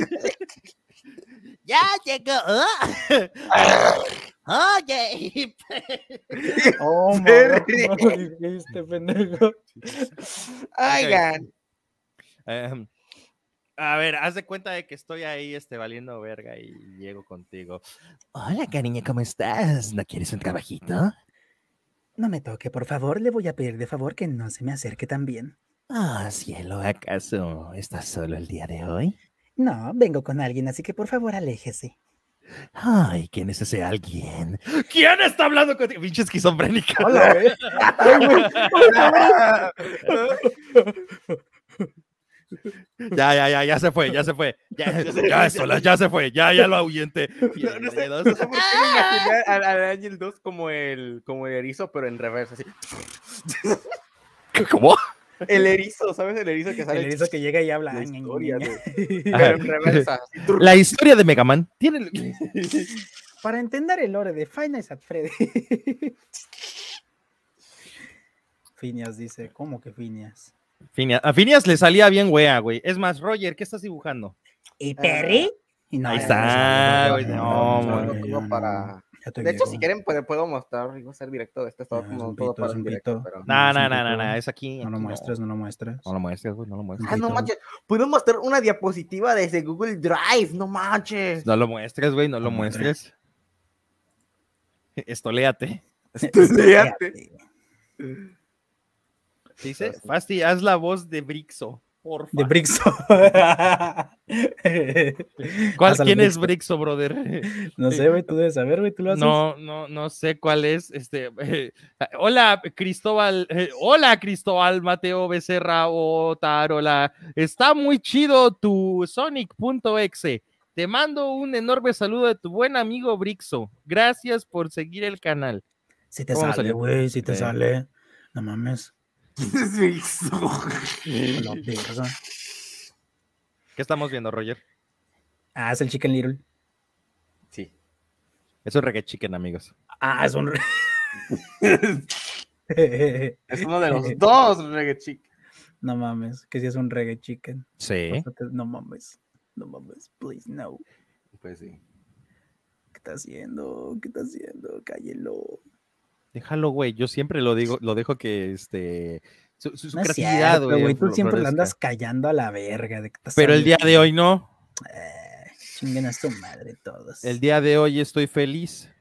¡Ya llegó! ¡Ah! Oye. Oh, Verga. madre, este pendejo. Oigan. Em, a ver, haz de cuenta de que estoy ahí este, valiendo verga y llego contigo. Hola, cariño, ¿cómo estás? ¿No quieres un trabajito? No me toque, por favor, le voy a pedir de favor que no se me acerque también. Ah, cielo, ¿acaso estás solo el día de hoy? No, vengo con alguien, así que por favor, aléjese. Ay, ¿quién es ese alguien? ¿Quién está hablando contigo? Pinche esquizofrénica. Hola, güey. Ya, ya, ya, ya se fue, ya se fue. Ya, ya, Solas, ya se fue, ya, ya lo ahuyenté. No, no sé, no sé por qué me imaginé al, al Ángel dos como el, como el erizo, pero en reversa, así. ¿Cómo? El erizo, ¿sabes? El erizo que sale. El erizo que llega y habla. La ña, ña, historia, ña. güey. Pero en reversa. así. La historia de Mega Man tiene. Para entender el lore de Five Nights at Freddy. Phineas dice, ¿cómo que Phineas? Phineas- a Phineas le salía bien wea, güey. Es más, Roger, ¿qué estás dibujando? ¿Y Perry? Y no, Ahí ya está, no, güey, ya no, ya man. ya Como no. para- Ya estoy De hecho, viejo. si quieren, puedo, puedo mostrar. Iba a ser directo de este estado, No, es como un todo pito, para es un un directo. pito. Pero... No, es no, un no, no, pito. no, es aquí. No lo aquí muestres, no lo muestres. No lo muestres, güey, no lo muestres. Ah, no manches. Puedo mostrar una diapositiva desde Google Drive, no manches. No lo muestres, güey, no lo No, muestres. Estoléate. Estudiante. Dice, Fasti, haz la voz de Brixo. Porfa. De Brixo. ¿Cuál, Pásalo, ¿Quién es Brixo. Brixo, brother? No sé, güey, tú debes saber, güey, tú lo haces. No, no, no sé cuál es. Este, eh, hola, Cristóbal. eh, hola, Cristóbal Mateo Becerra o Tarola. Está muy chido tu Sonic.exe. Te mando un enorme saludo de tu buen amigo Brixo. Gracias por seguir el canal. Si te ¿Cómo me sale, salió? güey, si te Sí. sale. No mames. Brixo. La verga. ¿Qué estamos viendo, Roger? Ah, es el Chicken Little. Sí. Es un reggae chicken, amigos. Ah, es un. Es uno de los dos reggae chic. No mames, que si es un reggae chicken. Sí. No mames, no mames, please, no. Pues sí. ¿Qué está haciendo? ¿Qué está haciendo? Cállelo. Déjalo, güey. Yo siempre lo digo, lo dejo que este. Su, su, su No es creatividad, cierto, güey. güey. Tú flo- siempre lo florezca. andas callando a la verga. De que estás Pero el día de hablando. hoy no. Eh, chinguen a su madre todos. El día de hoy estoy feliz.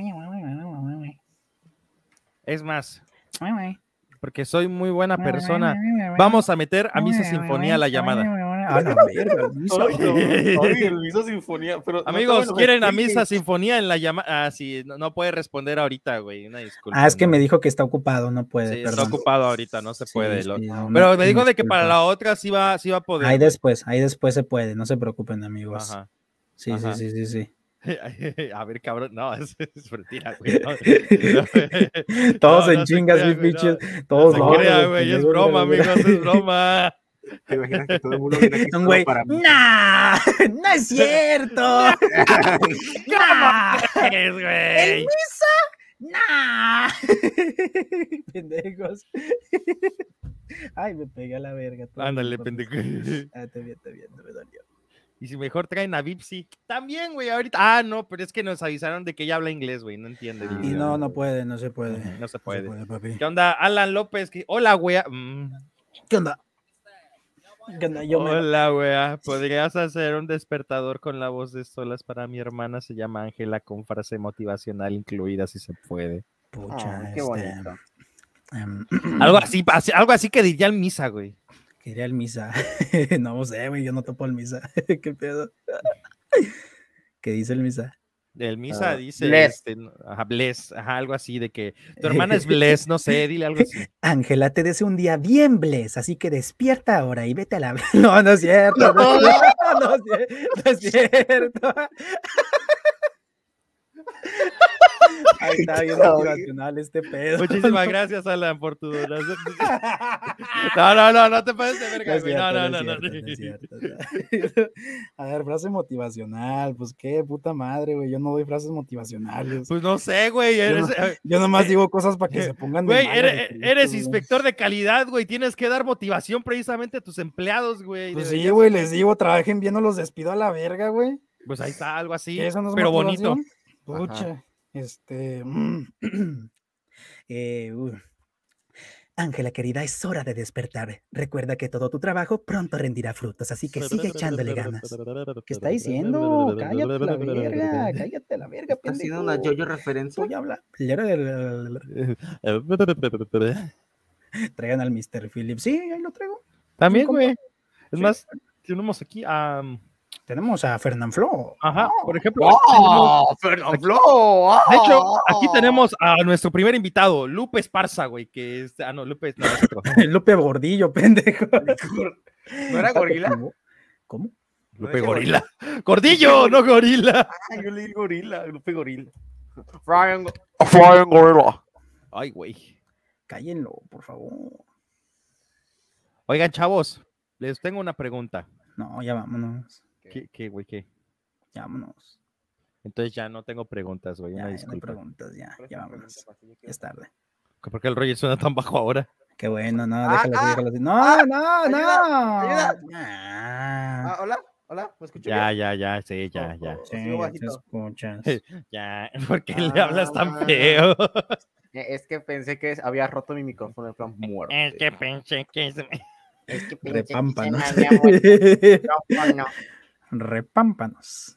Es más, porque soy muy buena persona. Vamos a meter a Misa Sinfonía a la llamada. A la verga, Misa. Ay, no, ay, el Misa Sinfonía. Pero no Amigos, saben ¿quieren los a Misa speakers. Sinfonía en la llamada? Ah, sí, no, no puede responder ahorita, güey. Una disculpa. Ah, es que no. me dijo que está ocupado, no puede, Sí, está perdón. ocupado ahorita, no se Sí, puede. sí, lo- no, Pero no, me dijo de que disculpa. para la otra sí va, sí va a poder. Ahí güey. después, ahí después se puede, no se preocupen, amigos. Ajá. Sí, ajá. sí, sí, sí, sí. A ver, cabrón, no, es, es mentira, güey. No, Todos no, en no se chingas, crea, mis güey, no. pinches. No Todos se no, crea, los güey, es pendejos, broma, güey. amigos, es broma. ¿Te imaginas que todo el mundo viene aquí Un solo güey, para mí? ¡nah! ¡No es cierto! ¡Nah! Es, güey. ¡Nah! Pendejos. Ay, me pegué a la verga. todo Ándale, el pendejo. Ah, está bien, está bien, no me dolió. Y si mejor traen a Vipsy, también, güey, ahorita. Ah, no, pero es que nos avisaron de que ella habla inglés, güey, no entiende. el Ah. Y idioma. no, no puede, no se puede. Ujú, no se No puede. se puede, papi. ¿Qué onda? Alan López, que... hola, güey. Mm. ¿Qué onda? ¿Qué onda? Yo me... Hola, güey. ¿Podrías hacer un despertador con la voz de solas para mi hermana? Se llama Ángela, con frase motivacional incluida, si se puede. Pucha, Ah, qué este, bonito. em, Algo así, así- algo así que diría el misa, güey. Quería el misa. No sé, güey, yo no topo el misa. ¿Qué pedo? ¿Qué dice el misa? El misa Ah, dice, bless. este, no, ajá, bless, ajá, algo así de que tu hermana es bless, no sé, dile algo así. Ángela, te deseo un día bien bless, así que despierta ahora y vete a la... No, no es cierto. No, es cierto, no es cier- no es cierto. Ay, está bien motivacional este pedo. Muchísimas gracias, Alan, por tu donación. No, no, no, no te pases de No verga, es güey. No, cierto, no, no no, es no. cierto, no es cierto. A ver, frase motivacional, pues qué puta madre, güey. Yo no doy frases motivacionales. Pues no sé, güey. Yo, Eres, no- eh, yo nomás eh, digo cosas para que se pongan de güey, malas eres, de Cristo, eres güey. inspector de calidad, güey. Tienes que dar motivación precisamente a tus empleados, güey. Pues sí, Deberías- güey, les digo, trabajen bien o los despido a la verga, güey. Pues ahí está, algo así, ¿Que eso no es pero bonito. motivación? Pucha, este... mm, eh, uh. Ángela, querida, es hora de despertar. Recuerda que todo tu trabajo pronto rendirá frutos, así que sigue echándole ganas. ¿Qué está diciendo? Cállate la verga, cállate la verga, Está haciendo pendejo. una yo-yo referencia. Voy a hablar. Traigan al mister Philip. Sí, ahí lo traigo. También, compa. güey. Es Sí. más, tenemos aquí a... Tenemos a Fernán Flo. Ajá, por ejemplo. aquí tenemos- ¡Oh! ¡Fernando Flo! De hecho, ¡Oh! aquí tenemos a nuestro primer invitado, Lupe Esparza, güey, que es... Ah, no, Lupe no, es otro. Lupe Gordillo, pendejo. ¿No era gorila? ¿Cómo? Lupe ese Gorila. Gordillo, no gorila. Ah, yo leí gorila, Lupe Gorila. Flying, Flying Gorilla. Ay, güey. Cállenlo, por favor. Oigan, chavos, les tengo una pregunta. No, ya vámonos. ¿Qué, qué, güey, qué? Ya vámonos. Entonces ya no tengo preguntas, güey, Ya, una ya no hay disculpa. preguntas, ya, ya vámonos. Es tarde. ¿Por qué el Roger suena tan bajo ahora? Qué bueno, no, Ah, déjalo así, ah, déjalo así. No, ah, no, no. ayuda. Ah, Ah, hola, hola, ¿me escuchas? Ya, ya, ya, sí, ya, ya. sí, sigo ya te bajito. escuchas. Ya, ¿por qué le hablas tan Ah. feo? Es que pensé que había roto mi micrófono en plan muerto. Es que pensé que... se- Es que Repámpano. micrófono. Repámpanos.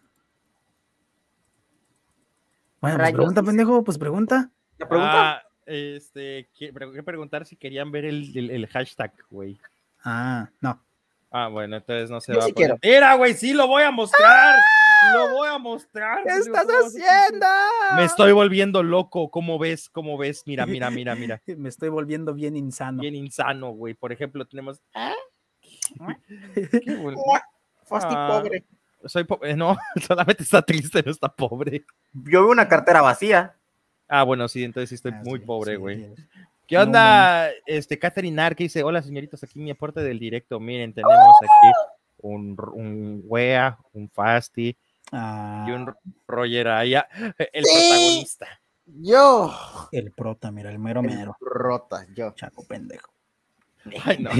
Bueno, pues Rayos. pregunta, pendejo, pues pregunta. ¿La pregunta? Ah, este, que- pero qué preguntar si querían ver el, el, el hashtag, güey. Ah, no. Ah, bueno, entonces no se Yo va sí a poner. quiero. Mira, güey, sí lo voy a mostrar. Lo voy a mostrar. ¿Qué Digo, estás ¿cómo vas a hacer? haciendo? Me estoy volviendo loco. ¿Cómo ves? ¿Cómo ves? Mira, mira, mira, mira. Me estoy volviendo bien insano. Bien insano, güey. Por ejemplo, tenemos. Qué bueno. Fasti Ah, pobre. Soy pobre. No, solamente está triste, no está pobre. Yo veo una cartera vacía. Ah, bueno, sí, entonces sí estoy Ah, muy sí, pobre, sí, güey. sí. ¿Qué No, onda? Este, Catherine Ar, que dice, hola señoritas, aquí mi aporte del directo. Miren, tenemos aquí un, un Wea, un Fasti Ah, y un Roger Aya, el Sí. protagonista. Yo. el prota, mira, el mero El mero. rota, yo. Chaco pendejo. Ay, no.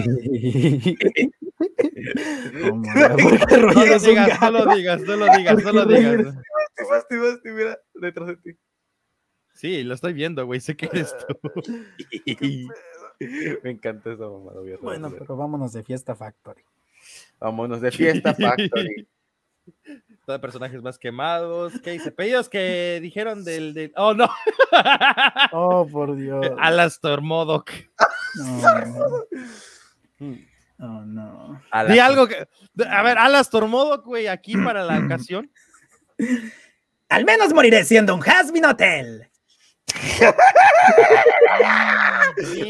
Oh, madre, porque No Roger lo es un digas, no gato. lo digas, no lo digas, no lo Porque digas. Roger Fasti, Fasti, Fasti, mira, detrás de ti. Sí, lo estoy viendo, güey, sé que eres tú. Me encanta esa mamada. voy a Bueno, trabajar. pero vámonos de Fiesta Factory. Vámonos de Fiesta Factory. Todo personajes más quemados. ¿Qué dice? Pedidos que dijeron del, del... Oh, no. Oh, por Dios. Alastor Modoc. No. Oh, no. A Di la- algo que. A ver, Alastor Modoc, güey, aquí para la ocasión. Al menos moriré siendo un Has-Been Hotel. Bien.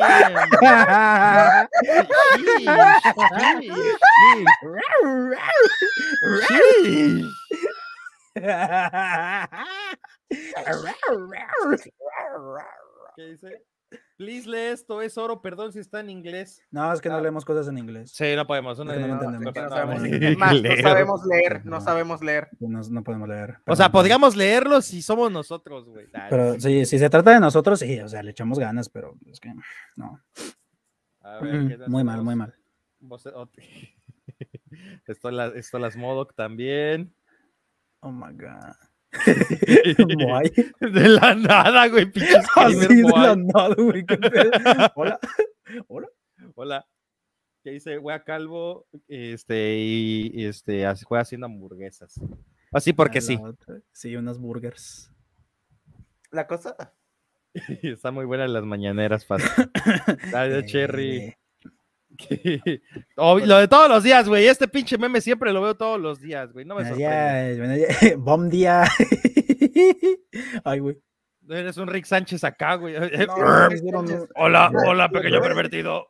¿Qué dice? Please lee esto, es oro, perdón si está en inglés. No, es que no leemos cosas en inglés. Sí, no podemos. Una Es que no de- entendemos. que no no, sabemos- no, Es más, no leo. sabemos leer, no sabemos leer. No, no podemos leer. O sea, Perdón. podríamos leerlo si somos nosotros, güey. Dale. Pero sí, si se trata de nosotros, sí, o sea, le echamos ganas, pero es que no. A ver, ¿qué Mm, Muy mal, hacemos? muy mal. Vos- oh, Esto, la, esto las Modoc también. Oh my god. De Moai. la nada, güey, pinche Así screamer de Moai. la nada, güey. qué pedo. Hola. Hola. Hola. Que dice, wea calvo, este, y, y, este, hace- juega haciendo hamburguesas. Así porque A la sí. otra. Sí, unos burgers. La cosa. Está muy buena las mañaneras, fácil. Dale, Eh, Cherry. Oh, lo de todos los días, güey. Este pinche meme siempre lo veo todos los días, güey. No me Buenos sorprende. días, buenos días. Bom día. Ay, güey. Eres un Rick Sánchez acá, güey. No, me hicieron un- Hola, hola, pequeño pervertido.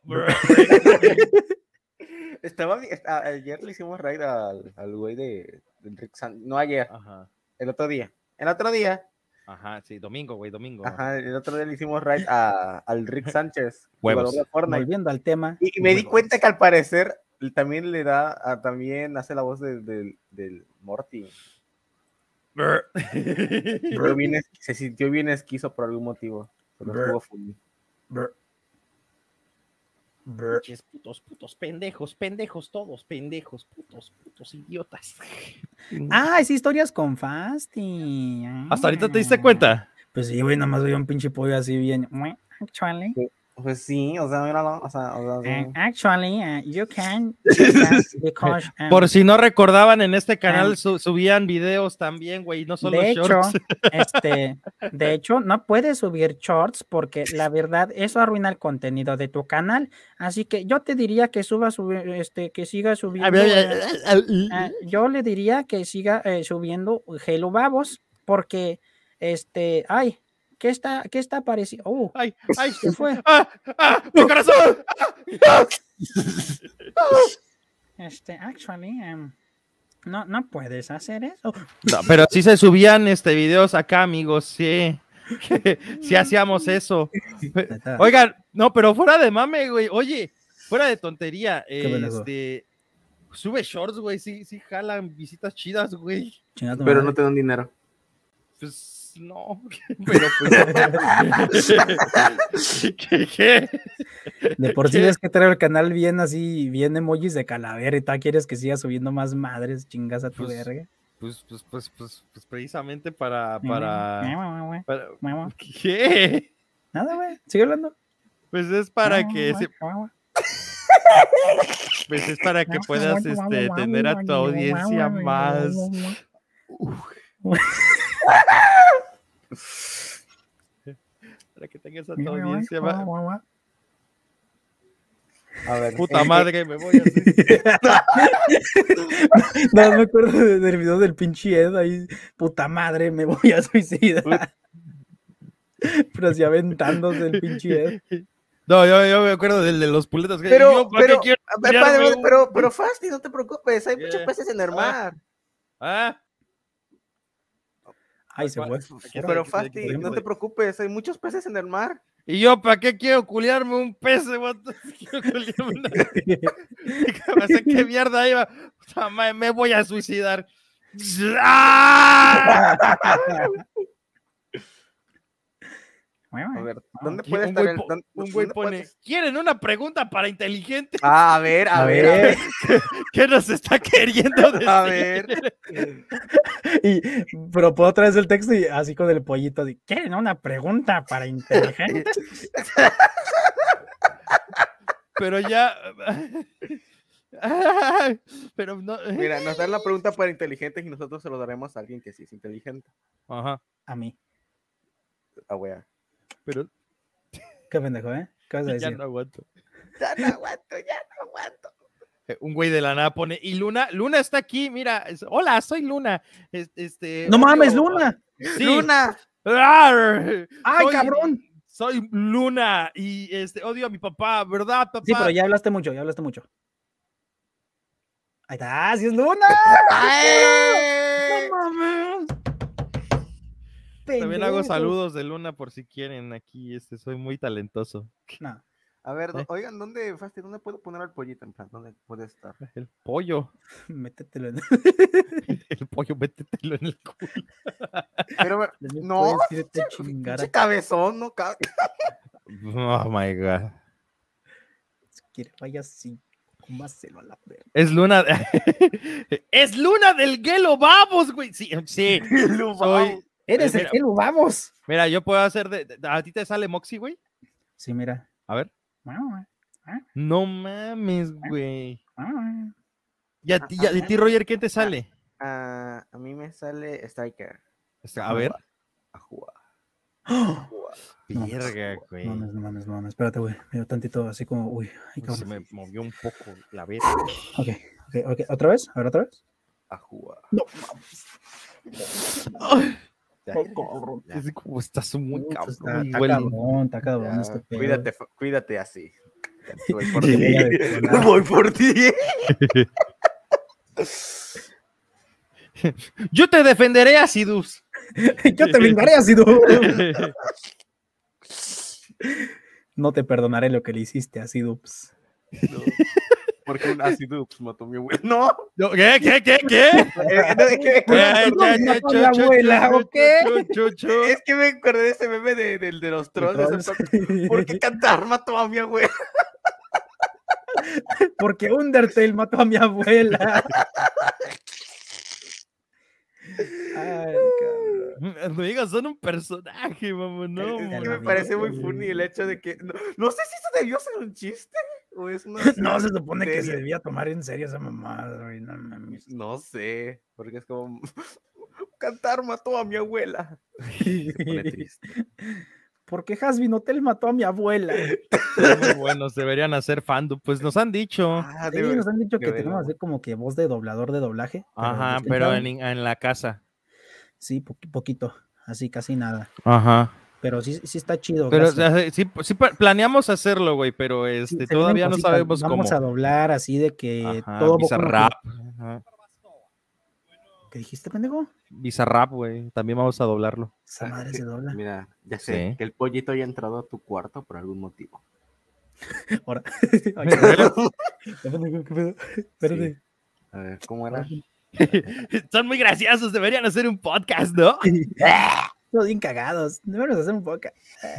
Estaba bien- esta- ayer le hicimos raid al, al güey de, de Rick San- no ayer, Ajá, el otro día. El otro día, ajá, sí, domingo, güey, domingo. ajá, el otro día le hicimos raid a, al Rick Sánchez, Huevos. jugador de Fortnite. Volviendo al tema. Y, y me di huevos. cuenta que al parecer él también le da, a- también hace la voz de- del- del Morty. Pero bien es- se sintió bien esquizo por algún motivo. Pero Brr. estuvo funny. Brr. Brr. Pinches putos, putos, pendejos, pendejos, todos, pendejos, putos, putos, idiotas. Ah, es historias con Fasti. ¿Hasta ahorita te diste Ah. cuenta? Pues sí, güey, nomás veo un pinche pollo así bien. Actually, Pues sí, o sea, míralo, o sea, o sea, uh, sí. actually, uh, you can do that because, um, Por si no recordaban, en este canal um, su- subían videos también, güey, no solo de hecho, shorts. este, de hecho, no puedes subir shorts porque la verdad eso arruina el contenido de tu canal. Así que yo te diría que suba, subir, este, que siga subiendo. eh, ah, yo le diría que siga eh, subiendo Hello Babos porque, este, ay, ¿qué está, qué está apareciendo? Oh, ¡Ay, ay! se fue. ¡Ah, ah, mi corazón! Este, actually, um, no, no puedes hacer eso. No, pero sí se subían este videos acá, amigos, sí. Sí hacíamos eso. Neta. Oigan, no, pero fuera de mame, güey. Oye, fuera de tontería, pedazo. este sube shorts, güey, sí, sí jalan visitas chidas, güey. Chinga tu Pero madre. no te dan dinero. Pues no, pero pues. ¿Qué, qué? De por sí ¿Qué? ves que trae el canal bien así, bien emojis de calavera y tal, quieres que siga subiendo más madres, chingas a tu Pues, verga. Pues, pues, pues, pues, pues precisamente para, para, para- Nada, ¿qué? güey, sigue hablando. Pues es para que se- pues es para que puedas este, tener a tu audiencia más. Para que tengas a tu audiencia más. A ver. Puta eh, madre, me voy a... No, me acuerdo de- del video del pinche Ed ahí, puta madre, me voy a suicidar. Pero así aventándose el pinche Ed. No, yo, yo me acuerdo del de los puletas. que Pero, yo, ¿para pero, qué quiero a ver, culiarme padre, un- pero, pero, Fasti, no te preocupes, hay muchos Yeah. peces en el mar. Ah, Ay, se fue. Aquí está, Pero, aquí está, aquí Fasti, está, aquí no está. te preocupes, hay muchos peces en el mar. Y yo, ¿para qué quiero culiarme un pez? What the- Quiero culiarme una... No sé qué mierda iba. Puta madre, me voy a suicidar. ¡Ah! A ver, ¿dónde Aquí puede un estar güey el...? po- dónde- un güey dónde pone, puede- ¿quieren una pregunta para inteligente? Ah, a ver, a, A ver, a ver. ver. ¿Qué nos está queriendo decir? A ver. Y, pero puedo otra vez el texto y así con el pollito de, ¿quieren una pregunta para inteligente? Pero ya... Ay, pero no... Mira, nos dan la pregunta para inteligentes y nosotros se lo daremos a alguien que sí es inteligente. Ajá, A mí. Ah, wea. pero Qué pendejo, ¿eh? ¿Qué vas a ya decir? no aguanto. Ya no aguanto, ya no aguanto. Eh, Un güey de la nada pone, y Luna, Luna está aquí, mira, es- hola, soy Luna. Es- Este, ¡No mames, odio- Luna! Sí. Luna. ¡Ar! ¡Ay, Soy- cabrón! Soy Luna y este odio a mi papá, ¿verdad, papá? Sí, pero ya hablaste mucho, ya hablaste mucho. Ahí está, ¡sí es Luna! ¡Ay! ¡No mames! También hago Pendejo. saludos de Luna por si quieren aquí, este, soy muy talentoso. No. A ver, ¿Eh? oigan, ¿dónde, Fasti, dónde puedo poner al pollito? En plan, ¿dónde puede estar? El pollo, Métetelo en... el pollo, métetelo en el culo. Pero, a ver, no, puedes irte a chingar pinche a- cabezón, no cabe. Oh my god. Si quiere, vaya así. Cómaselo a la verga. Es Luna. Es Luna del Gelo, vamos, güey. Sí, sí. Soy- ¡Eres Mira. el Gelo, vamos! Mira, yo puedo hacer de, de- ¿a ti te sale Moxie, güey? Sí, mira. A ver. No mames, güey. ¿Y a ti, y a- y a ti, Roger, qué te sale? Ah, a mí me sale Striker. A ver. A jugar. ¡Oh! Verga, güey. No mames, no mames, no mames. Espérate, güey. Mira tantito así como, uy. Ay, Se cabrón. me movió un poco la verga. Ok, ok, ok. ¿Otra vez? A ver, otra vez. A jugar. No Ya, ya, Es como estás muy Está, cabrón. está muy güey. cabrón, está cabrón ya. este pedo. Cuídate, fa- cuídate así. Ya Voy por Te voy a ti. detonar. Voy por ti. Yo te defenderé, Acidus. Yo te vengaré así, tú. No te perdonaré lo que le hiciste así, Dups. No, porque un acidux mató a mi abuelo. No. No, ¿Qué, qué, qué, qué? Eh, no, es, que, Eh, no, cha, no, cha, con cha, la cha, abuela, cha, ¿o cha, qué? cha, cha, cha. es que me acordé de ese meme de, de, de los trolls. de Trolls. ese- ¿Por qué cantar mató a mi abuelo? Porque Undertale mató a mi abuela. Ay, cabrón. No digas, son un personaje, mamá, no. Es que mamá. me parece muy funny el hecho de que. No, no sé si eso debió ser un chiste o es una. No, se supone que se serie. debía tomar en serio esa mamada, güey. No mames. No sé, porque es como. Cantar mató a mi abuela. Se pone triste. ¿Por qué Hasbin Hotel mató a mi abuela? Son muy buenos, deberían hacer fandom. Pues nos han dicho. Ah, Sí, debe- nos han dicho que debe- tenemos así como que voz de doblador de doblaje. Ajá, pues, ¿quién pero sabe? en, en la casa. Sí, poqui- poquito, así casi nada. Ajá. Pero sí, sí está chido. Pero o gracias. sea, sí, sí pla- planeamos hacerlo, güey, pero Sí, este, se todavía vienen no cositas. sabemos Vamos cómo. a doblar así de que Ajá, todo Bizarrap. Ajá. ¿Qué dijiste, pendejo? Bizarrap, güey. También vamos a doblarlo. Esa madre se dobla. Mira, ya sé Sí. que el pollito haya entrado a tu cuarto por algún motivo. Ahora. Ay, ¿qué pedo? ¿Qué pedo? Espérate. A ver, ¿cómo era? Son muy graciosos, deberían hacer un podcast, ¿no? Todos bien cagados. Debemos hacer un podcast.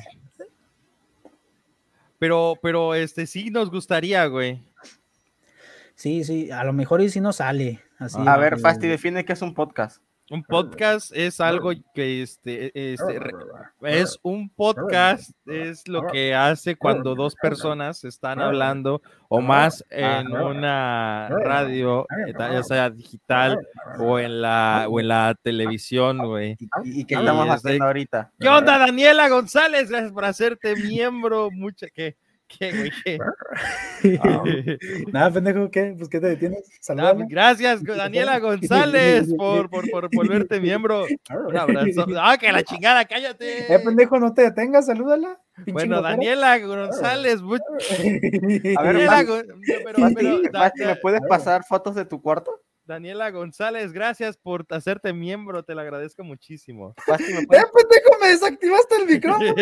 Pero, pero este sí nos gustaría, güey. Sí, sí, a lo mejor y si no sale. Así, A ver, eh, Fasti, define qué es un podcast. Un podcast es algo que este, este re- es un podcast, es lo que hace cuando dos personas están hablando o más en una radio, eh, ya sea digital o en la o en la televisión, güey. ¿Y, y qué Ah, estamos ya sé. haciendo ahorita? ¿Qué onda, Daniela González? Gracias por hacerte miembro. Mucha que ¿Qué, güey? ¿Qué? Nada, pendejo, ¿qué? Pues, ¿qué te detienes? Ah, Saludame. gracias, Daniela González, por, por, por volverte miembro. Un abrazo. ¡Ah, que la chingada! ¡Cállate! Eh, pendejo, no te detengas, salúdala. pinche Bueno, grosero. Daniela González. mu- A ver, Daniela, Basti, Gon- pero, Basti, pero, da- Basti, ¿me da- puedes pasar fotos de tu cuarto? Daniela González, gracias por hacerte miembro, te lo agradezco muchísimo. Basti, ¿me ¡Eh, puedes pendejo, me desactivaste el micrófono!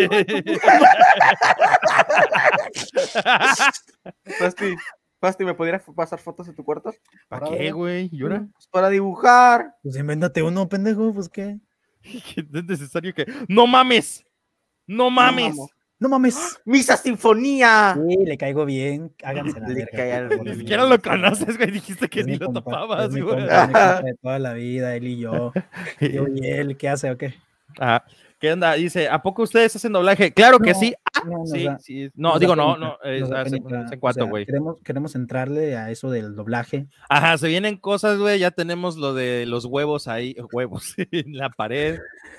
Basti, Basti, ¿me pudieras pasar fotos de tu cuarto? ¿Para qué, güey? ¿Llora? Pues para dibujar. Pues invéntate uno, pendejo, pues, ¿qué? Es necesario que... ¡No mames! ¡No mames! mamo. No mames. ¡Misa Sinfonía! Sí, le caigo bien. Háganse la Le verga. cae al- por favor. Ni siquiera lo conoces, güey. Dijiste que Es ni mi lo compa, topabas, es mi güey. compa, es mi compa de toda la vida, él y yo. Yo y él, ¿qué hace o qué? Ajá. ¿Qué onda? Dice, ¿a poco ustedes hacen doblaje? Claro que No, sí. Ah, no, nos sí, da- sí. No, Nos digo, da no, penita, no. eh, nos da hace- penita, hace o cuatro, sea, güey. Queremos, queremos entrarle a eso del doblaje. Ajá, se vienen cosas, güey. Ya tenemos lo de los huevos ahí, huevos en la pared.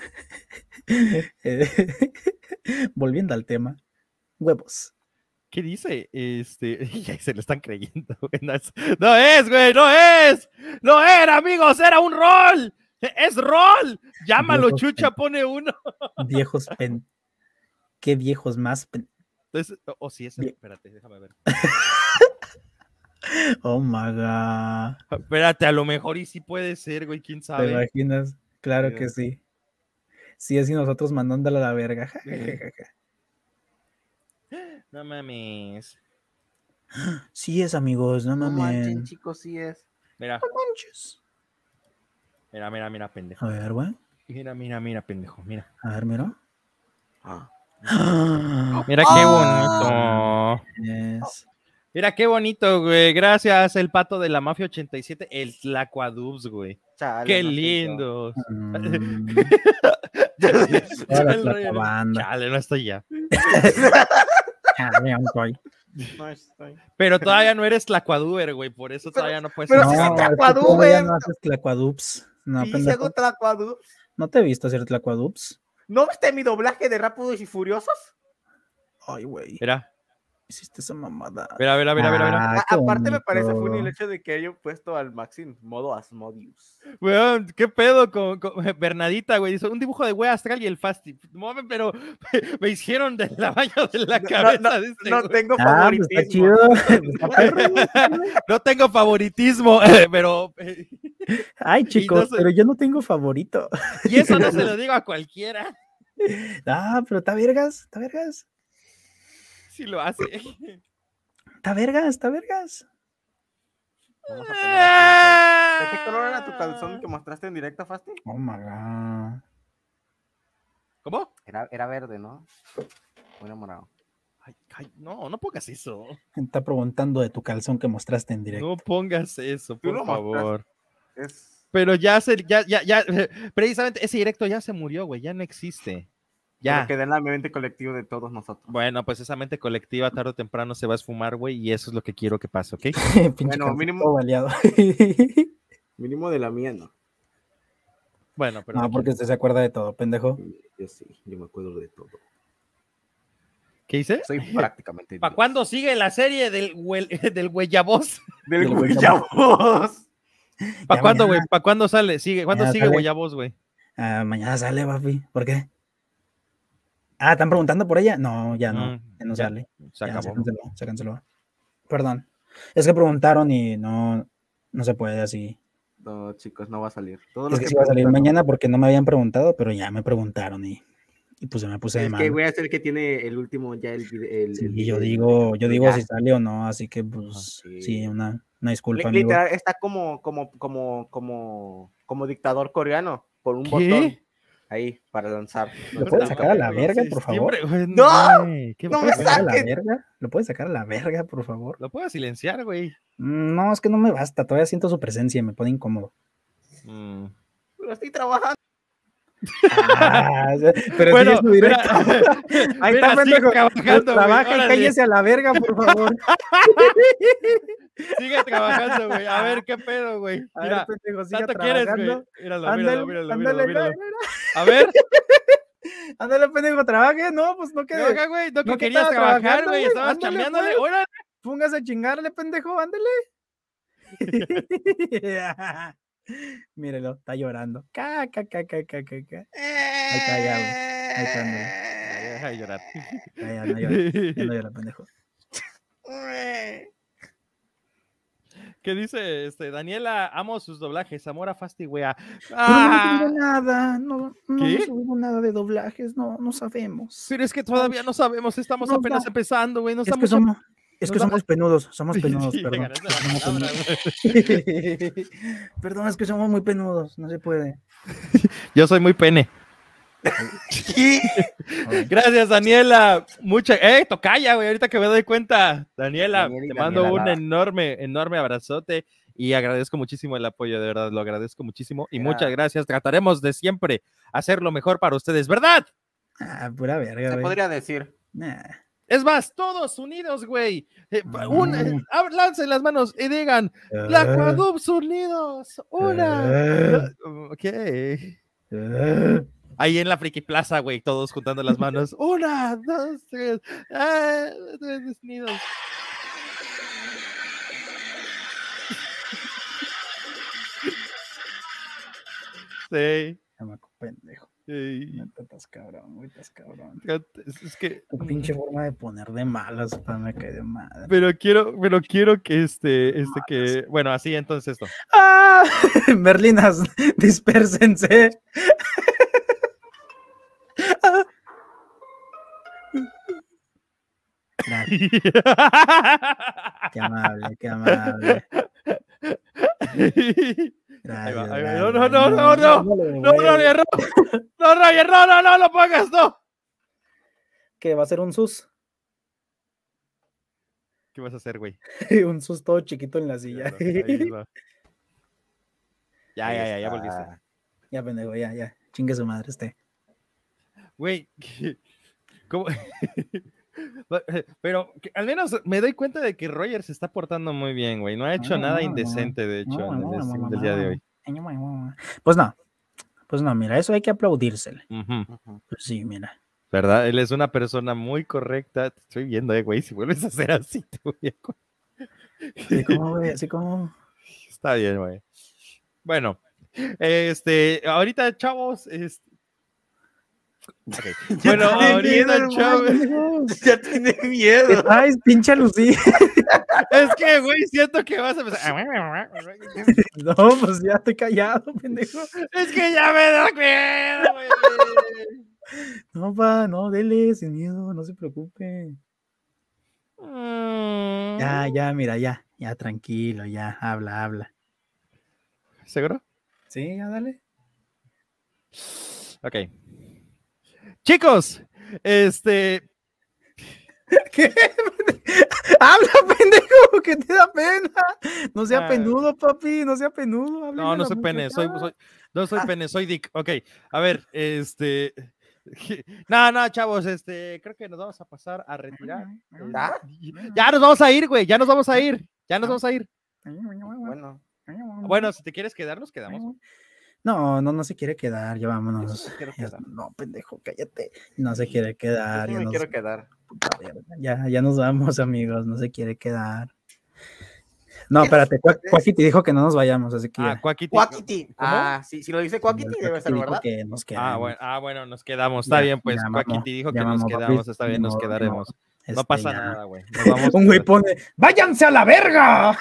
Eh, Volviendo al tema, huevos. ¿Qué dice? Este, ya se lo están creyendo, güey. No es, no es, güey, no es. No era, amigos, era un rol. Es rol. Llámalo, Viejos Chucha, pen- pone uno. Viejos pen. ¿Qué viejos más pen? Entonces, o oh, sí, es el, Bien. espérate, déjame ver. Oh my god. Espérate, a lo mejor y sí puede ser, güey, quién ¿Te sabe. imaginas? Claro que sí. Sí, así nosotros mandándole a la verga. Ja, ja, ja, ja, ja. No mames. Sí es, amigos, no No manchen, mames. chicos, sí es. Mira, No manches. mira, mira, mira, pendejo. A ver, güey. Mira, mira, mira, pendejo, mira. A ver, mira. Ah. Mira qué bonito. Es- Mira qué bonito, güey. Gracias, el pato de la Mafia ochenta y siete, el Tlacuadubs, güey. Chale, Qué no sé yo. lindos. Mm, Chale, toda la el rollo, ¿no? banda. Chale, no estoy ya. Ah, mira, un toy. No estoy. Pero todavía no eres Tlacuaduber, güey. Por eso todavía no puedes pero ser si No, se tlacuado. es que tlacuadú, todavía güey. no haces tlacuadups. No, Sí, pendejo. según Tlacuadú. ¿No te he visto hacer tlacuadups? ¿No viste mi doblaje de Rápidos y Furiosos? Ay, güey. Mira, Hiciste esa mamada. mira, mira, mira, mira, mira. Ah, A- qué aparte me parece bonito. funny el hecho de que hayan puesto al Maxi en modo Asmodeus. Weón, ¿qué pedo con, con Bernadita, güey? Hizo un dibujo de güey astral y el Fasti. Mame, pero me hicieron del baño de la No, cabeza no, de este no güey. tengo Ah, pues está favoritismo. chido. Está perro. No tengo favoritismo, pero... eh, Ay, chicos, sé- pero yo no tengo favorito. Y eso no se lo digo a cualquiera. Ah, pero está vergas, está vergas. Si lo hace. Está vergas, está vergas. Vamos a poner aquí, ¿de qué color era tu calzón que mostraste en directo, Fasti? Oh my god. ¿Cómo? Era, era verde, ¿no? Muy enamorado. Ay, ay, no, no pongas eso. Está preguntando de tu calzón que mostraste en directo. No pongas eso, Tú por lo favor. Es... Pero ya se, ya, ya, ya, precisamente ese directo ya se murió, güey, ya no existe. Ya. Ya. Queda en la mente colectiva de todos nosotros. Bueno, pues esa mente colectiva tarde o temprano se va a esfumar, güey, y eso es lo que quiero que pase, ¿ok? Pinche Bueno, calzón mínimo- todo baleado. Mínimo de la mía, ¿no? Bueno, pero No, porque usted se acuerda de todo, pendejo. Yo sí, yo me acuerdo de todo. ¿qué dice? Soy prácticamente ¿Para Dios. cuándo sigue la serie del, huel- del Huellavoz? Del Del Guayabos. ¿Para Ya cuándo, mañana- güey? ¿Para cuándo sale? Sigue, ¿cuándo Mañana sigue sale. Huellavoz, güey? Ah, mañana sale, papi. ¿Por qué? Ah, ¿están preguntando por ella? No, ya no. Mm, Ya no ya, sale. Se Ya, se acabó. canceló, se canceló. Perdón. Es que preguntaron y no, no se puede así. No, chicos, no va a salir. Todo Es lo que que sí va a salir preguntan, mañana porque no me habían preguntado, pero ya me preguntaron y, y pues ya me puse de Es que mal. voy a ser el que tiene el último ya el vide- el, el- Y yo el- digo, yo el- digo ya. si sale o no, así que pues sí. sí, una, una disculpa, Li- amigo. Literal, está como, como, como, como, como dictador coreano, por un ¿Qué? botón ahí para lanzar. ¿Lo puedes sacar a la Güey, verga, sí, por favor? siempre, güey, ¡No! güey, ¿qué ¡No pedo? me ¿Lo puedes sacar a la saques! verga? ¿Lo puedes sacar a la verga, por favor? Lo puedo silenciar, güey. Mm, No, es que no me basta, todavía siento su presencia y me pone incómodo. Mm. Pero estoy trabajando. Ah, pero Bueno, sigue su directo. mira, Ahí mira, está, sigue pendejo. trabajando, güey, Trabaja y órale. cállese a la verga, por favor. Sigue trabajando, güey. A ver, ¿qué pedo, güey? A ver, Mira, pendejo, sigue ¿tanto quieres, güey? trabajando. Míralo, Ándale, míralo, míralo, ándale, míralo, mira, míralo. A ver, Ándale, pendejo, trabaje. No, pues no No, quede. acá, güey, no, que No, que querías estaba trabajar, trabajando, güey, güey. estabas Ándale, chambeándole. pues. Órale. Póngase a chingarle, pendejo, ándale. Mírelo, está llorando. Ca, ca, ca, ca, ca, ca, ca. Ahí está, ya, güey. Ahí está, ándale. Ya, ya, deja de llorar. Ya, ya, no llora. Ya no llora, pendejo. ¿Qué dice este? Daniela, amo sus doblajes, amor a Fasti, wea. Pero no hemos Ah, subido nada. No, no ¿qué? hemos subido nada de doblajes. No, no sabemos. pero es que todavía no sabemos, estamos Nos apenas da- empezando, güey. No Es que estamos somos, es que nos da- somos penudos. Somos Sí, penudos, sí, perdón. ganaste la Somos palabra, penudos. Perdón, es que somos muy penudos. No se puede. Yo soy muy pene. Gracias, Daniela. Mucha, eh, tocaya, güey, ahorita que me doy cuenta. Daniela, Daniela y te mando Daniela, un nada. enorme, enorme abrazote y agradezco muchísimo el apoyo, de verdad, lo agradezco muchísimo y Mira. muchas gracias. Trataremos de siempre hacer lo mejor para ustedes, ¿verdad? Ah, pura verga, Se güey. podría decir. Nah. Es más, todos unidos, güey. Eh, un- eh, Mm. ab- lancen las manos y digan, la Cuadubs unidos, una. Ah. Ok. Ah. Ahí en la Friki Plaza, güey, todos juntando las manos. Una, dos, tres. Ah, tres unidos. Sí. Chamaco pendejo. sí. Neta, estás cabrón, güey, estás cabrón. Es, es que. Tu pinche forma de poner de malas, pa, me cae de madre. Pero quiero, pero quiero que este, este que. Bueno, así entonces esto. ¡Ah! Merlinas, dispérsense. Gracias, qué amable, qué amable. Ahí va, Gracias, ahí va. gracias. No, no, no, no, no. no, No, Roger, no. No, Roger, no, no, no lo pongas, no. ¿Qué va a ser un sus? ¿Qué vas a hacer, güey? Un sus todo chiquito en la silla. Ahí va. Ya, Ahí ya, ya, ya está. volviste. Ya, pendejo, ya, ya. Chingue su madre este. Güey, ¿cómo? Pero que al menos me doy cuenta de que Roger se está portando muy bien, güey. No ha hecho No, nada no, no. indecente, de hecho, en el stream del día de hoy. Pues no, pues no, mira, eso hay que aplaudírsele. Ujú. Pues sí, mira. ¿Verdad? Él es una persona muy correcta. Te estoy viendo, eh, güey. Si vuelves a hacer así, te voy a... co- Así como, güey, así como. Está bien, güey. Bueno, este, ahorita, chavos, este... ok. Bueno, tiene ahorita, miedo, chavos. Ya tiene miedo. Ay, pinche Lucía. Es que, güey, siento que vas a empezar. No, pues ya estoy callado, pendejo. Es que ya me da miedo, güey. No, pa, no, dele, sin miedo, no se preocupe. Mm. Ya, ya, mira, ya, ya, tranquilo, ya, habla, habla. ¿Seguro? Sí, ya, dale. Ok. Chicos, este. ¿Qué? Habla, pendejo, que te da pena. No sea Ah. penudo, papi, no sea penudo. háblale No, a no la soy pene, soy, muchachada. soy- no soy Ah. pene, soy Dick. Ok, a ver, este. No, no, chavos, este, creo que nos vamos a pasar a retirar. ¿Ya? Ya nos vamos a ir, güey, ya nos vamos a ir, ya nos vamos a ir. Bueno, Bueno, si te quieres quedar, nos quedamos. No, no, no se quiere quedar, ya vámonos. Yo sí me quiero Ya- quedar. No, pendejo, cállate. No se quiere quedar. yo Ya me nos, quiero quedar. puta verga, ya, ya nos vamos, amigos. No se quiere quedar. No, espérate, Cuac- Cuaquiti dijo que no nos vayamos, así que. Ah, ya. Cuaquiti. Cuaquiti. ¿Cómo? Ah, sí, si lo dice Cuaquiti, El debe ser dijo verdad. que nos Ah, quedamos. bueno, ah, bueno, nos quedamos. Está Ya, bien, pues ya, mamó, Cuaquiti dijo ya, que nos mamó, papi, quedamos. Está bien, ni nos modo, ni quedaremos. modo. No Este, pasa ya. nada, güey. Nos vamos. Un güey pone, ¡váyanse a la verga!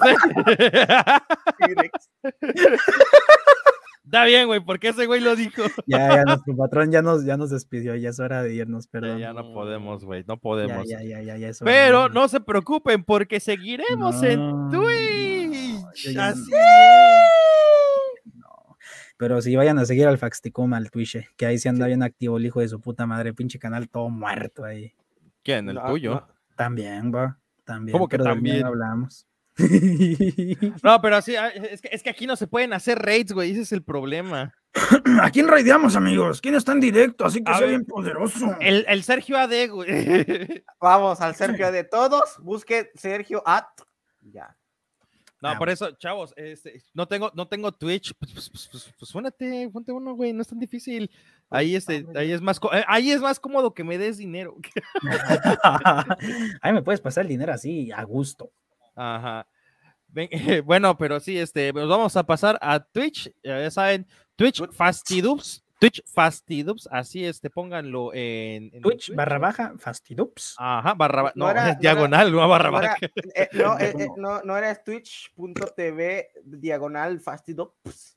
Está bien, güey, porque ese güey lo dijo. Ya, ya, nuestro patrón ya nos, ya nos despidió, ya es hora de irnos, Ya, perdón. ya no podemos, güey, no Ya, podemos. ya, ya, ya, ya es hora de Pero irnos. no se preocupen porque seguiremos en No, Twitch. yo ya Así no. Pero sí, vayan a seguir al Faxticoma, al Twitch, eh, que ahí se anda bien activo el hijo de su puta madre, pinche canal todo muerto ahí. ¿Quién? ¿El No, tuyo? no. También, va, también. ¿Cómo que pero del mío también? no hablamos. No, pero así, ah, es que, es que aquí no se pueden hacer raids, güey, ese es el problema. ¿A quién raideamos, amigos? ¿Quién está en directo? Así que A sea ver. bien poderoso. El, el Sergio A D, güey. Vamos al Sergio de todos. Busque Sergio at. Ya. No, Ah, por eso, chavos, este, no tengo, no tengo Twitch, pues, pues, pues, pues, pues únete, ponte uno, güey, no es tan difícil. Ahí, este, ahí es más, co- eh, ahí es más cómodo que me des dinero. Ahí me puedes pasar el dinero así a gusto. Ajá. Ven, eh, bueno, pero sí, este, nos vamos a pasar a Twitch, ya saben, Twitch Fastidubs, Twitch Fastidubs, así, este, pónganlo en, en Twitch barra baja Fastidups. Ajá, barra, ba- No no, era- es no diagonal, no, barra No, era, baja. eh, no, eh, eh, no, no era twitch.tv diagonal fastidops.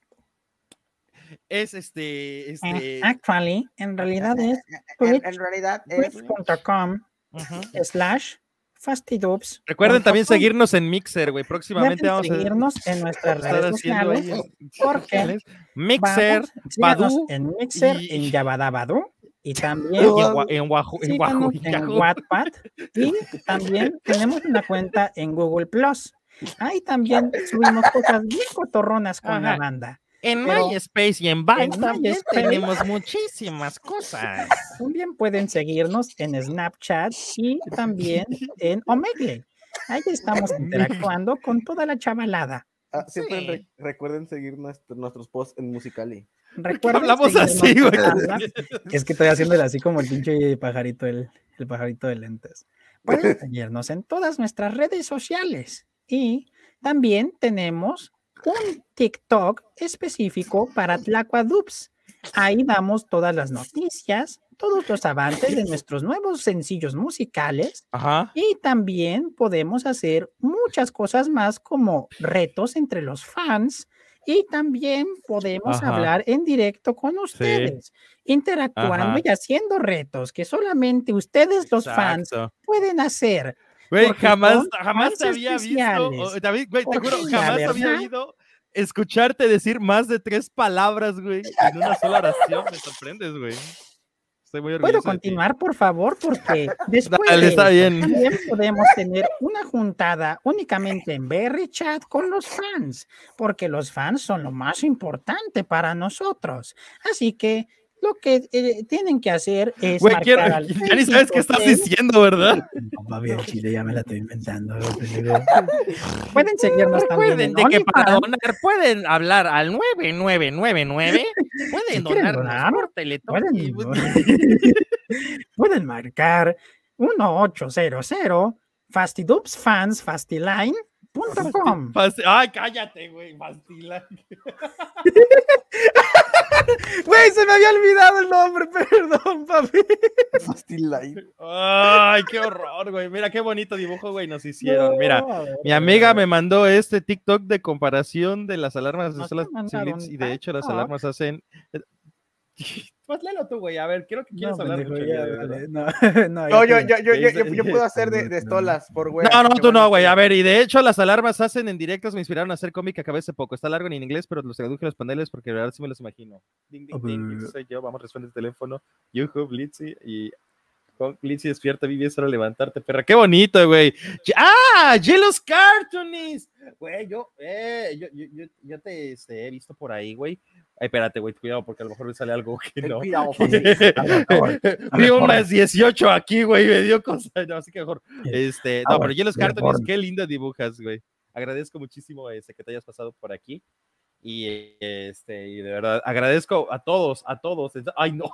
Es este, Eh, este, actually, en realidad es En, en realidad es twitch.com ujú. slash Fastidups. Recuerden también punto com. seguirnos en Mixer, güey, próximamente Deben vamos a seguirnos en nuestras estar redes haciendo sociales. ahí Porque Mixer, vamos, síganos Badoo en Mixer, y- en Yabadabadoo y y también en, Gua- en Wahoo, en Wahoo, síganos en en Yahoo. Wattpad y también tenemos una cuenta en Google Plus. Ahí también subimos cosas bien cotorronas con la Ajá. banda. En Pero MySpace y en Vine en también MySpace tenemos muchísimas cosas. también pueden seguirnos en Snapchat y también en Omegle. Ahí estamos interactuando con toda la chavalada. Ah, siempre Sí. re- recuerden seguir nuestro- nuestros posts en Musical.ly. Recuerden Hablamos seguirnos así, güey. en Atlas. Es que estoy haciéndole así como el pinche pajarito, el, el pajarito de lentes. Pueden seguirnos en todas nuestras redes sociales. Y también tenemos un TikTok específico para Tlacuadubs. Ahí damos todas las noticias, todos los avances de nuestros nuevos sencillos musicales. Ajá. Y también podemos hacer muchas cosas más como retos entre los fans y también podemos Ajá. hablar en directo con ustedes, interactuando Ajá. y haciendo retos que solamente ustedes los fans Exacto. pueden hacer. Güey, porque jamás, son jamás fans te había visto, especiales. o- David, güey, te Porque juro, la jamás había verdad- oído escucharte decir más de tres palabras, güey, en una sola oración. Me sorprendes, güey. Estoy muy orgulloso ¿Puedo de ti. continuar, por favor? Porque después Dale, de está esto, bien. también podemos tener una juntada únicamente en B R Chat con los fans, porque los fans son lo más importante para nosotros. Así que lo que eh, tienen que hacer es Güey, marcar quiero- al ya ni sabes qué estás Facebook diciendo, ¿verdad? Va bien, Chile, ya me la estoy inventando. Pueden seguirnos también Recuerden en de que para OnlyFans. donar pueden hablar al nueve nueve nueve nueve. Pueden Si quieren donarnos donar, por Teletón. Pueden, y- pueden marcar uno ocho cero cero fastidupsfans fastiline punto com. Fasti- Ay, cállate, güey, Bastila. Güey, se me había olvidado el nombre, perdón, papi. Fastiline. Ay, qué horror, güey. Mira qué bonito dibujo, güey, nos hicieron. Mira, No, a ver, mi a amiga ver. me mandó este TikTok de comparación de las alarmas de Nos solas mandaron y de hecho las TikTok. alarmas hacen. Pues léelo tú, güey. A ver, quiero que quieres No, hablar pendejo, mucho el ya, día de hoy, dale, ¿verdad? no, no, No, ya yo, te- yo, yo, yo, yo, dice- yo puedo hacer de, de stolas por güey. No, no, que tú van no, a güey. hacer- A ver, y de hecho las alarmas hacen en directos, me inspiraron a hacer cómic que acabé hace poco. Está largo en inglés, pero los traduje a los paneles porque de verdad sí me los imagino. Ding, ding, ding. A ver. Ese soy yo, vamos, responde el teléfono. Yuhu, Blitzy y con Blitzy despierta, Vivi, es hora de levantarte, perra. ¡Qué bonito, güey! ¡Ah! ¡Jealous Cartoonist! Güey, yo, eh, yo, yo, yo, yo te este, he visto por ahí, güey. Ay, espérate, güey, cuidado, porque a lo mejor me sale algo que Ten no. cuidado, Fasti. Vi un más dieciocho aquí, güey, me dio cosa. No, así que mejor. Este, no, Ah, pero bueno, Jealous mira, Cartoonist, porno. qué lindo dibujas, güey. Agradezco muchísimo este, que te hayas pasado por aquí. Y este, y de verdad, agradezco a todos, a todos. Ay, no.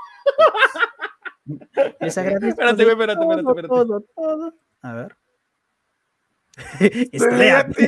Les agradezco. Espérate, de güey, espérate, todo, espérate, espérate. Todo, todo. A ver. Estoléate.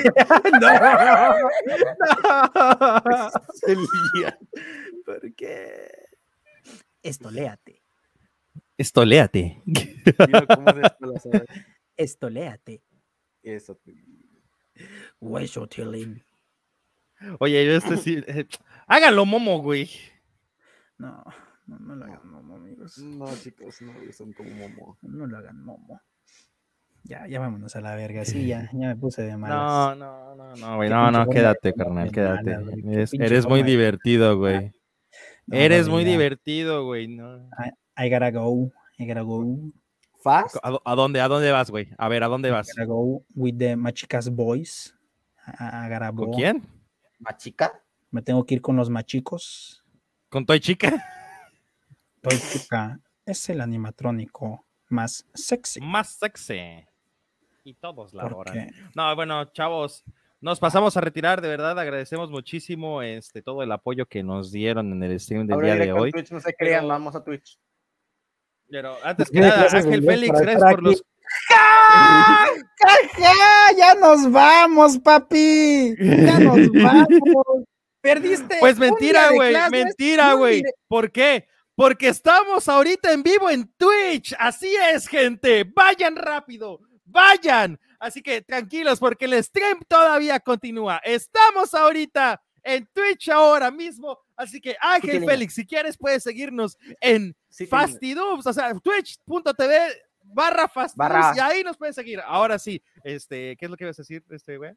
no. Celia. ¿Por qué? Estoléate. Estoléate. Mira cómo se estolas, ¿sabes? Estoléate. Eso. Hueso tilín. Oye, yo este sí. eh, háganlo, Momo, güey. No, no, no lo hagan momo, amigos. No, chicos, no, son como momo. No lo hagan momo. Ya, ya vámonos a la verga. Sí, ya, ya me puse de malas. No, no, no, no, güey. Qué No, pinche no, forma quédate, de- carnal, de quédate. malas, güey, qué Eres, pinche eres muy forma de- divertido, güey. No, Eres papi, muy ya. divertido, güey. No. I gotta go. I gotta go. Fast. ¿A, dó- a dónde, a dónde vas, güey? A ver, ¿a dónde vas? I gotta go with the machicas boys. I, I gotta ¿Con go. quién? ¿Machica? Me tengo que ir con los machicos. ¿Con Toy Chica? Toy Chica es el animatrónico más sexy. Más sexy. Y todos la adoran. Porque No, bueno, chavos, Nos pasamos a retirar, de verdad, agradecemos muchísimo este, todo el apoyo que nos dieron en el stream del Ahora día de directo en hoy. Twitch, no se crean, Pero- vamos a Twitch. Pero antes que Tiene nada, clases de Ángel inglés Félix, para gracias estar por aquí. los... ¡Ja! ¡Ja! ¡Ya nos vamos, papi! ¡Ya nos vamos! Perdiste. Pues un día mentira, de güey, clases, mentira, un güey. dire- ¿Por qué? Porque estamos ahorita en vivo en Twitch. Así es, gente. Vayan rápido, vayan. Así que tranquilos, porque el stream todavía continúa. Estamos ahorita en Twitch ahora mismo. Así que Ángel Escúchale. Félix, si quieres puedes seguirnos en Sí, Fastidubs, o sea, twitch punto t v barra Fastidubs Barra. y ahí nos puedes seguir. Ahora sí, este, ¿qué es lo que ibas a decir, este güey?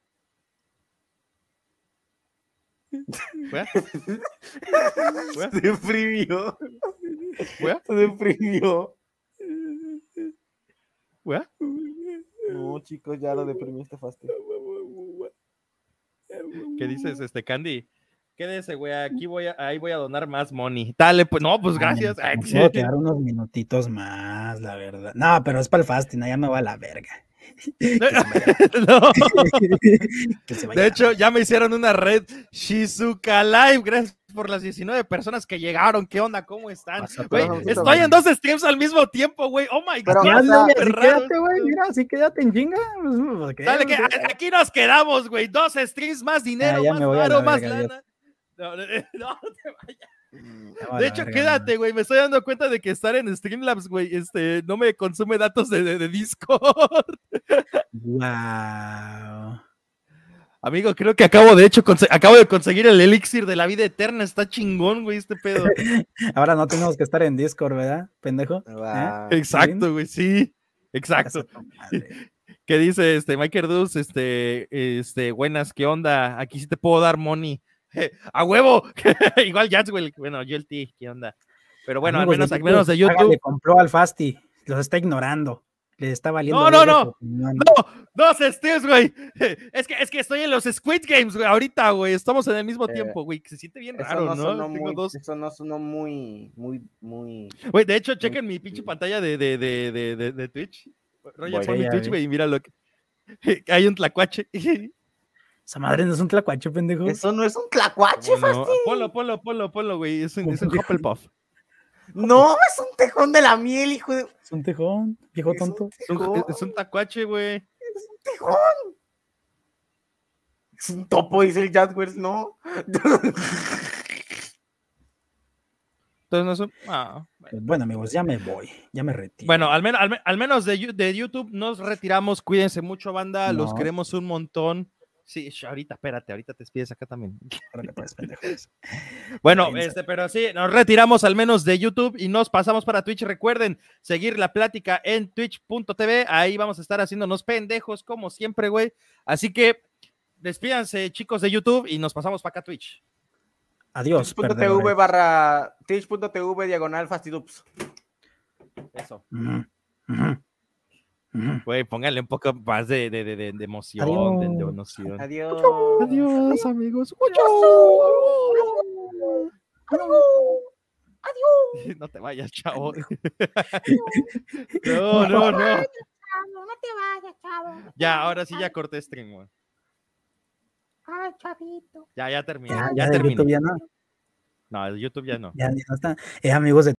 ¿Güey? ¿Güey? Se deprimió. ¿Güey? Se deprimió. ¿Güey? No, chicos, ya lo deprimiste, Fasti. ¿Qué dices, este Candy? Quédese, güey, aquí voy a, ahí voy a donar más money. Dale, pues, no, pues gracias. Ay, Ay, me sí. puedo quedar unos minutitos más, la verdad. No, pero es para el fasting, ya me va a la verga. Que se vaya- No. que se vaya De a- hecho, ya me hicieron una red Shizuka Live. Gracias por las diecinueve personas que llegaron. ¿Qué onda? ¿Cómo están? Pasa, Güey, pero- estoy en dos streams al mismo tiempo, güey. Oh my Pero- god. Ya, o sea, güey, súper así raro. quédate, güey, mira, así quédate en chinga. pues, ¿qué? Dale, que a- aquí nos quedamos, güey. Dos streams, más dinero, Ah, ya más me voy a la varo, más verga, lana. No, no, no te vayas. Ya va De la hecho, verga, quédate, güey. Me estoy dando cuenta de que estar en Streamlabs, güey, este, no me consume datos de, de, de Discord. Wow. Amigo, creo que acabo de hecho, conse- acabo de conseguir el elixir de la vida eterna. Está chingón, güey, este pedo. Ahora no tenemos que estar en Discord, ¿verdad, pendejo? Va. Exacto, güey, sí. Exacto. Casa tu madre. ¿Qué dice este Michael Dus? Este, este, buenas, ¿qué onda? Aquí sí te puedo dar money. ¡A huevo! Igual Jatswell, bueno, G L T, ¿qué onda? Pero bueno, Amigos al menos, de al menos de YouTube, YouTube. hágale, compró al Fasti, los está ignorando. Le está valiendo. No, no, verga no. su opinión. No, dos streams, güey. Es que, es que estoy en los Squid Games, güey, ahorita, güey. Estamos en el mismo Eh, tiempo, güey. Se siente bien Eso raro, no ¿no? sonó Tengo muy, dos. eso no sonó muy, muy, muy. Güey, de hecho, chequen mi pinche pantalla de, de, de, de, de, de Twitch. Roger, Voy. pon Sí, mi ya Twitch, vi. güey, y mira lo que. Hay un tlacuache. Esa madre no es un tlacuache, pendejo. Eso no es un tlacuache, Bueno, Fasti. ponlo, ponlo, ponlo, ponlo, güey. Es un, es un Hufflepuff. No, es un tejón de la miel, hijo de. Es un tejón, viejo Es un tonto. Es un, tejón. es un tacuache, güey. Es un tejón. Es un topo, dice el Jadwers, no. Entonces no es un. Ah, bueno. Pues bueno, amigos, ya me voy, ya me retiro. Bueno, al, menos al, me- al menos de, Yu- de YouTube nos retiramos. Cuídense mucho, banda. Los No. queremos un montón. Sí, sh- ahorita, espérate, ahorita te despides acá también. Órale, pues, pendejos. Bueno, Piensa. este, pero sí, nos retiramos al menos de YouTube y nos pasamos para Twitch. Recuerden seguir la plática en twitch punto t v. Ahí vamos a estar haciéndonos pendejos, como siempre, güey. Así que despídanse, chicos de YouTube, y nos pasamos para acá a Twitch. Adiós, Twitch.tv perdedores. barra Twitch.tv diagonal Fastidups. Eso. Ujú, ujú, ujú. Güey, pónganle un poco más de, de, de, de- de emoción, de, de Adiós. emoción. Adiós. Adiós, amigos. No te vayas, chavo. No, no, no. Chavo, no te vayas, chavo. Ya, ahora sí ya corté stream, güey. Ay, chavito. Ya, ya terminé. Ya, Ya ya de terminé. YouTube ya no. No, el YouTube ya no. Ya, ya no está. Eh, amigos de